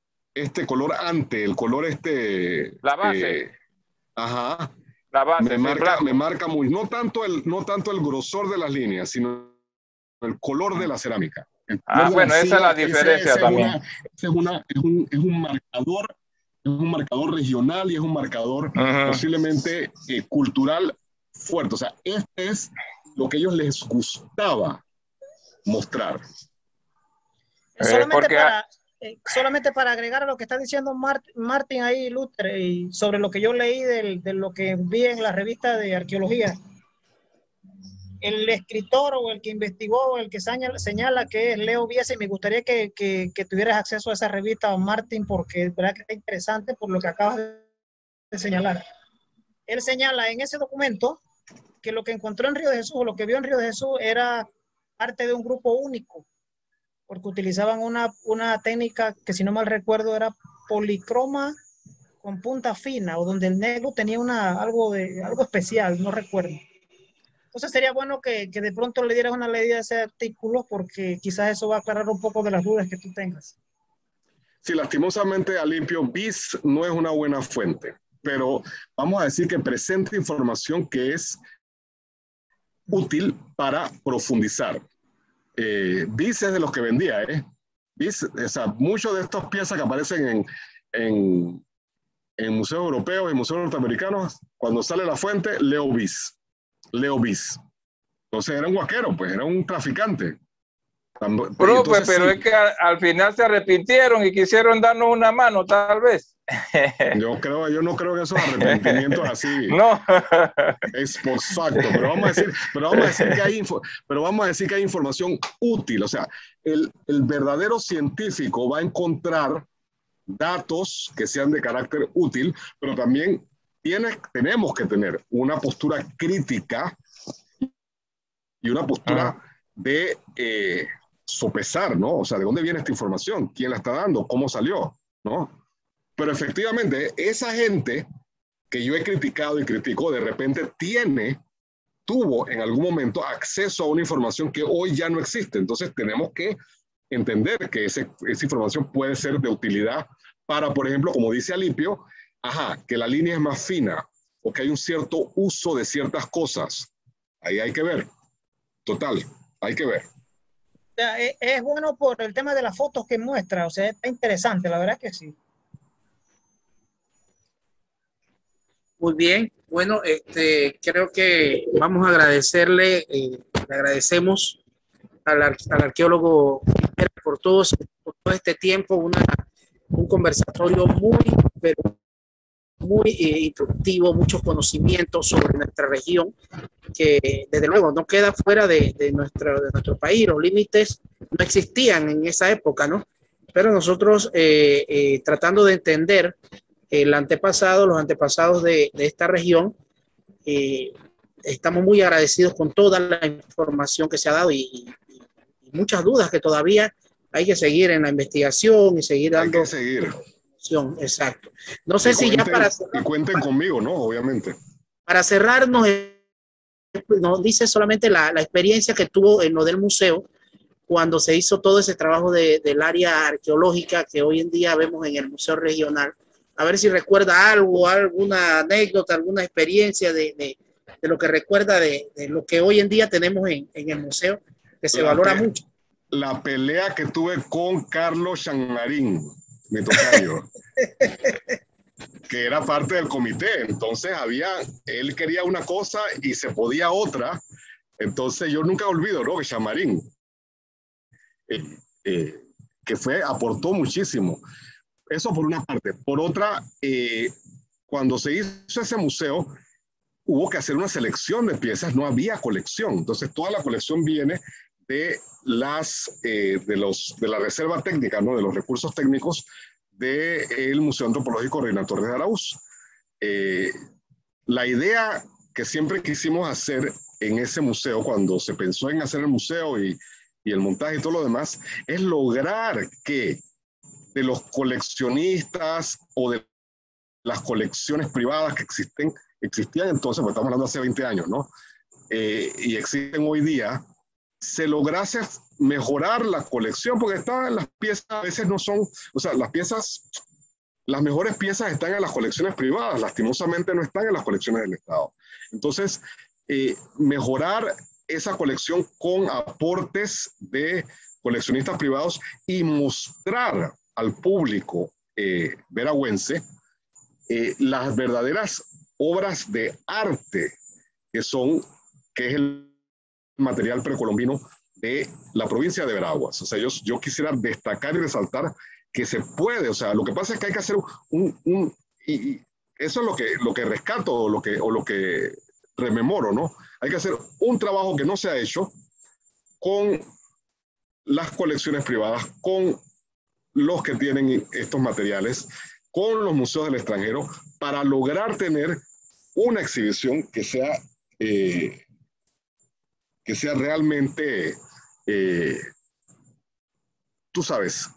S8: la base.
S2: Ajá.
S8: La base.
S2: Me marca muy, no tanto el grosor de las líneas, sino el color de la cerámica.
S8: Bueno, esa es la diferencia también.
S2: Es un marcador. Es un marcador regional y es un marcador posiblemente cultural fuerte. O sea, este es lo que a ellos les gustaba mostrar.
S10: Solamente para agregar a lo que está diciendo Martín ahí, Luther, y sobre lo que yo leí de lo que vi en la revista de arqueología, el escritor o el que investigó o el que señala que es Leo Biese, y me gustaría que tuvieras acceso a esa revista, Martín, porque es verdad que está interesante por lo que acabas de señalar. Él señala en ese documento que lo que encontró en Río de Jesús, o lo que vio en Río de Jesús, era parte de un grupo único, porque utilizaban una técnica que, si no mal recuerdo, era policroma con punta fina, o donde el negro tenía algo especial, no recuerdo. Entonces sería bueno que de pronto le dieras una leída a ese artículo, porque quizás eso va a aclarar un poco de las dudas que tú tengas.
S2: Sí, lastimosamente, Alimpio, BIS no es una buena fuente, pero vamos a decir que presenta información que es útil para profundizar. BIS es de los que vendía, BIS, o sea, muchas de estas piezas que aparecen en museos europeos y museos norteamericanos, cuando sale la fuente, Leo BIS. Entonces era un guaquero, pues era un traficante.
S8: Profe, pero es que al final se arrepintieron y quisieron darnos una mano, tal vez.
S2: Yo no creo que esos arrepentimientos así.
S8: No.
S2: Es post facto, pero vamos a decir que hay información útil. O sea, el verdadero científico va a encontrar datos que sean de carácter útil, pero también tenemos que tener una postura crítica y una postura de sopesar, ¿no? O sea, ¿de dónde viene esta información? ¿Quién la está dando? ¿Cómo salió? ¿No? Pero efectivamente, esa gente que yo he criticado y critico, de repente tuvo en algún momento acceso a una información que hoy ya no existe. Entonces tenemos que entender que esa información puede ser de utilidad para, por ejemplo, como dice Alipio, que la línea es más fina o que hay un cierto uso de ciertas cosas. Ahí hay que ver. Total, hay que ver.
S10: O sea, es bueno por el tema de las fotos que muestra, o sea, está interesante, la verdad que sí.
S3: Muy bien, bueno, creo que vamos a agradecerle, le agradecemos al arqueólogo por todo este tiempo, un conversatorio muy, pero muy instructivo, muchos conocimientos sobre nuestra región, que desde luego no queda fuera de nuestro país. Los límites no existían en esa época, ¿no? Pero nosotros tratando de entender los antepasados de esta región, estamos muy agradecidos con toda la información que se ha dado y muchas dudas que todavía hay que seguir en la investigación y seguir dando.
S2: Hay que seguir.
S3: Exacto. No sé si ya para
S2: cerrar, y cuenten conmigo, ¿no? Obviamente.
S3: Para cerrar, nos dice solamente la experiencia que tuvo en lo del museo cuando se hizo todo ese trabajo del área arqueológica que hoy en día vemos en el Museo Regional. A ver si recuerda algo, alguna anécdota, alguna experiencia de lo que recuerda de lo que hoy en día tenemos en el museo, que se valora mucho.
S2: La pelea que tuve con Carlos Chanmarín, mi tocayo, que era parte del comité. Entonces él quería una cosa y se podía otra. Entonces yo nunca olvido, ¿no? Que Chanmarín, que aportó muchísimo. Eso por una parte. Por otra, cuando se hizo ese museo, hubo que hacer una selección de piezas, no había colección. Entonces toda la colección viene de la reserva técnica, ¿no? De los recursos técnicos del Museo Antropológico Reina Torres de Araúz. La idea que siempre quisimos hacer en ese museo, cuando se pensó en hacer el museo y el montaje y todo lo demás, es lograr que de los coleccionistas o de las colecciones privadas que existían entonces, porque estamos hablando hace 20 años, ¿no? Y existen hoy día, se lograse mejorar la colección, porque las piezas a veces no son, o sea, las mejores piezas están en las colecciones privadas, lastimosamente no están en las colecciones del Estado. Entonces, mejorar esa colección con aportes de coleccionistas privados y mostrar al público veragüense las verdaderas obras de arte que es el material precolombino de la provincia de Veraguas. O sea, yo quisiera destacar y resaltar que se puede, o sea, lo que pasa es que hay que hacer y eso es lo que rescato o lo que rememoro, ¿no? Hay que hacer un trabajo que no se ha hecho con las colecciones privadas, con los que tienen estos materiales, con los museos del extranjero, para lograr tener una exhibición que sea realmente, tú sabes,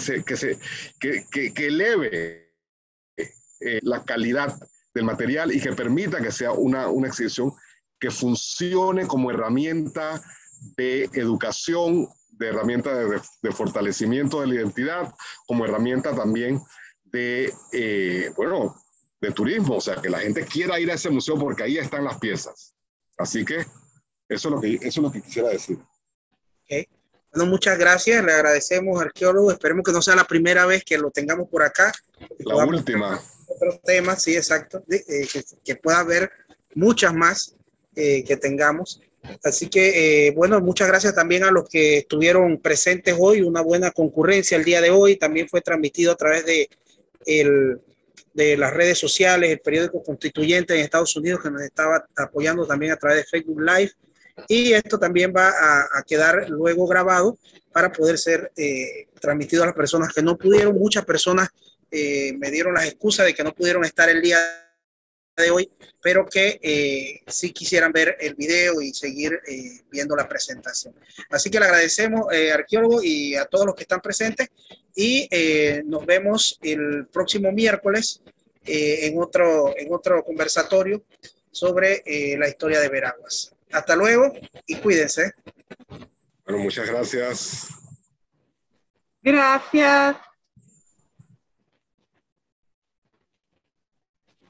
S2: que eleve la calidad del material y que permita que sea una exhibición que funcione como herramienta de educación, de herramienta de fortalecimiento de la identidad, como herramienta también de turismo, o sea, que la gente quiera ir a ese museo porque ahí están las piezas. Así que eso es lo que quisiera decir.
S3: Okay. Bueno, muchas gracias, le agradecemos, arqueólogo. Esperemos que no sea la primera vez que lo tengamos por acá.
S2: La última.
S3: Otros temas, sí, exacto, que pueda haber muchas más que tengamos. Así que, bueno, muchas gracias también a los que estuvieron presentes hoy, una buena concurrencia el día de hoy. También fue transmitido a través de las redes sociales, el periódico Constituyente en Estados Unidos, que nos estaba apoyando también a través de Facebook Live. Y esto también va a quedar luego grabado para poder ser transmitido a las personas que no pudieron. Muchas personas me dieron las excusas de que no pudieron estar el día de hoy, pero que sí quisieran ver el video y seguir viendo la presentación. Así que le agradecemos, arqueólogo, y a todos los que están presentes, y nos vemos el próximo miércoles en otro conversatorio sobre la historia de Veraguas. Hasta luego y cuídense.
S2: Bueno, muchas gracias.
S7: Gracias.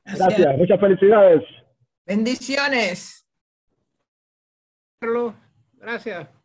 S11: Gracias, muchas felicidades.
S5: Bendiciones.
S6: Carlos, gracias.